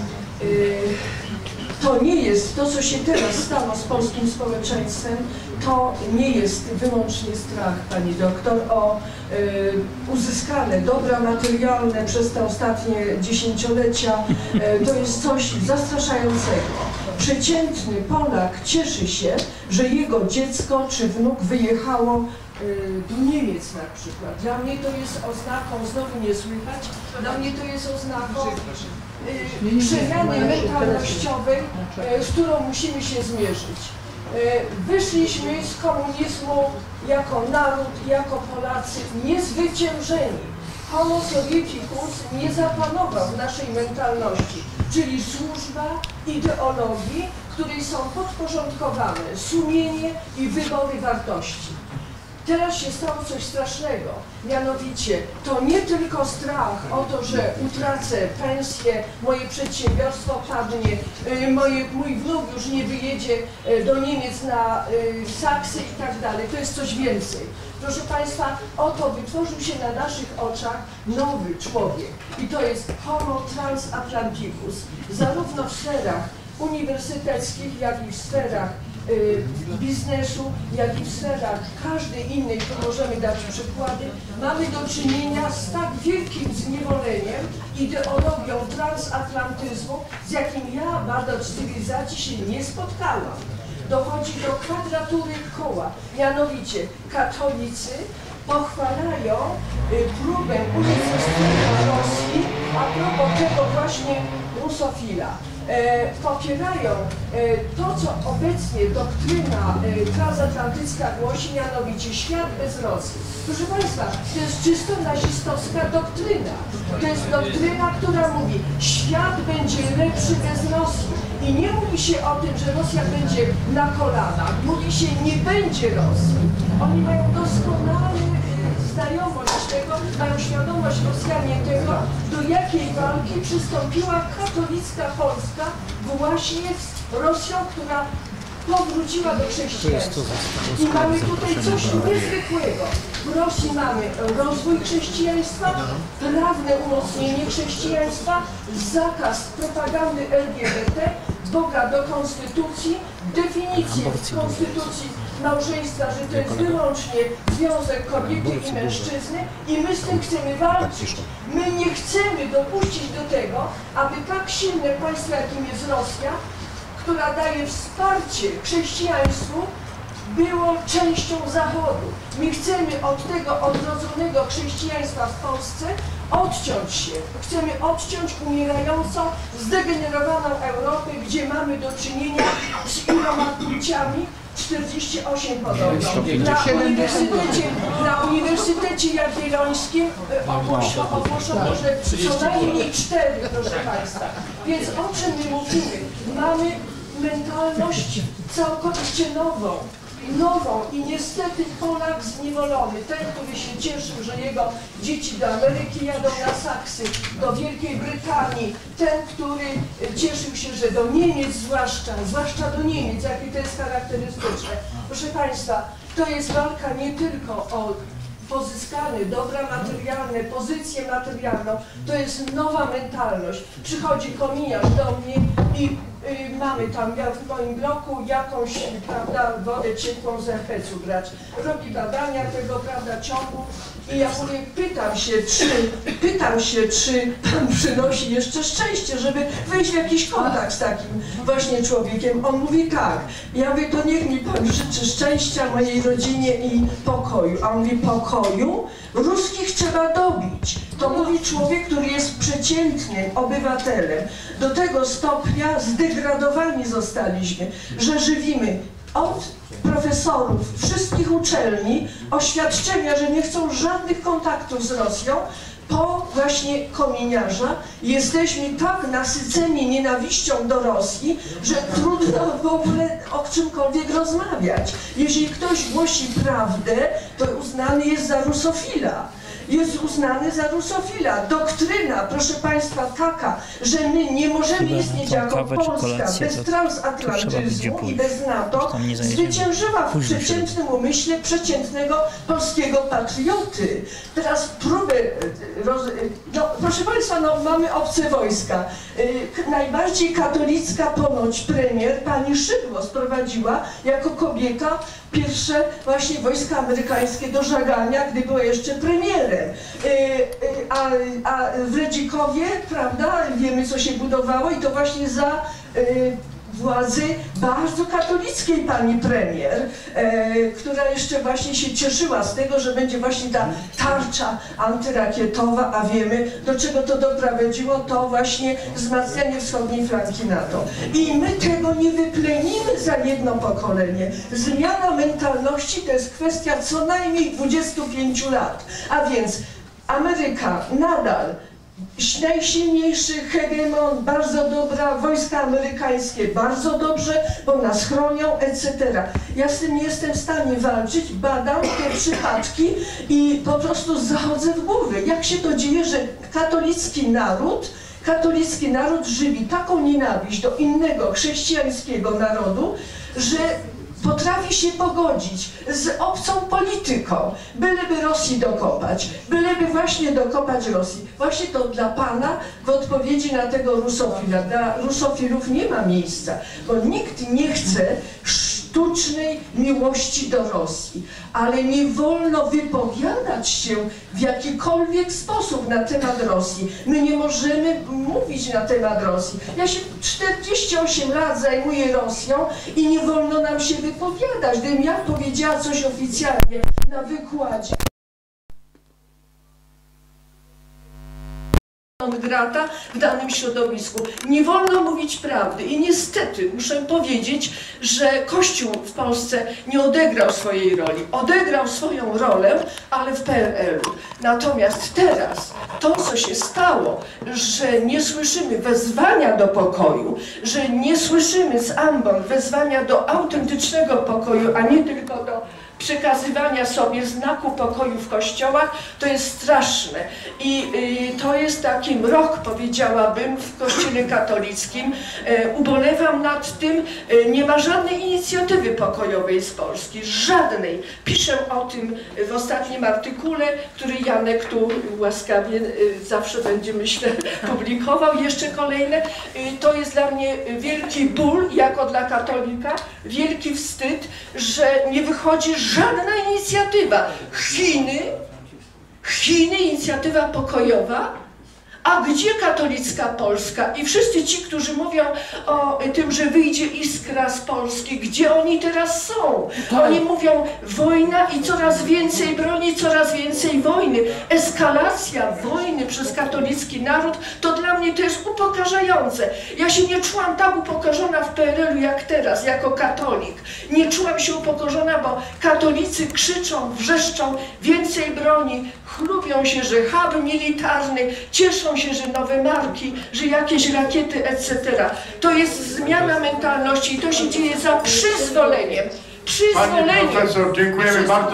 to nie jest, to co się teraz stało z polskim społeczeństwem, to nie jest wyłącznie strach, Pani doktor, o y, uzyskane dobra materialne przez te ostatnie dziesięciolecia. Y, to jest coś zastraszającego. Przeciętny Polak cieszy się, że jego dziecko czy wnuk wyjechało y, do Niemiec na przykład. Dla mnie to jest oznaką, znowu nie słychać, dla mnie to jest oznaką y, przemiany mentalnościowej, y, z którą musimy się zmierzyć. Wyszliśmy z komunizmu jako naród, jako Polacy niezwyciężeni. Homo soviecicus nie zapanował w naszej mentalności, czyli służba ideologii, której są podporządkowane sumienie i wybory wartości. Teraz się stało coś strasznego, mianowicie to nie tylko strach o to, że utracę pensję, moje przedsiębiorstwo padnie, moje, mój wnuk już nie wyjedzie do Niemiec na saksy i tak dalej, to jest coś więcej. Proszę Państwa, oto wytworzył się na naszych oczach nowy człowiek i to jest Homo transatlanticus, zarówno w sferach uniwersyteckich, jak i w sferach biznesu, jak i w sferach każdej innej, tu możemy dać przykłady, mamy do czynienia z tak wielkim zniewoleniem, ideologią transatlantyzmu, z jakim ja, badacz cywilizacji, się nie spotkałam. Dochodzi do kwadratury koła, mianowicie katolicy pochwalają próbę unicestwienia Rosji a propos tego właśnie rusofila. E, popierają e, to, co obecnie doktryna e, transatlantycka głosi, mianowicie świat bez Rosji. Proszę Państwa, to jest czysto nazistowska doktryna. To jest doktryna, która mówi, świat będzie lepszy bez Rosji. I nie mówi się o tym, że Rosja będzie na kolanach. Mówi się, nie będzie Rosji. Oni mają doskonale znajomość tego, mają świadomość Rosjanie tego, do jakiej walki przystąpiła katolicka Polska właśnie z Rosją, która powróciła do chrześcijaństwa. I mamy tutaj coś niezwykłego. W Rosji mamy rozwój chrześcijaństwa, prawne umocnienie chrześcijaństwa, zakaz propagandy L G B T, Boga do konstytucji, definicję w konstytucji małżeństwa, że to jest wyłącznie związek kobiety i mężczyzny i my z tym chcemy walczyć. My nie chcemy dopuścić do tego, aby tak silne państwo, jakim jest Rosja, która daje wsparcie chrześcijaństwu, było częścią Zachodu. My chcemy od tego odrodzonego chrześcijaństwa w Polsce odciąć się. Chcemy odciąć umierającą, zdegenerowaną Europę, gdzie mamy do czynienia z iloma płciami, czterdzieści osiem podobno. Na Uniwersytecie, na Uniwersytecie Jagiellońskim ogłoszono, ogłoszono, że co najmniej cztery, proszę Państwa. Więc o czym my mówimy? Mamy mentalność całkowicie nową. Nową i niestety Polak zniewolony, ten, który się cieszył, że jego dzieci do Ameryki jadą na saksy, do Wielkiej Brytanii, ten, który cieszył się, że do Niemiec zwłaszcza, zwłaszcza do Niemiec, jakie to jest charakterystyczne. Proszę Państwa, to jest walka nie tylko o pozyskane dobra materialne, pozycję materialną, to jest nowa mentalność. Przychodzi kominiarz do mnie i y, mamy tam, ja w moim bloku jakąś, prawda, wodę ciepłą z er pe ce u brać. Robi badania tego, prawda, ciągu i ja mówię, pytam się, czy, pytam się, czy pan przynosi jeszcze szczęście, żeby wejść w jakiś kontakt z takim właśnie człowiekiem. On mówi tak. Ja mówię, to niech mi pan życzy szczęścia mojej rodzinie i pokoju. A on mówi, pokoju? Ruskich trzeba dobić. To mówi człowiek, który jest przeciętnym obywatelem. Do tego stopnia zdegradowani zostaliśmy, że żywimy od profesorów wszystkich uczelni oświadczenia, że nie chcą żadnych kontaktów z Rosją, po właśnie kominiarza jesteśmy tak nasyceni nienawiścią do Rosji, że trudno w ogóle o czymkolwiek rozmawiać. Jeśli ktoś głosi prawdę, to uznany jest za rusofila. Jest uznany za rusofila. Doktryna, proszę Państwa, taka, że my nie możemy istnieć jako Polska bez transatlantyzmu i bez NATO, zwyciężyła w przeciętnym umyśle przeciętnego polskiego patrioty. Teraz próbę, roz... no, proszę Państwa, no, mamy obce wojska. Najbardziej katolicka ponoć premier, pani Szydło, sprowadziła jako kobieta pierwsze właśnie wojska amerykańskie do żagania, gdy była jeszcze premierem. A, a w Redzikowie, prawda, wiemy, co się budowało i to właśnie za władzy bardzo katolickiej pani premier, e, która jeszcze właśnie się cieszyła z tego, że będzie właśnie ta tarcza antyrakietowa, a wiemy, do czego to doprowadziło, to właśnie wzmacnianie wschodniej flanki NATO. I my tego nie wyplenimy za jedno pokolenie. Zmiana mentalności to jest kwestia co najmniej dwudziestu pięciu lat, a więc Ameryka nadal najsilniejszy hegemon, bardzo dobra, wojska amerykańskie bardzo dobrze, bo nas chronią, et cetera. Ja z tym nie jestem w stanie walczyć, badam te przypadki i po prostu zachodzę w głowy. Jak się to dzieje, że katolicki naród, katolicki naród żywi taką nienawiść do innego chrześcijańskiego narodu, że potrafi się pogodzić z obcą polityką, byleby Rosji dokopać, byleby właśnie dokopać Rosji. Właśnie to dla Pana w odpowiedzi na tego rusofila. Dla rusofilów nie ma miejsca, bo nikt nie chce sztucznej miłości do Rosji, ale nie wolno wypowiadać się w jakikolwiek sposób na temat Rosji. My nie możemy mówić na temat Rosji. Ja się czterdzieści osiem lat zajmuję Rosją i nie wolno nam się wypowiadać. Gdybym ja powiedziała coś oficjalnie na wykładzie, non grata w danym środowisku. Nie wolno mówić prawdy i niestety muszę powiedzieć, że Kościół w Polsce nie odegrał swojej roli. Odegrał swoją rolę, ale w P R L-u. Natomiast teraz to, co się stało, że nie słyszymy wezwania do pokoju, że nie słyszymy z ambon wezwania do autentycznego pokoju, a nie tylko do przekazywania sobie znaku pokoju w kościołach, to jest straszne. I y, to jest taki mrok, powiedziałabym, w kościele katolickim. E, ubolewam nad tym, e, nie ma żadnej inicjatywy pokojowej z Polski, żadnej. Piszę o tym w ostatnim artykule, który Janek tu łaskawie y, zawsze będzie, myślę, publikował. Jeszcze kolejne. Y, to jest dla mnie wielki ból, jako dla katolika, wielki wstyd, że nie wychodzi żadna inicjatywa. Chiny, Chiny, inicjatywa pokojowa, a gdzie katolicka Polska? I wszyscy ci, którzy mówią o tym, że wyjdzie iskra z Polski, gdzie oni teraz są? Oni mówią wojna i coraz więcej broni, coraz więcej wojny. Eskalacja wojny przez katolicki naród to dla mnie to jest upokarzające. Ja się nie czułam tak upokorzona w P R L-u jak teraz, jako katolik. Nie czułam się upokorzona, bo katolicy krzyczą, wrzeszczą, więcej broni, chlubią się, że hub militarny, cieszą się, że nowe marki, że jakieś rakiety, et cetera. To jest zmiana mentalności i to się dzieje za przyzwoleniem. Przyzwoleniem. Pani profesor, dziękujemy bardzo.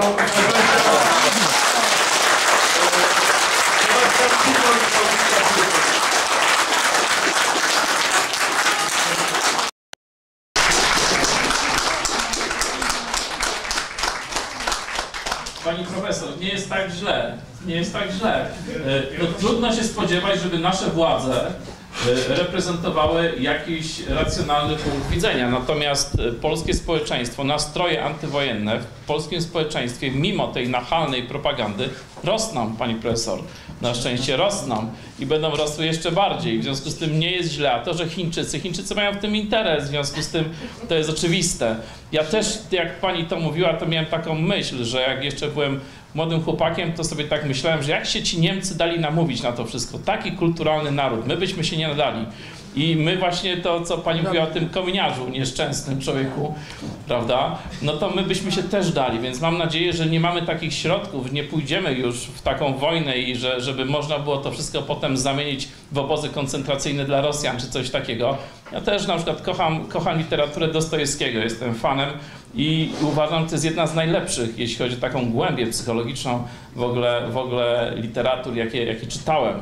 Pani profesor, nie jest tak źle, nie jest tak źle. No, trudno się spodziewać, żeby nasze władze reprezentowały jakiś racjonalny punkt widzenia. Natomiast polskie społeczeństwo, nastroje antywojenne w polskim społeczeństwie, mimo tej nachalnej propagandy, rosną, pani profesor. Na szczęście rosną i będą rosły jeszcze bardziej. W związku z tym nie jest źle. A to, że Chińczycy, Chińczycy mają w tym interes, w związku z tym to jest oczywiste. Ja też, jak pani to mówiła, to miałem taką myśl, że jak jeszcze byłem młodym chłopakiem, to sobie tak myślałem, że jak się ci Niemcy dali namówić na to wszystko. Taki kulturalny naród, my byśmy się nie nadali. I my właśnie to, co pani mówiła o tym kominiarzu, nieszczęsnym człowieku, prawda, no to my byśmy się też dali, więc mam nadzieję, że nie mamy takich środków, nie pójdziemy już w taką wojnę i że, żeby można było to wszystko potem zamienić w obozy koncentracyjne dla Rosjan, czy coś takiego. Ja też na przykład kocham, kocham literaturę Dostojewskiego, jestem fanem i uważam, że to jest jedna z najlepszych, jeśli chodzi o taką głębię psychologiczną w ogóle, w ogóle literatur, jakie, jakie czytałem.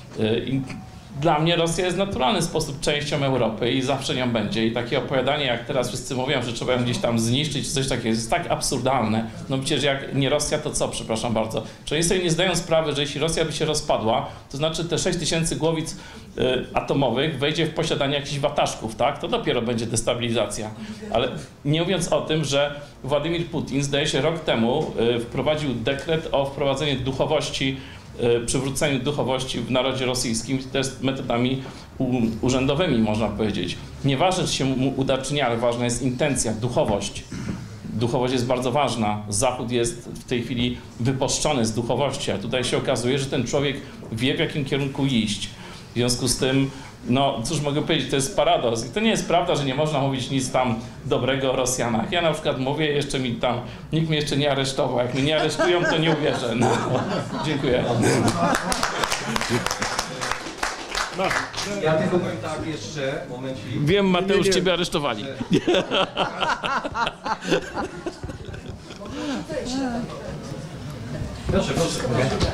I dla mnie Rosja jest w naturalny sposób częścią Europy i zawsze nią będzie. I takie opowiadanie, jak teraz wszyscy mówią, że trzeba ją gdzieś tam zniszczyć, czy coś takiego, jest tak absurdalne. No przecież jak nie Rosja, to co, przepraszam bardzo. Czy oni sobie nie zdają sprawy, że jeśli Rosja by się rozpadła, to znaczy te sześć tysięcy głowic y, atomowych wejdzie w posiadanie jakichś wataszków, tak? To dopiero będzie destabilizacja. Ale nie mówiąc o tym, że Władimir Putin, zdaje się, rok temu y, wprowadził dekret o wprowadzeniu duchowości, przywróceniu duchowości w narodzie rosyjskim, też metodami urzędowymi, można powiedzieć. Nieważne, czy się mu uda, czy nie, ale ważna jest intencja, duchowość. Duchowość jest bardzo ważna. Zachód jest w tej chwili wypuszczony z duchowości, a tutaj się okazuje, że ten człowiek wie, w jakim kierunku iść. W związku z tym, no cóż mogę powiedzieć, to jest paradoks. I to nie jest prawda, że nie można mówić nic tam dobrego o Rosjanach. Ja na przykład mówię, jeszcze mi tam, nikt mnie jeszcze nie aresztował. Jak mnie nie aresztują, to nie uwierzę. No, dziękuję. No. Ja tylko powiem tak jeszcze, momencik. Wiem, Mateusz, ciebie aresztowali. Proszę, proszę.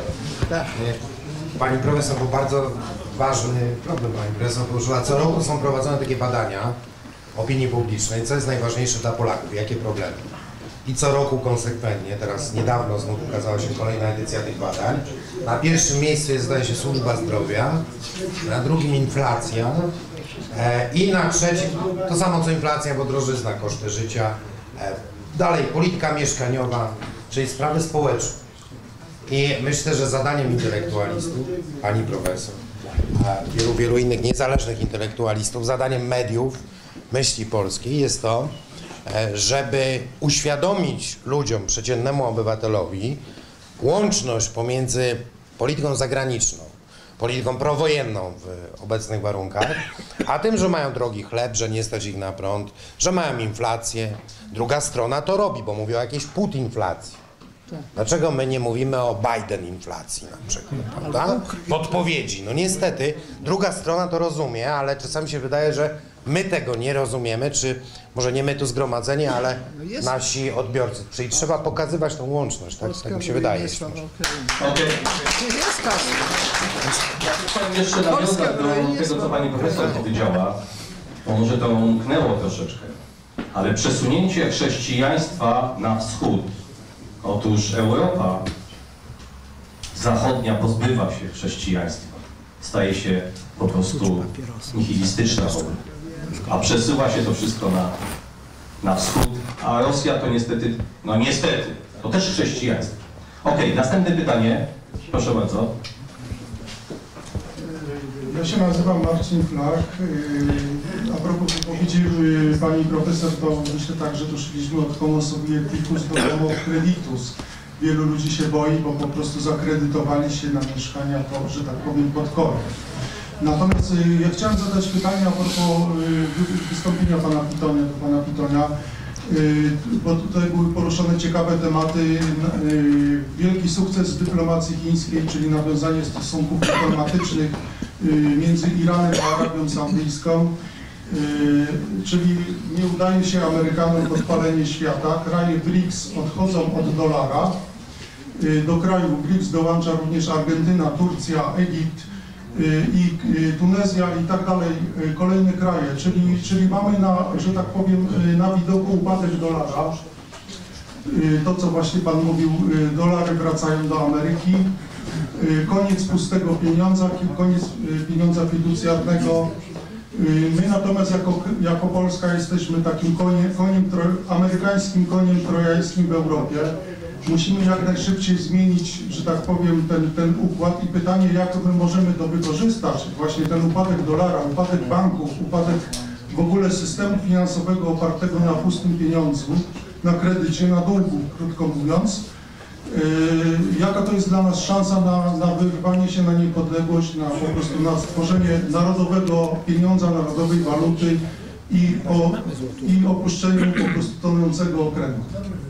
Pani profesor, bo bardzo ważny problem pani profesor poruszyła. Co roku są prowadzone takie badania opinii publicznej, co jest najważniejsze dla Polaków, jakie problemy. I co roku konsekwentnie, teraz niedawno znów ukazała się kolejna edycja tych badań. Na pierwszym miejscu jest, zdaje się, służba zdrowia, na drugim inflacja e, i na trzecim to samo co inflacja, bo drożyzna, koszty życia. E, dalej polityka mieszkaniowa, czyli sprawy społeczne. I myślę, że zadaniem intelektualistów, pani profesor, a wielu, wielu innych niezależnych intelektualistów, zadaniem mediów myśli polskiej jest to, żeby uświadomić ludziom, przeciętnemu obywatelowi, łączność pomiędzy polityką zagraniczną, polityką prowojenną w obecnych warunkach, a tym, że mają drogi chleb, że nie stać ich na prąd, że mają inflację. Druga strona to robi, bo mówi o jakiejś putinflacji. Dlaczego my nie mówimy o Biden inflacji na przykład, prawda? Podpowiedzi. No niestety, druga strona to rozumie, ale czasami się wydaje, że my tego nie rozumiemy, czy może nie my tu zgromadzeni, ale nasi odbiorcy. Czyli trzeba pokazywać tą łączność, tak, tak mi się wydaje. Okej. Chciałem jeszcze nawiązać do tego, co pani profesor powiedziała, bo może to umknęło troszeczkę, ale przesunięcie chrześcijaństwa na wschód. Otóż Europa zachodnia pozbywa się chrześcijaństwa, staje się po prostu nihilistyczna, a przesuwa się to wszystko na, na wschód, a Rosja to niestety, no niestety, to też chrześcijaństwo. Okej, okay, następne pytanie, proszę bardzo. Ja się nazywam Marcin Flach. A propos wypowiedzi pani profesor, to myślę tak, że doszliśmy od homo sovieticus do homo creditus. Wielu ludzi się boi, bo po prostu zakredytowali się na mieszkania, po, że tak powiem, pod korem. Natomiast ja chciałem zadać pytanie a propos wystąpienia pana Pitonia, do pana Pitonia, bo tutaj były poruszone ciekawe tematy. Wielki sukces dyplomacji chińskiej, czyli nawiązanie stosunków dyplomatycznych między Iranem a Arabią Saudyjską, czyli nie udaje się Amerykanom podpalenie świata. Kraje B R I C S odchodzą od dolara. Do krajów B R I C S dołącza również Argentyna, Turcja, Egipt i Tunezja i tak dalej, kolejne kraje, czyli, czyli mamy na, że tak powiem, na widoku upadek dolara. To, co właśnie pan mówił, dolary wracają do Ameryki. Koniec pustego pieniądza, koniec pieniądza fiducjarnego. My natomiast jako, jako Polska jesteśmy takim koniem, koniem amerykańskim koniem trojańskim w Europie. Musimy jak najszybciej zmienić, że tak powiem, ten, ten układ i pytanie, jak my możemy to wykorzystać, właśnie ten upadek dolara, upadek banków, upadek w ogóle systemu finansowego opartego na pustym pieniądzu, na kredycie, na długu, krótko mówiąc. Yy, jaka to jest dla nas szansa na, na wyrwanie się na niepodległość, na po prostu na stworzenie narodowego pieniądza, narodowej waluty i, o, i opuszczeniu po prostu tonącego okrętu.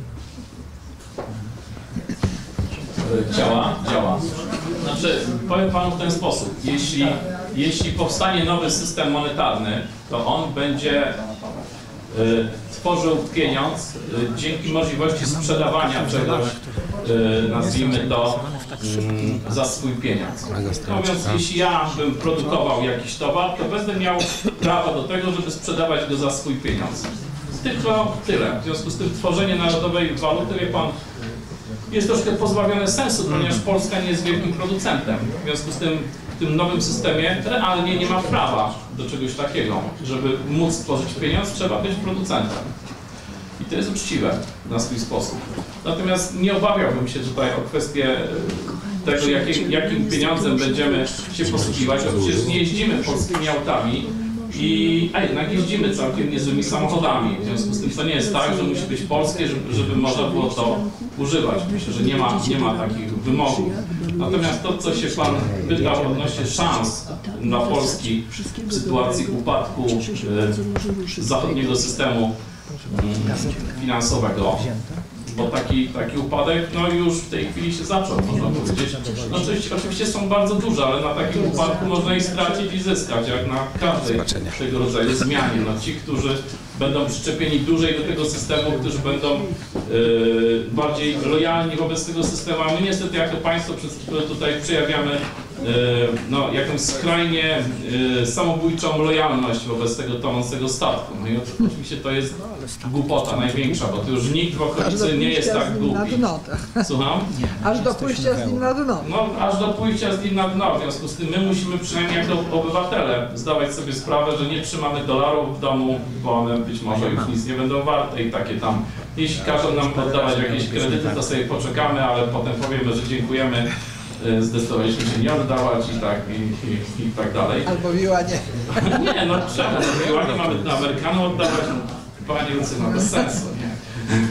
Działa? Działa. Znaczy, powiem panu w ten sposób. Jeśli, jeśli powstanie nowy system monetarny, to on będzie y, tworzył pieniądz y, dzięki możliwości sprzedawania czegoś, y, nazwijmy to, y, za swój pieniądz. No więc jeśli ja bym produkował jakiś towar, to będę miał prawo do tego, żeby sprzedawać go za swój pieniądz. Tylko tyle. W związku z tym tworzenie narodowej waluty, wie pan, jest troszkę pozbawione sensu, ponieważ Polska nie jest wielkim producentem. W związku z tym w tym nowym systemie realnie nie ma prawa do czegoś takiego. Żeby móc stworzyć pieniądz, trzeba być producentem. I to jest uczciwe na swój sposób. Natomiast nie obawiałbym się tutaj o kwestię tego, jakim, jakim pieniądzem będziemy się posługiwać, bo przecież nie jeździmy polskimi autami, I, a jednak jeździmy całkiem niezłymi samochodami. W związku z tym to nie jest tak, że musi być polskie, żeby, żeby można było to używać. Myślę, że nie ma, nie ma takich wymogów. Natomiast to, co się pan pytał odnośnie szans dla Polski w sytuacji upadku e, zachodniego systemu e, finansowego, bo taki, taki upadek no już w tej chwili się zaczął, można powiedzieć. No, oczywiście, oczywiście są bardzo duże, ale na takim upadku można i stracić i zyskać, jak na każdej tego rodzaju zmianie. No, ci, którzy będą przyczepieni dłużej do tego systemu, którzy będą yy, bardziej lojalni wobec tego systemu, a my niestety jako państwo, które tutaj przejawiamy yy, no, jakąś skrajnie yy, samobójczą lojalność wobec tego tonącego statku. No i oczywiście to jest głupota największa, bo to już nikt w okolicy nie jest tak głupi. Na dno. Słucham? Aż do pójścia z nim na dno. No, aż do pójścia z nim na dno. W związku z tym my musimy przynajmniej jako obywatele zdawać sobie sprawę, że nie trzymamy dolarów w domu, bo one być może już nic nie będą warte i takie tam. Jeśli każą nam oddawać jakieś kredyty, to sobie poczekamy, ale potem powiemy, że dziękujemy, zdecydowaliśmy się nie oddawać i tak, i, i, i tak dalej. Albo miłanie. Nie, no trzeba, no miłanie mamy na Amerykanów oddawać, no, panie Lucyno, bez sensu, nie? W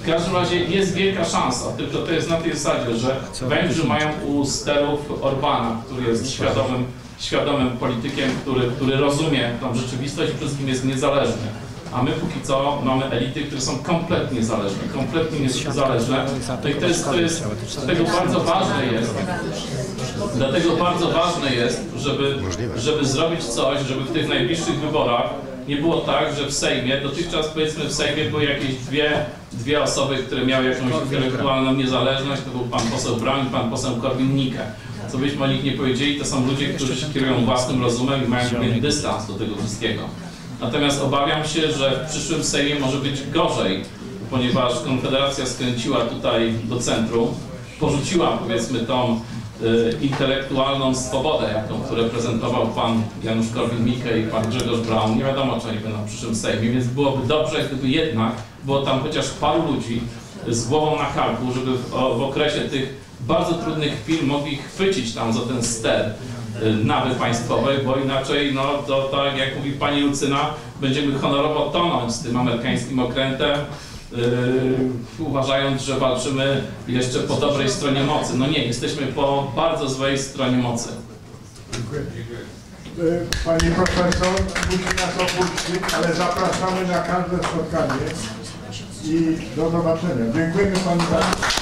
każdym razie jest wielka szansa, tylko to jest na tej zasadzie, że Węgrzy mają u sterów Orbana, który jest świadomym, świadomym politykiem, który, który rozumie tą rzeczywistość i przede wszystkim jest niezależny. A my póki co mamy elity, które są kompletnie zależne, kompletnie niezależne. To, i to, jest, to jest, dlatego bardzo ważne jest, dlatego bardzo ważne jest, żeby, żeby zrobić coś, żeby w tych najbliższych wyborach nie było tak, że w Sejmie, dotychczas powiedzmy w Sejmie były jakieś dwie, dwie osoby, które miały jakąś intelektualną niezależność, to był pan poseł Braun i pan poseł Korwin-Mikke. Co byśmy o nich nie powiedzieli, to są ludzie, którzy się kierują własnym rozumem i mają pewien dystans do tego wszystkiego. Natomiast obawiam się, że w przyszłym Sejmie może być gorzej, ponieważ Konfederacja skręciła tutaj do centrum, porzuciła powiedzmy tą y, intelektualną swobodę, jaką tu reprezentował pan Janusz Korwin-Mikke i pan Grzegorz Braun. Nie wiadomo, czy oni będą w przyszłym Sejmie, więc byłoby dobrze, gdyby jednak było tam chociaż paru ludzi z głową na karku, żeby w, o, w okresie tych bardzo trudnych chwil mogli chwycić tam za ten ster nawy państwowej, bo inaczej, no to tak jak mówi pani Lucyna, będziemy honorowo tonąć z tym amerykańskim okrętem, yy, uważając, że walczymy jeszcze po dobrej stronie mocy. No nie, jesteśmy po bardzo złej stronie mocy. Dziękuję. Pani profesor musi nas opuścić, ale zapraszamy na każde spotkanie i do zobaczenia. Dziękujemy pani bardzo.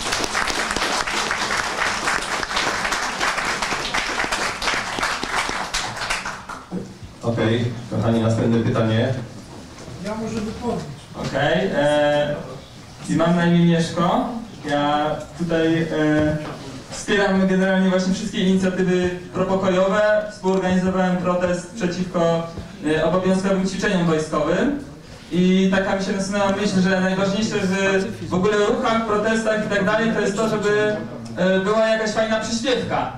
Okej, okay, kochani, następne pytanie. Ja może wypowiedzieć. Okej, okay, mam na imię Mieszko. Ja tutaj e, wspieram generalnie właśnie wszystkie inicjatywy propokojowe. Współorganizowałem protest przeciwko e, obowiązkowym ćwiczeniom wojskowym. I taka mi się nasunęła myśl, że najważniejsze w, w ogóle ruchach, protestach i tak dalej, to jest to, żeby e, była jakaś fajna przyśpiewka.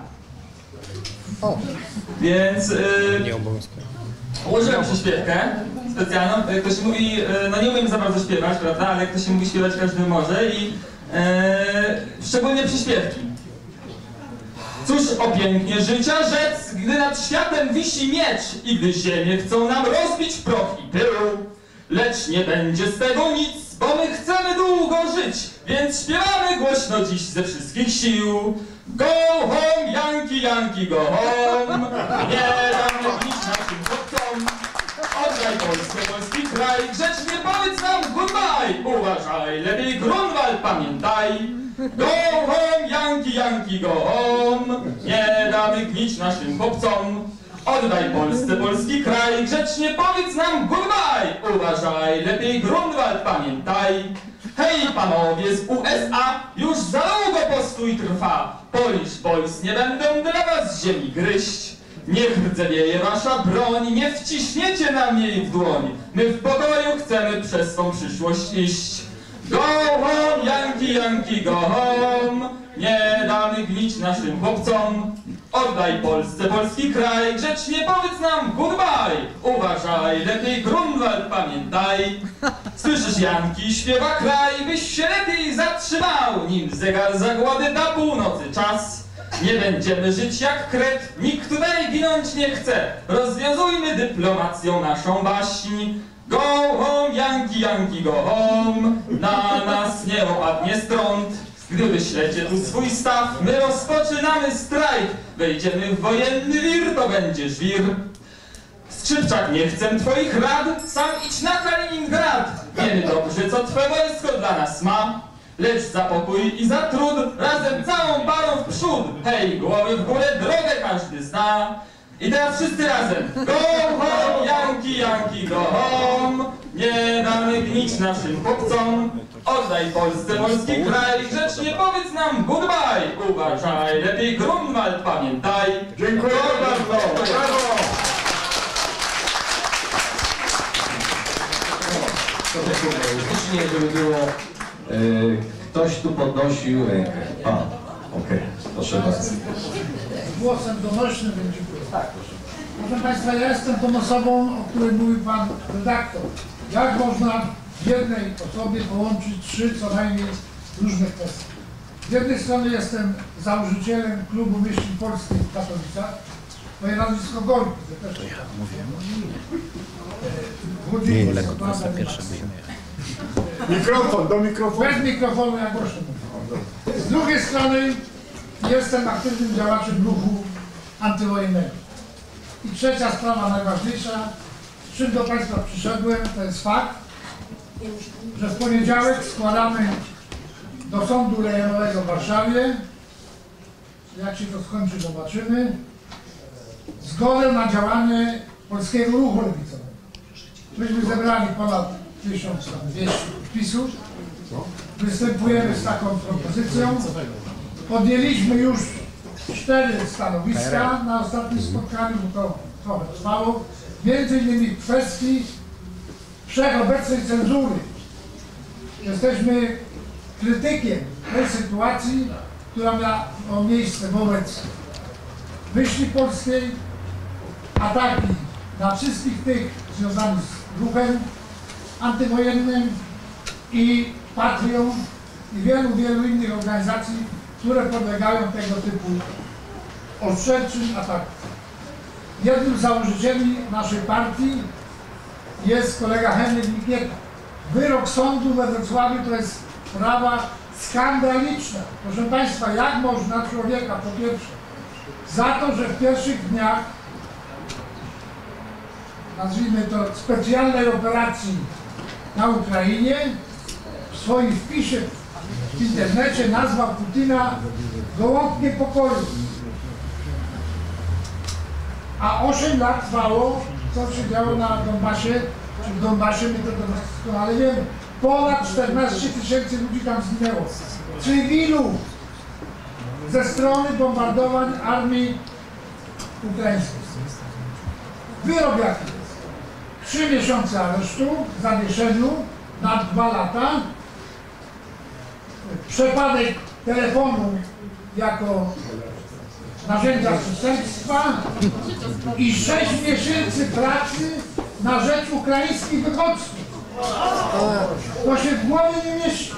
O. Więc e, ułożyłem przyśpiewkę specjalną. Jak to się mówi, no nie umiem za bardzo śpiewać, prawda, ale jak to się mówi śpiewać, każdy może i e, szczególnie przyśpiewki. Cóż o pięknie życia rzec, gdy nad światem wisi miecz i gdy ziemię chcą nam rozbić w proch i pył. Lecz nie będzie z tego nic, bo my chcemy długo żyć, więc śpiewamy głośno dziś ze wszystkich sił. Go home, Yankee, Yankee, go home. Nie damy bić naszym chłopcom. Oddaj Polskę, polski kraj, grzecznie powiedz nam goodbye. Uważaj, lepiej Grunwald pamiętaj. Go home, Yankee, Yankee, go home. Nie damy gnić naszym chłopcom. Oddaj Polsce, polski kraj, grzecznie powiedz nam goodbye. Uważaj, lepiej Grunwald pamiętaj. Hej panowie z U S A, już za długo postój trwa. Polish boys nie będą dla was z ziemi gryźć. Niech rdzewieje wasza broń, nie wciśniecie nam jej w dłoń. My w pokoju chcemy przez swą przyszłość iść. Go home, Yankee, Yankee, go home. Nie damy gnić naszym chłopcom. Oddaj Polsce, polski kraj, grzecznie powiedz nam goodbye. Uważaj, lepiej Grunwald pamiętaj. Słyszysz, Janki, śpiewa kraj, byś się lepiej zatrzymał, nim zegar zagłady da północy czas. Nie będziemy żyć jak kret, nikt tutaj ginąć nie chce. Rozwiązujmy dyplomacją naszą baśń. Go home, Yankee, Yankee, go home. Na nas nie opadnie strąd. Gdy wyślecie tu swój staw, my rozpoczynamy strajk. Wejdziemy w wojenny wir, to będzie żwir. Skrzypczak, nie chcę twoich rad, sam idź na Kaliningrad. Wiemy dobrze, co twe wojsko dla nas ma. Lecz za pokój i za trud, razem całą parą w przód. Hej, głowy w górę, drogę każdy zna. I teraz wszyscy razem. Go home, Yankee, Yankee, go home. Nie damy gnić naszym chłopcom. Oddaj Polsce, polski kraj, grzecznie powiedz nam goodbye. Uważaj, lepiej Grunwald pamiętaj. Dziękuję bardzo. Brawo. Faktycznie, żeby było, yy, ktoś tu podnosił rękę. A, okej, okay. Proszę bardzo. Głosem donośnym będzie było. Tak, proszę. Proszę Państwa, ja jestem tą osobą, o której mówił Pan redaktor. Jak można w jednej osobie połączyć trzy co najmniej różne kwestie? Z jednej strony jestem założycielem klubu myśli polskiej w Katowicach. Moje nazwisko Gorki, to też ja mówiłem. Nie, lekko po raz pierwszy Mikrofon, do mikrofonu. Bez mikrofonu, jak proszę. Z drugiej strony jestem aktywnym działaczem ruchu antywojennego. I trzecia sprawa najważniejsza, z czym do Państwa przyszedłem, to jest fakt, że w poniedziałek składamy do Sądu Rejonowego w Warszawie, jak się to skończy, zobaczymy, zgodę na działanie Polskiego Ruchu Lewicowego. Myśmy zebrali ponad tysiąc dwieście podpisów, występujemy z taką propozycją, podjęliśmy już cztery stanowiska na ostatnim spotkaniu, bo to trochę trwało, między innymi w kwestii wszechobecnej cenzury. Jesteśmy krytykiem tej sytuacji, która miała miejsce wobec myśli polskiej, ataki na wszystkich tych związanych z ruchem antywojennym i Patrią i wielu, wielu innych organizacji, które podlegają tego typu oszczerczym atakom. Jednym z założycieli naszej partii jest kolega Henryk Mikieta. Wyrok sądu we Wrocławiu to jest sprawa skandaliczna. Proszę Państwa, jak można człowieka, po pierwsze, za to, że w pierwszych dniach, nazwijmy to, specjalnej operacji na Ukrainie, w swoim wpisie w internecie nazwał Putina gołąbkiem pokoju. A osiem lat trwało, co się działo na Donbasie, czy w Donbasie, my to doskonale wiemy. Ponad czternaście tysięcy ludzi tam zginęło. Cywilów ze strony bombardowań armii ukraińskiej. Wyrok jaki jest? Trzy miesiące aresztu, zawieszeniu na dwa lata, przepadek telefonu jako narzędzia przestępstwa i sześć miesięcy pracy na rzecz ukraińskich wychodźców. To się w głowie nie mieści.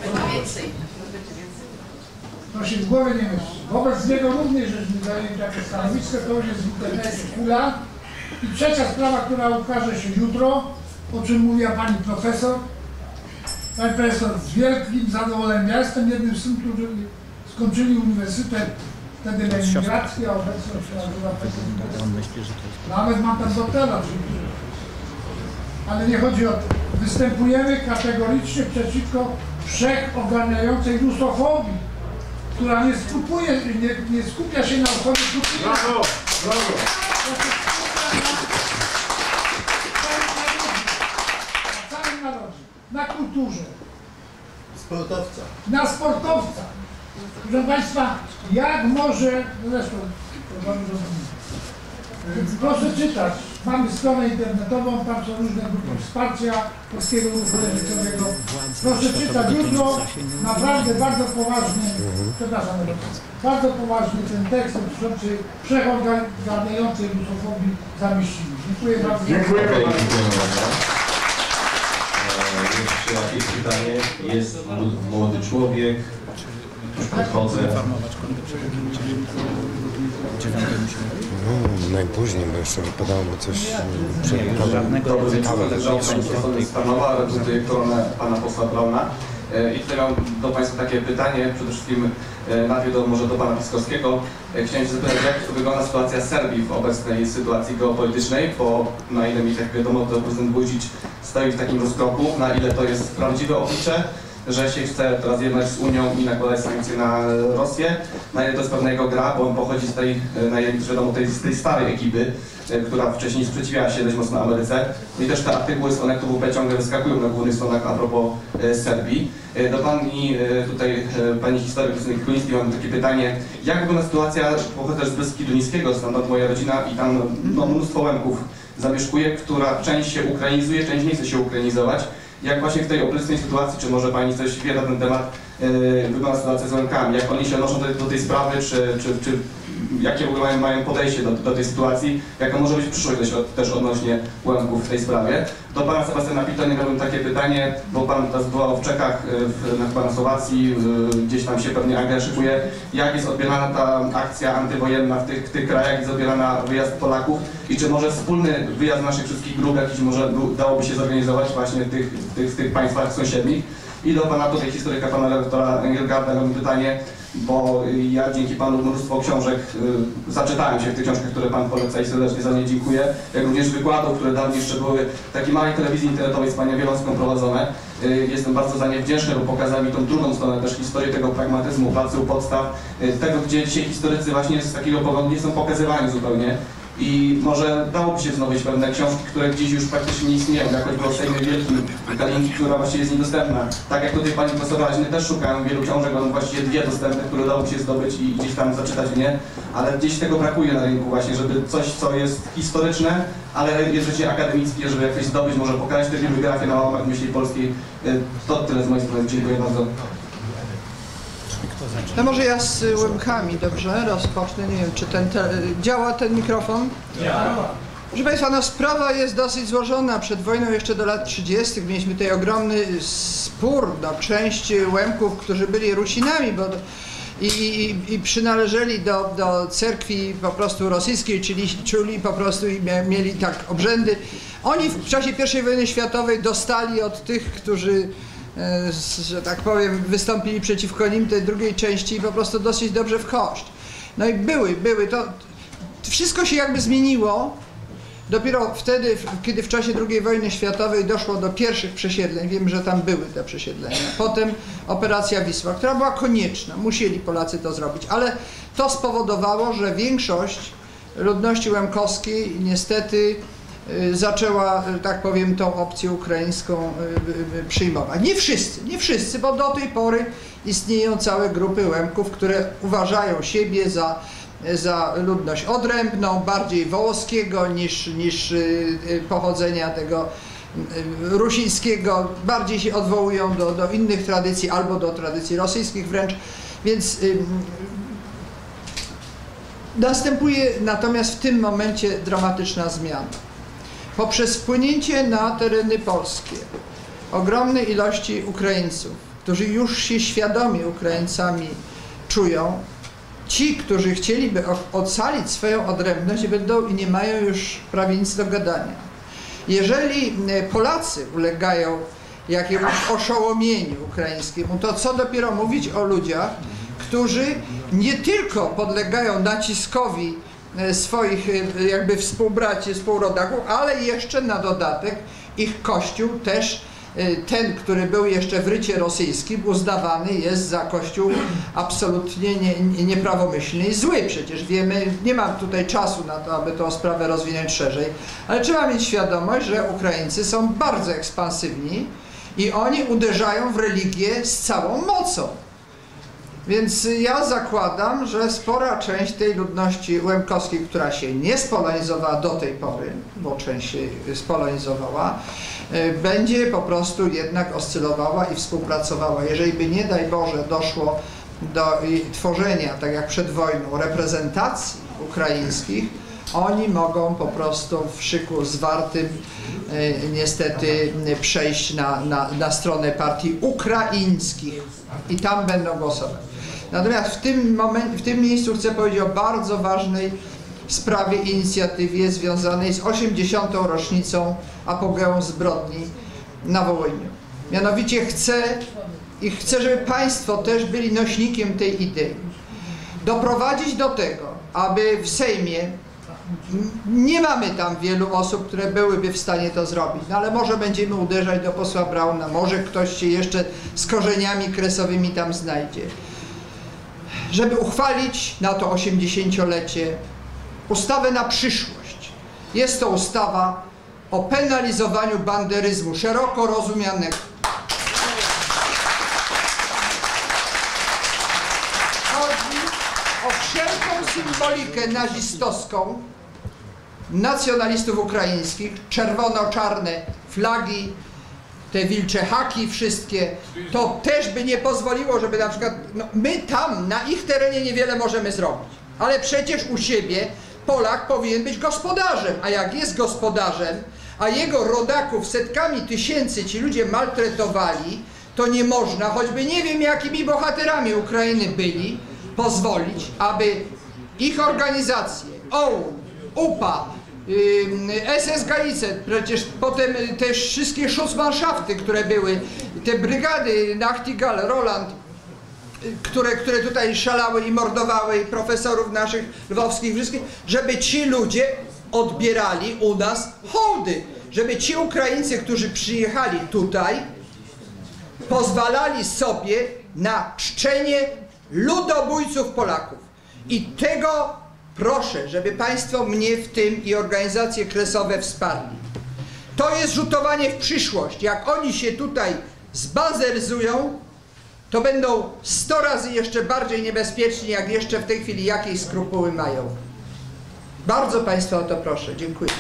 To się w głowie nie mieści. Wobec niego również żeśmy zajęli takie stanowisko, to już jest w internecie chwila. I trzecia sprawa, która ukaże się jutro, o czym mówiła pani profesor. Pani profesor, z wielkim zadowoleniem. Ja jestem jednym z tych, którzy skończyli uniwersytet wtedy leningradzki, a obecnie się nazywa nawet mam ten doktorat. Ale nie chodzi o to. Występujemy kategorycznie przeciwko wszechogarniającej rusofobii, która nie, skupuje, nie, nie skupia się na osobie Putina. Brawo, brawo. Na całym narodzie, na kulturze. Sportowca. Na sportowca. Proszę Państwa, jak może, zresztą, proszę czytać, mamy stronę internetową, tam są różne grupy wsparcia Polskiego Ruchu Lewicowego. Proszę czytać jutro, naprawdę bardzo poważny, przepraszam, bardzo poważny ten tekst dotyczący wszechogarniającej rusofobii zamieścimy. Dziękuję bardzo. Dziękuję bardzo. Jeszcze jakieś pytanie? Jest młody człowiek, już podchodzę. No, najpóźniej, bo jeszcze wypadałoby coś Dobry wieczór, Żołnierz Stanowa, reprezentuję koronę pana posła Brauna. I tutaj mam do Państwa takie pytanie, przede wszystkim najpierw do, może do pana Piskowskiego. Chciałem się zapytać, jak wygląda sytuacja Serbii w obecnej sytuacji geopolitycznej, bo na ile mi tak wiadomo, to prezydent Vučić stoi w takim rozkroku, na ile to jest prawdziwe oblicze, że się chce teraz jednać z Unią i nakładać sankcje na Rosję, na ile to jest pewna jego gra, bo on pochodzi z tej, na ile wiadomo, tej, z tej starej ekipy, która wcześniej sprzeciwiała się dość mocno Ameryce. I też te artykuły z Onektu W P ciągle wyskakują na głównych stronach a propos e, Serbii. E, do pani e, tutaj, e, pani historyk Krystyny Kikulińskiej mam takie pytanie, jak wygląda sytuacja, pochodzę też z Beskidu Niskiego, stąd moja rodzina i tam no, mnóstwo Łemków zamieszkuje, która część się ukrainizuje, część nie chce się ukrainizować. Jak właśnie w tej obecnej sytuacji, czy może pani coś wie na ten temat, yy, wygląda sytuacja z Łemkami? Jak oni się odnoszą do, do tej sprawy, czy, czy, czy jakie w ogóle mają, mają podejście do, do tej sytuacji, jaka może być przyszłość też odnośnie Łemków w tej sprawie. Do pana Sebastiana Pitonia miałbym takie pytanie, bo pan teraz bywał w Czechach, w, na, chyba na Słowacji, gdzieś tam się pewnie Anglia szykuje. Jak jest odbierana ta akcja antywojenna w tych, w tych krajach, jest odbierana wyjazd Polaków i czy może wspólny wyjazd naszych wszystkich grup jakiś może dałoby się zorganizować właśnie w tych, w tych, w tych państwach sąsiednich? I do pana tutaj historyka, pana redaktora Engelgarda mam pytanie, bo ja dzięki panu mnóstwo książek y, zaczytałem się w tych książkach, które pan poleca i serdecznie za nie dziękuję, jak również wykładów, które dawniej jeszcze były w takiej małej telewizji internetowej z panią Wieląską prowadzone. Y, jestem bardzo za nie wdzięczny, bo pokazał mi tą drugą stronę też historii tego pragmatyzmu, pracy u podstaw, y, tego, gdzie dzisiaj historycy właśnie z takiego powodu nie są pokazywani zupełnie. I może dałoby się znowić pewne książki, które gdzieś już praktycznie nie istnieją, jak choćby o Sejmie Wielkim, Kalinki, która właściwie jest niedostępna. Tak jak tutaj pani profesor Raźny też szukałem wielu książek, mam właściwie dwie dostępne, które dałoby się zdobyć i gdzieś tam zaczytać mnie, ale gdzieś tego brakuje na rynku właśnie, żeby coś, co jest historyczne, ale jednocześnie akademickie, żeby jakieś zdobyć, może pokazać tę bibliografię na łamach myśli polskiej. To tyle z mojej strony. Dziękuję bardzo. No może ja z Łemkami, dobrze, rozpocznę. Nie wiem, czy ten te, działa ten mikrofon? Działa. Proszę Państwa, no sprawa jest dosyć złożona. Przed wojną jeszcze do lat trzydziestych mieliśmy tutaj ogromny spór. No, część Łemków, którzy byli Rusinami, bo i, i, i przynależeli do, do cerkwi po prostu rosyjskiej, czyli czuli po prostu i mieli tak obrzędy. Oni w czasie pierwszej wojny światowej dostali od tych, którzy, że tak powiem, wystąpili przeciwko nim, tej drugiej części po prostu dosyć dobrze w kość. No i były, były, to wszystko się jakby zmieniło dopiero wtedy, kiedy w czasie drugiej wojny światowej doszło do pierwszych przesiedleń. Wiem, że tam były te przesiedlenia. Potem operacja Wisła, która była konieczna, musieli Polacy to zrobić, ale to spowodowało, że większość ludności łemkowskiej niestety zaczęła, tak powiem, tą opcję ukraińską przyjmować. Nie wszyscy, nie wszyscy, bo do tej pory istnieją całe grupy Łemków, które uważają siebie za, za ludność odrębną, bardziej wołoskiego niż, niż pochodzenia tego rusińskiego, bardziej się odwołują do, do innych tradycji albo do tradycji rosyjskich wręcz, więc następuje natomiast w tym momencie dramatyczna zmiana. Poprzez wpłynięcie na tereny polskie ogromnej ilości Ukraińców, którzy już się świadomie Ukraińcami czują, ci, którzy chcieliby ocalić swoją odrębność, będą i nie mają już prawie nic do gadania. Jeżeli Polacy ulegają jakiemuś oszołomieniu ukraińskiemu, to co dopiero mówić o ludziach, którzy nie tylko podlegają naciskowi swoich jakby współbraci, współrodaków, ale jeszcze na dodatek ich kościół też, ten, który był jeszcze w rycie rosyjskim, uznawany jest za kościół absolutnie nie, nie, nieprawomyślny i zły. Przecież wiemy, nie mam tutaj czasu na to, aby tę sprawę rozwinąć szerzej, ale trzeba mieć świadomość, że Ukraińcy są bardzo ekspansywni i oni uderzają w religię z całą mocą. Więc ja zakładam, że spora część tej ludności łemkowskiej, która się nie spolonizowała do tej pory, bo część się spolonizowała, będzie po prostu jednak oscylowała i współpracowała. Jeżeli by nie daj Boże doszło do tworzenia, tak jak przed wojną, reprezentacji ukraińskich, oni mogą po prostu w szyku zwartym niestety przejść na, na, na stronę partii ukraińskich i tam będą głosować. Natomiast w tym, moment, w tym miejscu chcę powiedzieć o bardzo ważnej sprawie, inicjatywie związanej z osiemdziesiątą rocznicą apogeum zbrodni na Wołyniu. Mianowicie chcę i chcę, żeby Państwo też byli nośnikiem tej idei. Doprowadzić do tego, aby w Sejmie, nie mamy tam wielu osób, które byłyby w stanie to zrobić, no ale może będziemy uderzać do posła Brauna, może ktoś się jeszcze z korzeniami kresowymi tam znajdzie, żeby uchwalić na to osiemdziesięciolecie ustawę na przyszłość. Jest to ustawa o penalizowaniu banderyzmu szeroko rozumianego. Chodzi o wszelką symbolikę nazistowską nacjonalistów ukraińskich, czerwono-czarne flagi, te wilcze haki wszystkie, to też by nie pozwoliło, żeby na przykład, no, my tam, na ich terenie niewiele możemy zrobić. Ale przecież u siebie Polak powinien być gospodarzem, a jak jest gospodarzem, a jego rodaków setkami tysięcy ci ludzie maltretowali, to nie można, choćby nie wiem jakimi bohaterami Ukrainy byli, pozwolić, aby ich organizacje, O U N, U P A, S S Galice, przecież potem też wszystkie Schutzmannschafty, które były, te brygady Nachtigall, Roland, które, które tutaj szalały i mordowały i profesorów naszych lwowskich, wszystkich, żeby ci ludzie odbierali u nas hołdy, żeby ci Ukraińcy, którzy przyjechali tutaj, pozwalali sobie na czczenie ludobójców Polaków. I tego proszę, żeby Państwo mnie w tym i organizacje kresowe wsparli. To jest rzutowanie w przyszłość. Jak oni się tutaj zbanzerzują, to będą sto razy jeszcze bardziej niebezpieczni, jak jeszcze w tej chwili jakieś skrupuły mają. Bardzo Państwa o to proszę. Dziękuję.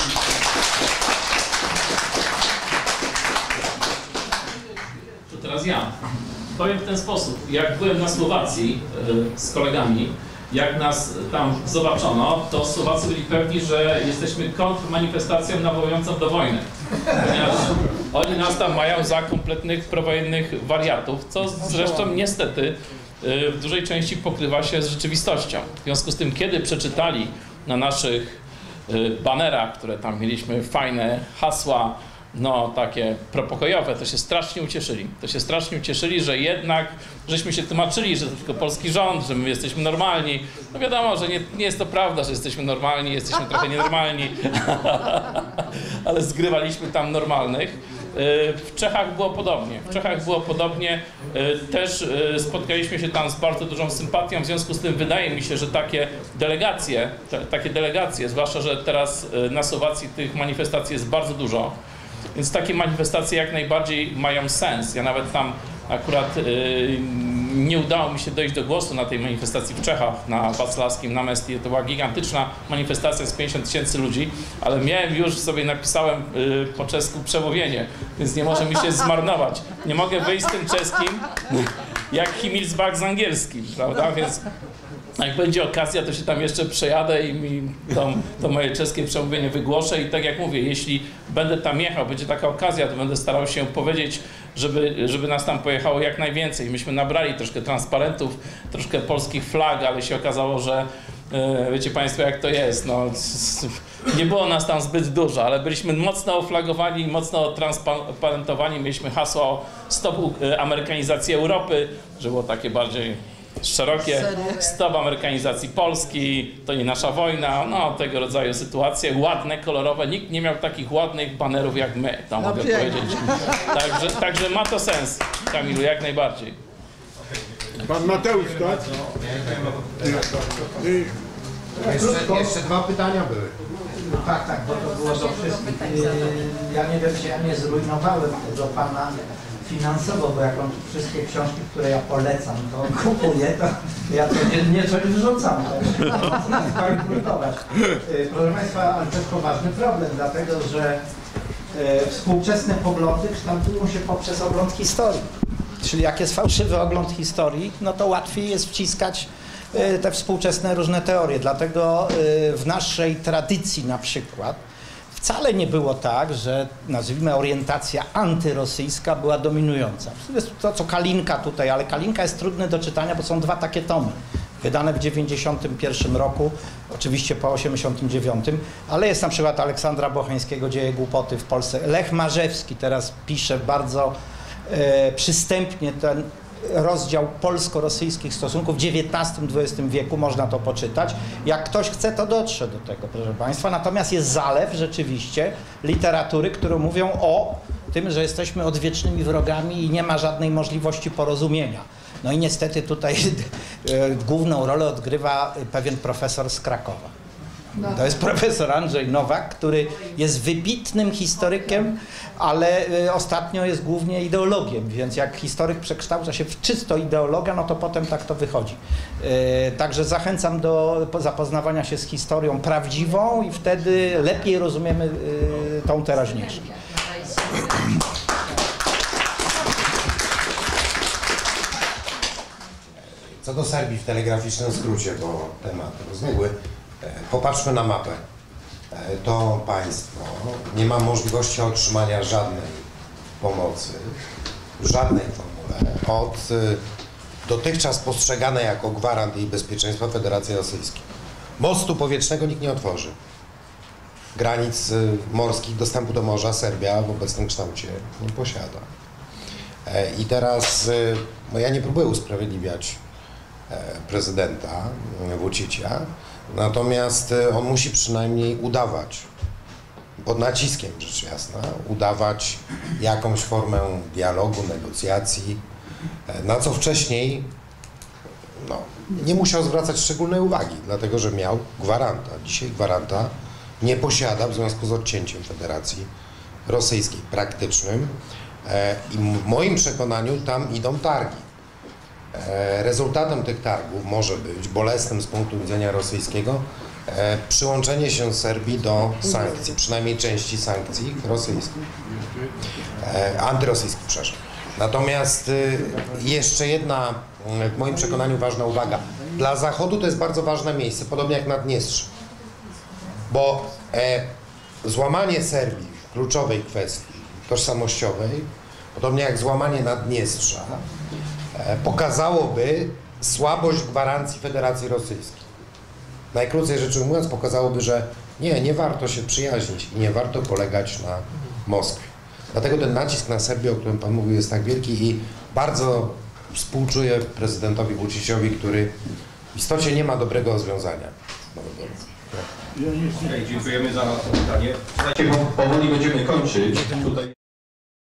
To teraz ja. Powiem w ten sposób. Jak byłem na Słowacji y, z kolegami, jak nas tam zobaczono, to Słowacy byli pewni, że jesteśmy kontrmanifestacją nawołującą do wojny. Ponieważ oni nas tam mają za kompletnych prowojennych wariatów, co zresztą niestety w dużej części pokrywa się z rzeczywistością. W związku z tym, kiedy przeczytali na naszych banerach, które tam mieliśmy, fajne hasła, no takie propokojowe, to się strasznie ucieszyli. To się strasznie ucieszyli, że jednak żeśmy się tłumaczyli, że to tylko polski rząd, że my jesteśmy normalni. No wiadomo, że nie, nie jest to prawda, że jesteśmy normalni, jesteśmy trochę nienormalni, ale zgrywaliśmy tam normalnych. W Czechach było podobnie. W Czechach było podobnie. Też spotkaliśmy się tam z bardzo dużą sympatią. W związku z tym wydaje mi się, że takie delegacje, te, takie delegacje, zwłaszcza, że teraz na Słowacji tych manifestacji jest bardzo dużo, więc takie manifestacje jak najbardziej mają sens. Ja nawet tam akurat yy, nie udało mi się dojść do głosu na tej manifestacji w Czechach, na Wacławskim, na Mestii. To była gigantyczna manifestacja z pięćdziesiąt tysięcy ludzi, ale miałem już sobie, napisałem yy, po czesku przemówienie, więc nie może mi się zmarnować. Nie mogę wyjść z tym czeskim jak Himmelsbach z angielskim, prawda? Więc jak będzie okazja, to się tam jeszcze przejadę i mi to, to moje czeskie przemówienie wygłoszę i tak jak mówię, jeśli będę tam jechał, będzie taka okazja, to będę starał się powiedzieć, żeby, żeby nas tam pojechało jak najwięcej. Myśmy nabrali troszkę transparentów, troszkę polskich flag, ale się okazało, że e, wiecie Państwo jak to jest, no, nie było nas tam zbyt dużo, ale byliśmy mocno oflagowani i mocno transparentowani. Mieliśmy hasło stop amerykanizacji Europy, że było takie bardziej szerokie, stop amerykanizacji Polski, to nie nasza wojna, no tego rodzaju sytuacje, ładne, kolorowe, nikt nie miał takich ładnych banerów jak my, to mogę no powiedzieć. Także, także ma to sens, Kamilu, jak najbardziej. Pan Mateusz, tak? Jeszcze, jeszcze dwa pytania były. Tak, tak, bo to było do wszystkich. Ja nie wiem, czy ja nie zrujnowałem tego pana finansowo, bo jak on wszystkie książki, które ja polecam, to kupuję, to ja to nie, nie coś wrzucam, to skalkulować. Proszę Państwa, ale to jest poważny problem, dlatego że e, współczesne poglądy kształtują się poprzez ogląd historii. Czyli jak jest fałszywy ogląd historii, no to łatwiej jest wciskać e, te współczesne różne teorie. Dlatego e, w naszej tradycji na przykład wcale nie było tak, że nazwijmy orientacja antyrosyjska była dominująca. To jest to, co Kalinka tutaj, ale Kalinka jest trudny do czytania, bo są dwa takie tomy, wydane w dziewięćdziesiątym pierwszym roku, oczywiście po osiemdziesiątym dziewiątym, ale jest na przykład Aleksandra Bocheńskiego Dzieje głupoty w Polsce. Lech Marzewski teraz pisze bardzo e, przystępnie ten rozdział polsko-rosyjskich stosunków w dziewiętnastym dwudziestym wieku, można to poczytać. Jak ktoś chce, to dotrze do tego, proszę Państwa. Natomiast jest zalew rzeczywiście literatury, które mówią o tym, że jesteśmy odwiecznymi wrogami i nie ma żadnej możliwości porozumienia. No i niestety tutaj główną rolę odgrywa pewien profesor z Krakowa. To jest profesor Andrzej Nowak, który jest wybitnym historykiem, ale ostatnio jest głównie ideologiem, więc jak historyk przekształca się w czysto ideologa, no to potem tak to wychodzi. Także zachęcam do zapoznawania się z historią prawdziwą i wtedy lepiej rozumiemy tą teraźniejszą. Co do Serbii w telegraficznym skrócie, bo temat rozległy, popatrzmy na mapę. To państwo nie ma możliwości otrzymania żadnej pomocy, w żadnej formule od dotychczas postrzeganej jako gwarant jej bezpieczeństwa Federacji Rosyjskiej. Mostu powietrznego nikt nie otworzy. Granic morskich, dostępu do morza Serbia w obecnym kształcie nie posiada. I teraz, no ja nie próbuję usprawiedliwiać prezydenta Vučića, natomiast on musi przynajmniej udawać, pod naciskiem rzecz jasna, udawać jakąś formę dialogu, negocjacji, na co wcześniej no, nie musiał zwracać szczególnej uwagi, dlatego że miał gwaranta. Dzisiaj gwaranta nie posiada w związku z odcięciem Federacji Rosyjskiej praktycznym i w moim przekonaniu tam idą targi. Rezultatem tych targów może być, bolesnym z punktu widzenia rosyjskiego, przyłączenie się Serbii do sankcji, przynajmniej części sankcji rosyjskich, antyrosyjskich, przepraszam. Natomiast jeszcze jedna, w moim przekonaniu, ważna uwaga. Dla Zachodu to jest bardzo ważne miejsce, podobnie jak Naddniestrze, bo złamanie Serbii w kluczowej kwestii tożsamościowej, podobnie jak złamanie Naddniestrza, pokazałoby słabość gwarancji Federacji Rosyjskiej. Najkrócej rzecz ujmując, pokazałoby, że nie, nie warto się przyjaźnić i nie warto polegać na Moskwie. Dlatego ten nacisk na Serbię, o którym Pan mówił, jest tak wielki i bardzo współczuję prezydentowi Vučićowi, który w istocie nie ma dobrego rozwiązania. Okay, dziękujemy za to pytanie. Słuchajcie, bo powoli będziemy kończyć. Tutaj